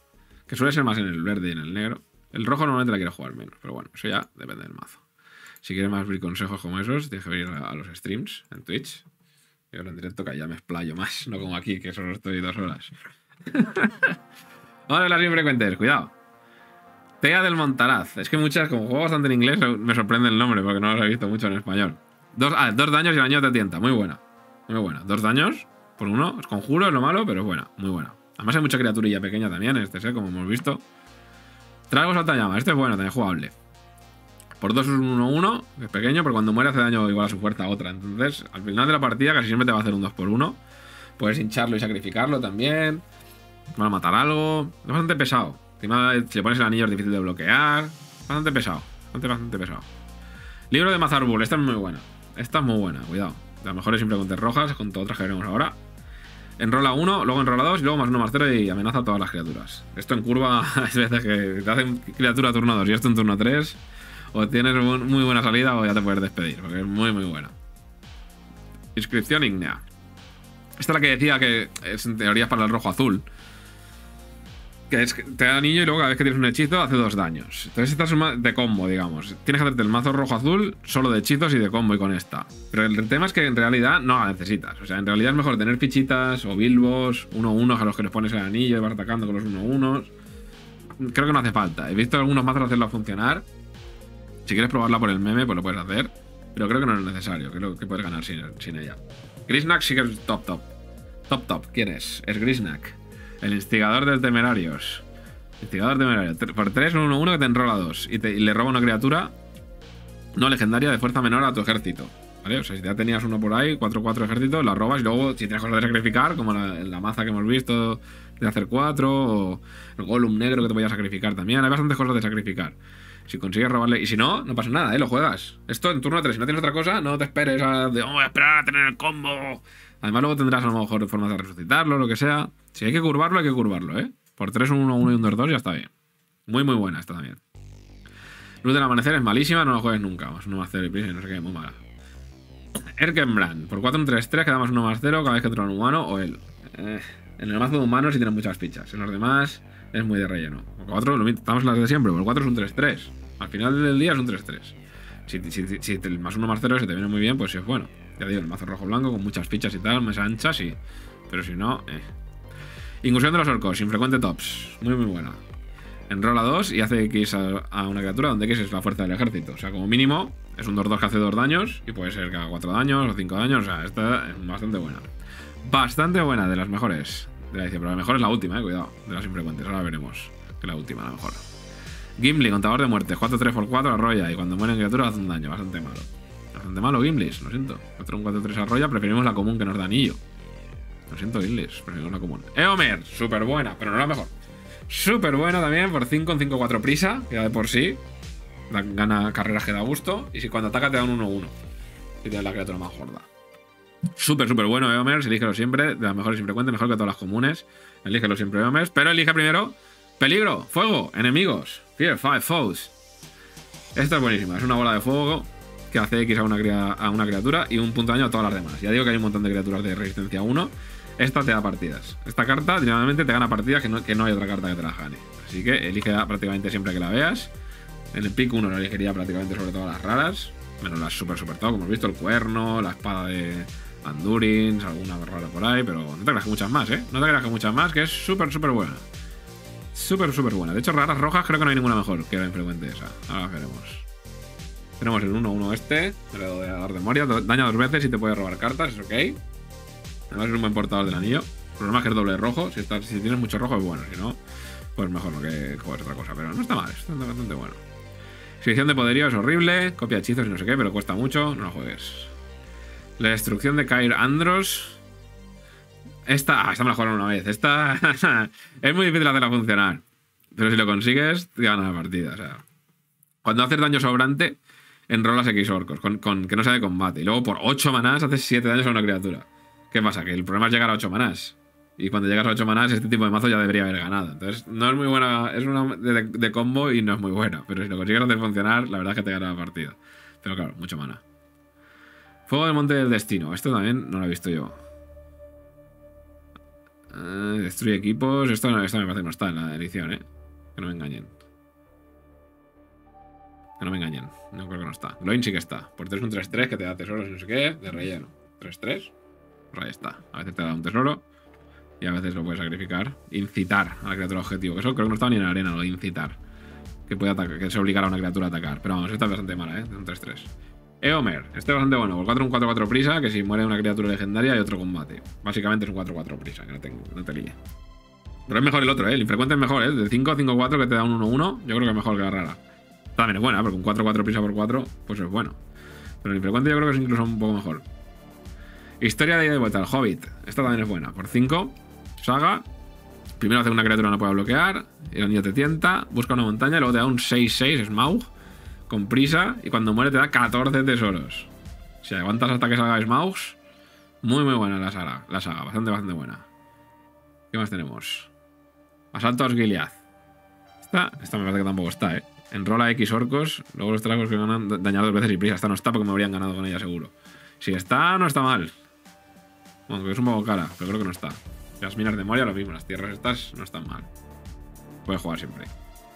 Que suele ser más en el verde y en el negro. El rojo normalmente la quiero jugar menos, pero bueno, eso ya depende del mazo. Si quieres más consejos como esos, tienes que venir a los streams en Twitch. Y ahora en directo que ya me explayo más, no como aquí, que solo estoy 2 horas. Vamos a ver las infrecuentes, cuidado. Tea del Montaraz. Es que muchas, como juego bastante en inglés, me sorprende el nombre porque no los he visto mucho en español. 2 daños y el daño te tienta. Muy buena. Muy buena. 2 daños por 1. Es conjuro, es lo malo, pero es buena. Muy buena. Además hay mucha criaturilla pequeña también en este set, como hemos visto. Trago Salta Llama. Este es bueno, también jugable. Por 2 es un 1-1. Es pequeño, pero cuando muere hace daño igual a su fuerza a otra. Entonces, al final de la partida casi siempre te va a hacer un 2x1. Puedes hincharlo y sacrificarlo también. Van a matar algo. Es bastante pesado. Encima, si le pones el anillo es difícil de bloquear. Bastante pesado. Bastante pesado. Libro de Mazarbul. Esta es muy buena. Esta es muy buena, cuidado. De las mejores simplemente rojas, junto a otras que veremos ahora. Enrola 1, luego enrola 2 y luego más 1 más 0 y amenaza a todas las criaturas. Esto en curva hay veces que te hacen criatura turno 2 y esto en turno 3. O tienes muy buena salida o ya te puedes despedir, porque es muy buena. Inscripción ígnea. Esta es la que decía que es en teoría para el rojo azul. Que es que te da anillo y luego cada vez que tienes un hechizo hace 2 daños. Entonces esta es de combo, digamos. Tienes que hacerte el mazo rojo-azul solo de hechizos y de combo y con esta. Pero el tema es que en realidad no la necesitas. O sea, en realidad es mejor tener fichitas o bilbos, 1-1 a los que les pones el anillo y vas atacando con los 1-1. Creo que no hace falta. He visto algunos mazos hacerla funcionar. Si quieres probarla por el meme, pues lo puedes hacer. Pero creo que no es necesario. Creo que puedes ganar sin ella. Grisnak sí que es top. Top. ¿Quién es? Es Grisnak. El instigador de temerarios. Instigador temerario. Por 3, 1-1 que te enrola 2. Y le roba una criatura no legendaria de fuerza menor a tu ejército. ¿Vale? O sea, si ya tenías uno por ahí, 4-4 ejércitos, la robas y luego, si tienes cosas de sacrificar, como la maza que hemos visto de hacer 4, o el golem negro que te voy a sacrificar también. Hay bastantes cosas de sacrificar. Si consigues robarle. Y si no, no pasa nada, lo juegas. Esto en turno 3. Si no tienes otra cosa, no te esperes voy a esperar a tener el combo. Además, luego tendrás a lo mejor formas de resucitarlo, lo que sea. Si hay que curvarlo, ¿eh? Por 3, un 1-1 y un 2-2 ya está bien. Muy buena esta también. Luz del Amanecer es malísima, no la juegues nunca. Más 1 más 0 y prisa y no sé qué, muy mala. Erkenbrand. Por 4, un 3-3, que da más 1 más 0 cada vez que entra un humano o él. En el mazo de humanos sí tienen muchas fichas. En los demás es muy de relleno. Por 4, estamos en las de siempre. Por 4 es un 3-3. Al final del día es un 3-3. Si el más 1 más 0 se te viene muy bien, pues sí es bueno. Ya digo, el mazo rojo-blanco con muchas fichas y tal, mesa ancha, sí. Pero si no, Incursión de los orcos, infrecuente tops. Muy buena. Enrola 2 y hace X a una criatura donde X es la fuerza del ejército. O sea, como mínimo, es un 2-2 que hace 2 daños. Y puede ser que haga 4 daños o 5 daños. O sea, esta es bastante buena. Bastante buena, de las mejores de la edición. Pero la mejor es la última, cuidado. De las infrecuentes, ahora veremos. Que la última, la mejor. Gimli, contador de muertes. 4-3x4 arrolla. Y cuando mueren criaturas hace un daño. Bastante malo. Bastante malo, Gimlis, lo siento. 4-4-3 arrolla. Preferimos la común que nos da anillo. Lo siento, Gimlis, preferimos la común. Eomer, súper buena, pero no la mejor. Súper buena también, por 5 en 5-4 prisa, que ya de por sí gana carreras que da gusto. Y si cuando ataca te da un 1-1. Y te da la criatura más gorda. Súper bueno, Eomer, elígelo siempre. De las mejores infrecuentes, mejor que todas las comunes. Elígelo siempre, Eomer. Pero elige primero peligro, fuego, enemigos. Fear 5 foes. Esta es buenísima, es una bola de fuego que hace X a una criatura y un punto de daño a todas las demás. Ya digo que hay un montón de criaturas de resistencia 1. Esta te da partidas. Esta carta generalmente te gana partidas que no hay otra carta que te las gane. Así que elige prácticamente siempre que la veas. En el pick 1 lo elegiría prácticamente sobre todas las raras. Menos las super top, como hemos visto, el cuerno, la espada de Andurins, alguna rara por ahí, pero no te creas que muchas más, No te creas que muchas más, que es súper buena. Súper buena. De hecho, raras rojas creo que no hay ninguna mejor que la infrecuente esa. Ahora veremos. Tenemos el 1-1 este, me lo voy a dar de memoria, daña 2 veces y te puede robar cartas, es ok. Además es un buen portador del anillo. El problema es que es doble rojo, si tienes mucho rojo es bueno, si no, pues mejor no que juegues otra cosa, pero no está mal, está bastante bueno. Exhibición de poderío es horrible, copia hechizos y no sé qué, pero cuesta mucho, no lo juegues. La destrucción de Kair Andros. Esta me la jugaron una vez, esta es muy difícil hacerla funcionar, pero si lo consigues, te ganas la partida, o sea. Cuando haces daño sobrante, enrolas X orcos, con que no sea de combate. Y luego por 8 manás haces 7 daños a una criatura. ¿Qué pasa? Que el problema es llegar a 8 manás. Y cuando llegas a 8 manás, este tipo de mazo ya debería haber ganado. Entonces, no es muy buena. Es una de combo y no es muy buena. Pero si lo consigues hacer funcionar, la verdad es que te gana la partida. Pero claro, mucho mana. Fuego del Monte del Destino. Esto también no lo he visto yo. Destruye equipos. Esto me parece que no está en la edición, Que no me engañen. Que no me engañen. No creo que no está. Gloin sí que está. Por 3 un 3-3 que te da tesoros y no sé qué. De relleno. 3-3. Pues ahí está. A veces te da un tesoro. Y a veces lo puedes sacrificar. Incitar a la criatura objetivo. Que eso creo que no estaba ni en la arena, lo de incitar. Que puede atacar, que se obligará a una criatura a atacar. Pero vamos, esta es bastante mala, un 3-3. Eomer, este es bastante bueno. Por 4 un 4-4 prisa, que si muere una criatura legendaria hay otro combate. Básicamente es un 4-4 prisa, que no te líe. Pero es mejor el otro, el infrecuente es mejor, De 5-5-4 que te da un 1-1, yo creo que es mejor que la rara. También es buena, porque un 4-4 prisa por 4, pues es bueno. Pero el infrecuente yo creo que es incluso un poco mejor. Historia de ida y vuelta, el Hobbit. Esta también es buena. Por 5, saga. Primero hace una criatura no pueda bloquear. Y el anillo te tienta. Busca una montaña. Luego te da un 6-6 Smaug. Con prisa. Y cuando muere te da 14 tesoros. Si aguantas hasta que salga Smaug. Muy buena la saga. Bastante buena. ¿Qué más tenemos? Asalto a Osgiliath. Esta me parece que tampoco está, Enrola X orcos. Luego los tragos que ganan dañar 2 veces y prisa. Esta no está porque me habrían ganado con ella seguro. Si está, no está mal. Bueno, que es un poco cara, pero creo que no está. Las minas de Moria lo mismo, las tierras estas no están mal. Puedes jugar siempre.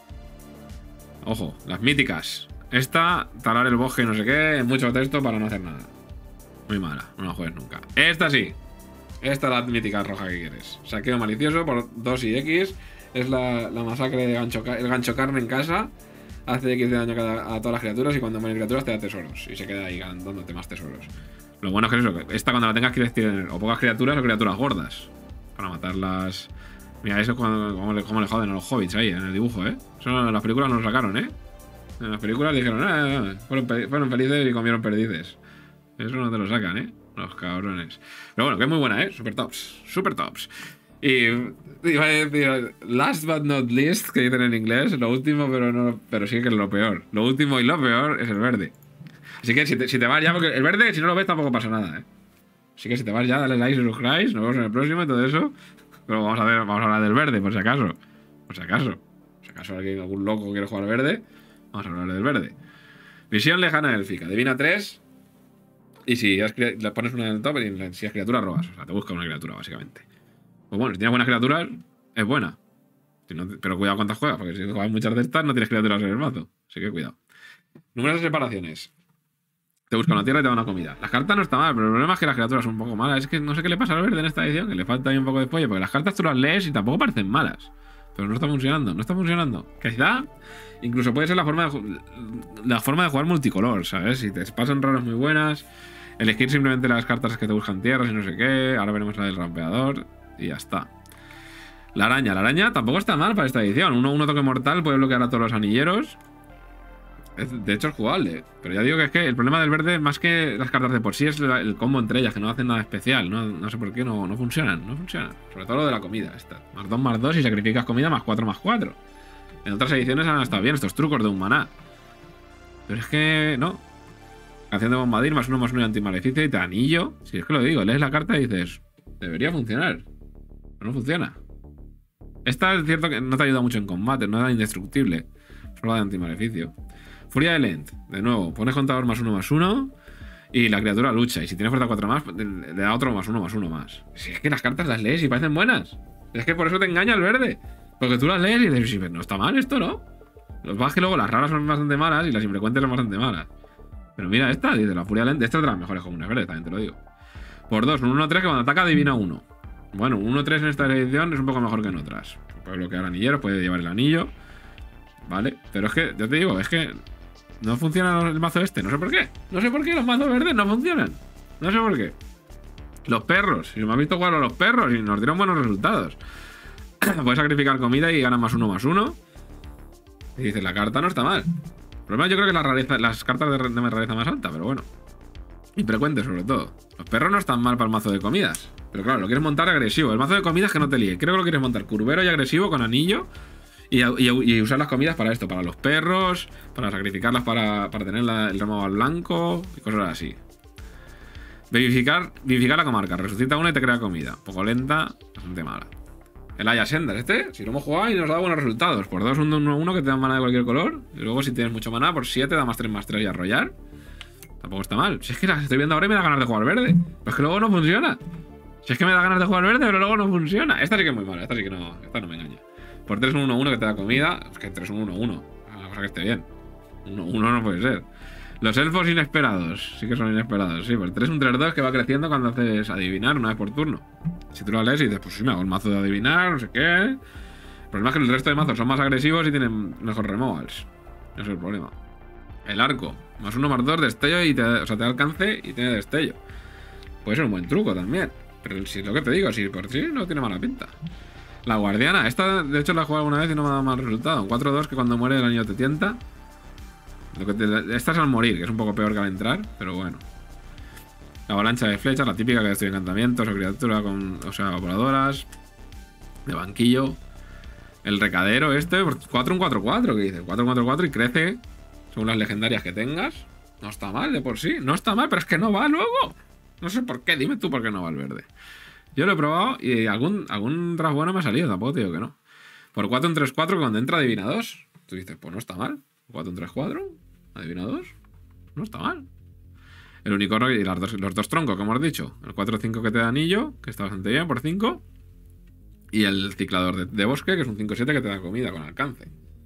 Ojo, las míticas. Esta, talar el bosque y no sé qué, mucho texto para no hacer nada. Muy mala, no la juegues nunca. Esta sí. Esta es la mítica roja que quieres. Saqueo malicioso por 2 y X. Es la masacre de el gancho carne en casa. Hace X de daño a todas las criaturas y cuando mueren criaturas te da tesoros. Y se queda ahí dándote más tesoros. Lo bueno es que es eso, que esta cuando la tengas quieres tener o pocas criaturas o criaturas gordas. Para matarlas. Mira, eso como le joden a los hobbits ahí en el dibujo, Eso en las películas no lo sacaron, En las películas dijeron, fueron felices y comieron perdices. Eso no te lo sacan, Los cabrones. Pero bueno, que es muy buena, Super tops. Super tops. Y iba a decir, last but not least, que dicen en inglés, lo último, pero sí que es lo peor. Lo último y lo peor es el verde. Así que si te vas ya, porque el verde, si no lo ves, tampoco pasa nada, Así que si te vas ya, dale like y subscribe, nos vemos en el próximo y todo eso. Pero vamos a hablar del verde, por si acaso. Por si acaso algún loco quiere jugar verde, vamos a hablar del verde. Visión lejana élfica, divina 3. Y si le pones una en el top, y si es criatura, robas. O sea, te busca una criatura, básicamente. Pues bueno, si tienes buenas criaturas, es buena. Pero cuidado cuántas juegas, porque si juegas muchas de estas, no tienes criaturas en el mazo. Así que cuidado. Numerosas separaciones. Te busca una tierra y te da una comida. Las cartas no están mal, pero el problema es que las criaturas son un poco malas. Es que no sé qué le pasa al verde en esta edición, que le falta ahí un poco de pollo, porque las cartas tú las lees y tampoco parecen malas. Pero no está funcionando. Quizá incluso puede ser la forma de jugar multicolor, ¿sabes? Si te pasan raras muy buenas, elegir simplemente las cartas que te buscan tierras y no sé qué. Ahora veremos la del rampeador y ya está. La araña tampoco está mal para esta edición. Uno toque mortal puede bloquear a todos los anilleros. De hecho es jugable, pero ya digo que es que el problema del verde, más que las cartas de por sí, es el combo entre ellas, que no hacen nada especial. No sé por qué, no funcionan. Sobre todo lo de la comida esta. +2/+2 y sacrificas comida +4/+4. En otras ediciones han estado bien estos trucos de un maná. Pero es que no. Canción de Bombardir, +1/+1 y antimaleficio y te anillo. Si es que lo digo, lees la carta y dices, debería funcionar. Pero no funciona. Esta es cierto que no te ayuda mucho en combate, no da indestructible. Solo de antimaleficio. Furia de Lent, de nuevo, pones contador +1/+1 y la criatura lucha. Y si tiene fuerza 4 más, le da otro +1/+1 más. Si es que las cartas las lees y parecen buenas. Es que por eso te engaña el verde. Porque tú las lees y dices, sí, pero no está mal esto, ¿no? Lo que pasa es que luego las raras son bastante malas y las infrecuentes son bastante malas. Pero mira esta, dice la Furia de Lent. Esta es de las mejores comunes verdes, también te lo digo. Por 2, un 1-3 que cuando ataca adivina 1. Bueno, un 1-3 en esta edición es un poco mejor que en otras. Puede bloquear anilleros, puede llevar el anillo. Vale, pero es que, ya te digo, es que no funciona el mazo este, no sé por qué. No sé por qué los mazos verdes no funcionan. No sé por qué. Los perros, si me has visto jugar a los perros y nos dieron buenos resultados. Puedes sacrificar comida y ganas +1/+1. Y dices, la carta no está mal. El problema yo creo que las cartas de rareza más alta, pero bueno. Infrecuentes sobre todo. Los perros no están mal para el mazo de comidas. Pero claro, lo quieres montar agresivo. El mazo de comidas que no te líe. Creo que lo quieres montar curvero y agresivo con anillo. Y usar las comidas para esto, para los perros, para sacrificarlas para tener el ramo al blanco y cosas así. Vivificar la comarca. Resucita una y te crea comida. Poco lenta, bastante mala. El Aya Sender, si lo hemos jugado y nos da buenos resultados. Por 2, un 1-1 que te da maná de cualquier color. Y luego si tienes mucho maná, por 7 da +3/+3 y arrollar. Tampoco está mal. Si es que las estoy viendo ahora y me da ganas de jugar verde. Pero es que luego no funciona. Si es que me da ganas de jugar verde, pero luego no funciona. Esta sí que es muy mala, esta sí que no. Esta no me engaña. Por 3 un 1-1 que te da comida. Es que 3 un 1-1. Una cosa que esté bien. 1-1 no puede ser. Los elfos inesperados. Sí que son inesperados. Sí, por 3 un 3-2 que va creciendo cuando haces adivinar una vez por turno. Si tú lo lees y dices, pues sí, me hago el mazo de adivinar, no sé qué. El problema es que el resto de mazos son más agresivos y tienen mejor removals. Ese es el problema. El arco. +1/+2 destello y te da alcance y tiene destello. Puede ser un buen truco también. Pero si lo que te digo, si por sí no tiene mala pinta. La guardiana. Esta, de hecho, la he jugado alguna vez y no me ha dado mal resultado. Un 4-2 que cuando muere el anillo te tienta. Esta es al morir, que es un poco peor que al entrar, pero bueno. La avalancha de flechas, la típica que destruye encantamientos o criatura con, o sea, voladoras. De banquillo. El recadero este, 4 un 4-4, que dice 4-4-4 y crece según las legendarias que tengas. No está mal de por sí, no está mal, pero es que no va luego. No sé por qué, dime tú por qué no va el verde. Yo lo he probado y algún draft bueno me ha salido, tampoco te digo que no. Por 4 un 3-4 cuando entra adivina 2. Tú dices, pues no está mal. 4 un 3-4, adivina 2. No está mal. El unicornio y los dos troncos, como hemos dicho. El 4-5 que te da anillo, que está bastante bien por 5. Y el ciclador de bosque, que es un 5-7 que te da comida con alcance.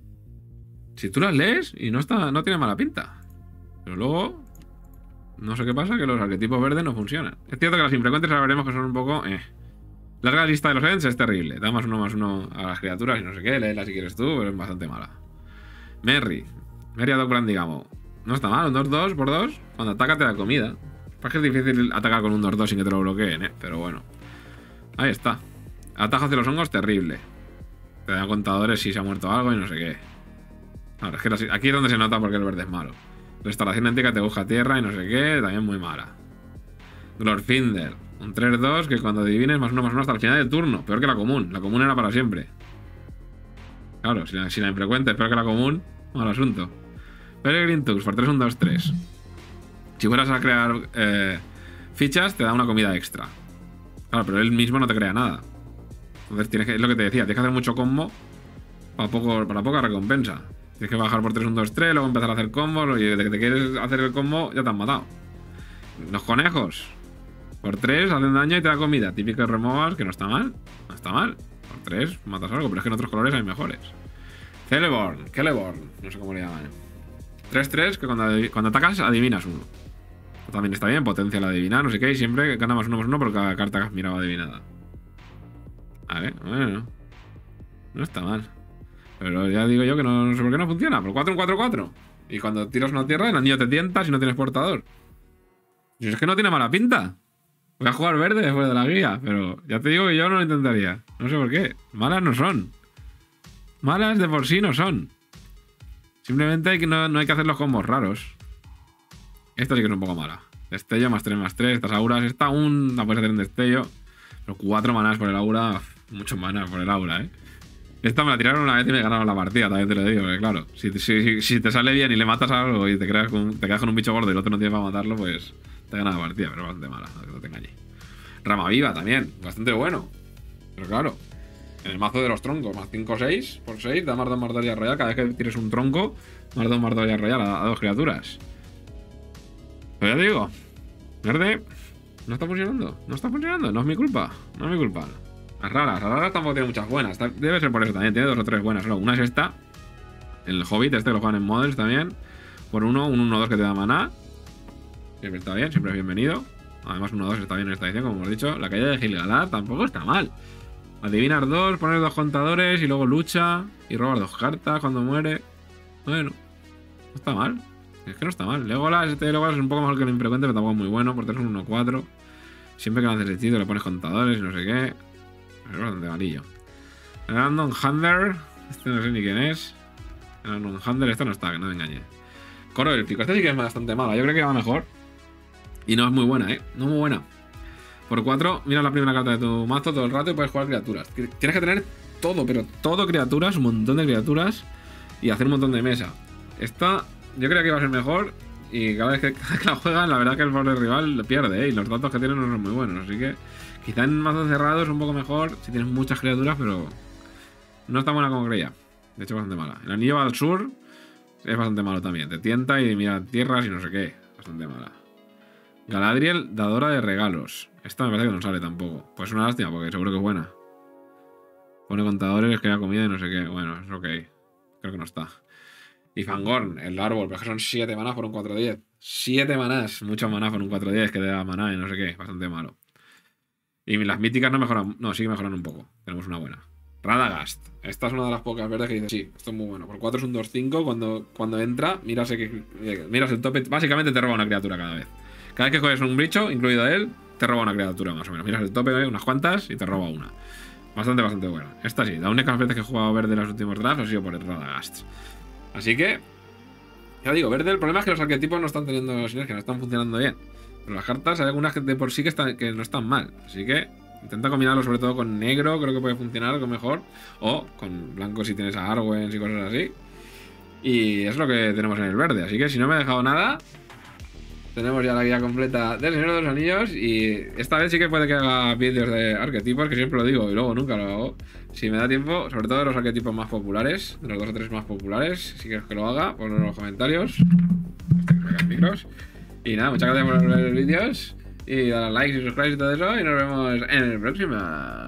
Si tú las lees y no tiene mala pinta. Pero luego, no sé qué pasa, que los arquetipos verdes no funcionan. Es cierto que las infrecuentes ahora veremos que son un poco... Larga lista de los events es terrible. Da +1/+1 a las criaturas y no sé qué. Léela si quieres tú, pero es bastante mala. Merry a Dockland, digamos. No está mal, un 2-2 por 2. Cuando ataca te da comida. Es que es difícil atacar con un 2-2 sin que te lo bloqueen, pero bueno. Ahí está. Atajo hacia los hongos, terrible. Te da contadores si se ha muerto algo y no sé qué. Ahora, es que aquí es donde se nota porque el verde es malo. Restauración ética te busca tierra y no sé qué, también muy mala. Glorfinder, un 3-2 que cuando adivines +1/+1 hasta el final del turno. Peor que la común. La común era para siempre. Claro, si la infrecuente es peor que la común, mal asunto. Peregrine Tux, por 3 un 2-3. Si fueras a crear fichas, te da una comida extra. Claro, pero él mismo no te crea nada. Entonces es lo que te decía, tienes que hacer mucho combo para poca recompensa. Tienes que bajar por 3 un 2-3, luego empezar a hacer combos, y desde que te quieres hacer el combo ya te han matado. Los conejos. Por 3 hacen daño y te da comida. Típico removals, que no está mal. No está mal. Por 3 matas algo, pero es que en otros colores hay mejores. Celeborn, no sé cómo le llaman. 3-3, que cuando atacas adivinas uno. También está bien, potencia la adivinar, no sé qué, y siempre gana +1/+1 por cada carta que has mirado adivinada. Vale, bueno. No está mal. Pero ya digo yo que no sé por qué no funciona. Por 4 un 4-4. Y cuando tiras una tierra, el anillo te tienta si no tienes portador. Y es que no tiene mala pinta. Voy a jugar verde después de la guía, pero ya te digo que yo no lo intentaría. No sé por qué. Malas no son. Malas de por sí no son. Simplemente no hay que hacer los combos raros. Esta sí que es un poco mala. Destello +3/+3. Estas auras. Esta aún la puedes hacer en destello. Pero 4 manás por el aura. Muchos manás por el aura, Esta me la tiraron una vez y me ganaron la partida, también te lo digo. Que claro, si te sale bien y le matas a algo y te quedas con un bicho gordo y el otro no tiene para matarlo, pues te gana la partida, pero bastante mala, no te engañes. Rama viva también, bastante bueno. Pero claro, en el mazo de los troncos, +5-6 por 6, da +2/+2 y arroyar. Cada vez que tires un tronco, +2/+2 y arroyar a 2 criaturas. Pero ya te digo, verde, no está funcionando, no es mi culpa, Las raras tampoco tienen muchas buenas. Debe ser por eso también, tiene 2 o 3 buenas. Solo una es esta, el Hobbit, que lo juegan en Models también. Por 1, un 1-2 que te da maná. Siempre está bien, siempre es bienvenido. Además, 1-2 está bien en esta edición, como hemos dicho. La caída de Gil-galad tampoco está mal. Adivinar 2, poner 2 contadores y luego lucha y robar 2 cartas cuando muere. Bueno, no está mal. Es que no está mal. Legolas es un poco mejor que el infrecuente, pero tampoco es muy bueno. Por 3 un 1-4. Siempre que lances hechizo le pones contadores y no sé qué. Es bastante malillo. El Random Hunter. Este no sé ni quién es. El Random Hunter, este no está, que no me engañe. Coro élfico. Este sí que es bastante mala. Yo creo que va mejor. Y no es muy buena, No muy buena. Por 4, mira la primera carta de tu mazo todo el rato y puedes jugar criaturas. Tienes que tener todo, pero todo criaturas, un montón de criaturas. Y hacer un montón de mesa. Esta, yo creo que va a ser mejor. Y cada vez que la juegan, la verdad que el pobre rival lo pierde, Y los datos que tienen no son muy buenos. Así que quizá en mazos cerrados es un poco mejor si tienes muchas criaturas, pero no es tan buena como creía. De hecho, bastante mala. El anillo al sur es bastante malo también. Te tienta y mira tierras y no sé qué. Bastante mala. Galadriel, dadora de regalos. Esta me parece que no sale tampoco. Pues es una lástima porque seguro que es buena. Pone contadores, que haya comida y no sé qué. Bueno, es ok. Creo que no está. Y Fangorn, el árbol, pero es que son 7 manás por un 4-10. 7 manás, mucho maná por un 4-10 que da maná y no sé qué. Bastante malo. Y las míticas no mejoran. No, sí que mejoran un poco. Tenemos una buena. Radagast. Esta es una de las pocas verdes que dice, sí, esto es muy bueno. Por 4 es un 2-5. Cuando entra, miras el tope. Básicamente te roba una criatura cada vez. Cada vez que coges un bicho, incluido él, te roba una criatura más o menos. Miras el tope, unas cuantas y te roba una. Bastante buena. Esta sí, las únicas veces que he jugado verde en los últimos drafts ha sido por el Radagast. Así que, ya digo, verde, el problema es que los arquetipos no están teniendo sinergia, no están funcionando bien. Pero las cartas hay algunas que de por sí que no están mal. Así que intenta combinarlo sobre todo con negro, creo que puede funcionar algo mejor. O con blanco si tienes a Arwens y cosas así. Y es lo que tenemos en el verde. Así que si no me he dejado nada, tenemos ya la guía completa del Señor de los Anillos. Y esta vez sí que puede que haga vídeos de arquetipos, que siempre lo digo y luego nunca lo hago. Si me da tiempo, sobre todo de los arquetipos más populares, de los 2 o 3 más populares, si quieres que lo haga, ponlo en los comentarios. Micros. Y nada, muchas gracias por ver los vídeos. Y dale a like y suscribir y todo eso. Y nos vemos en el próximo.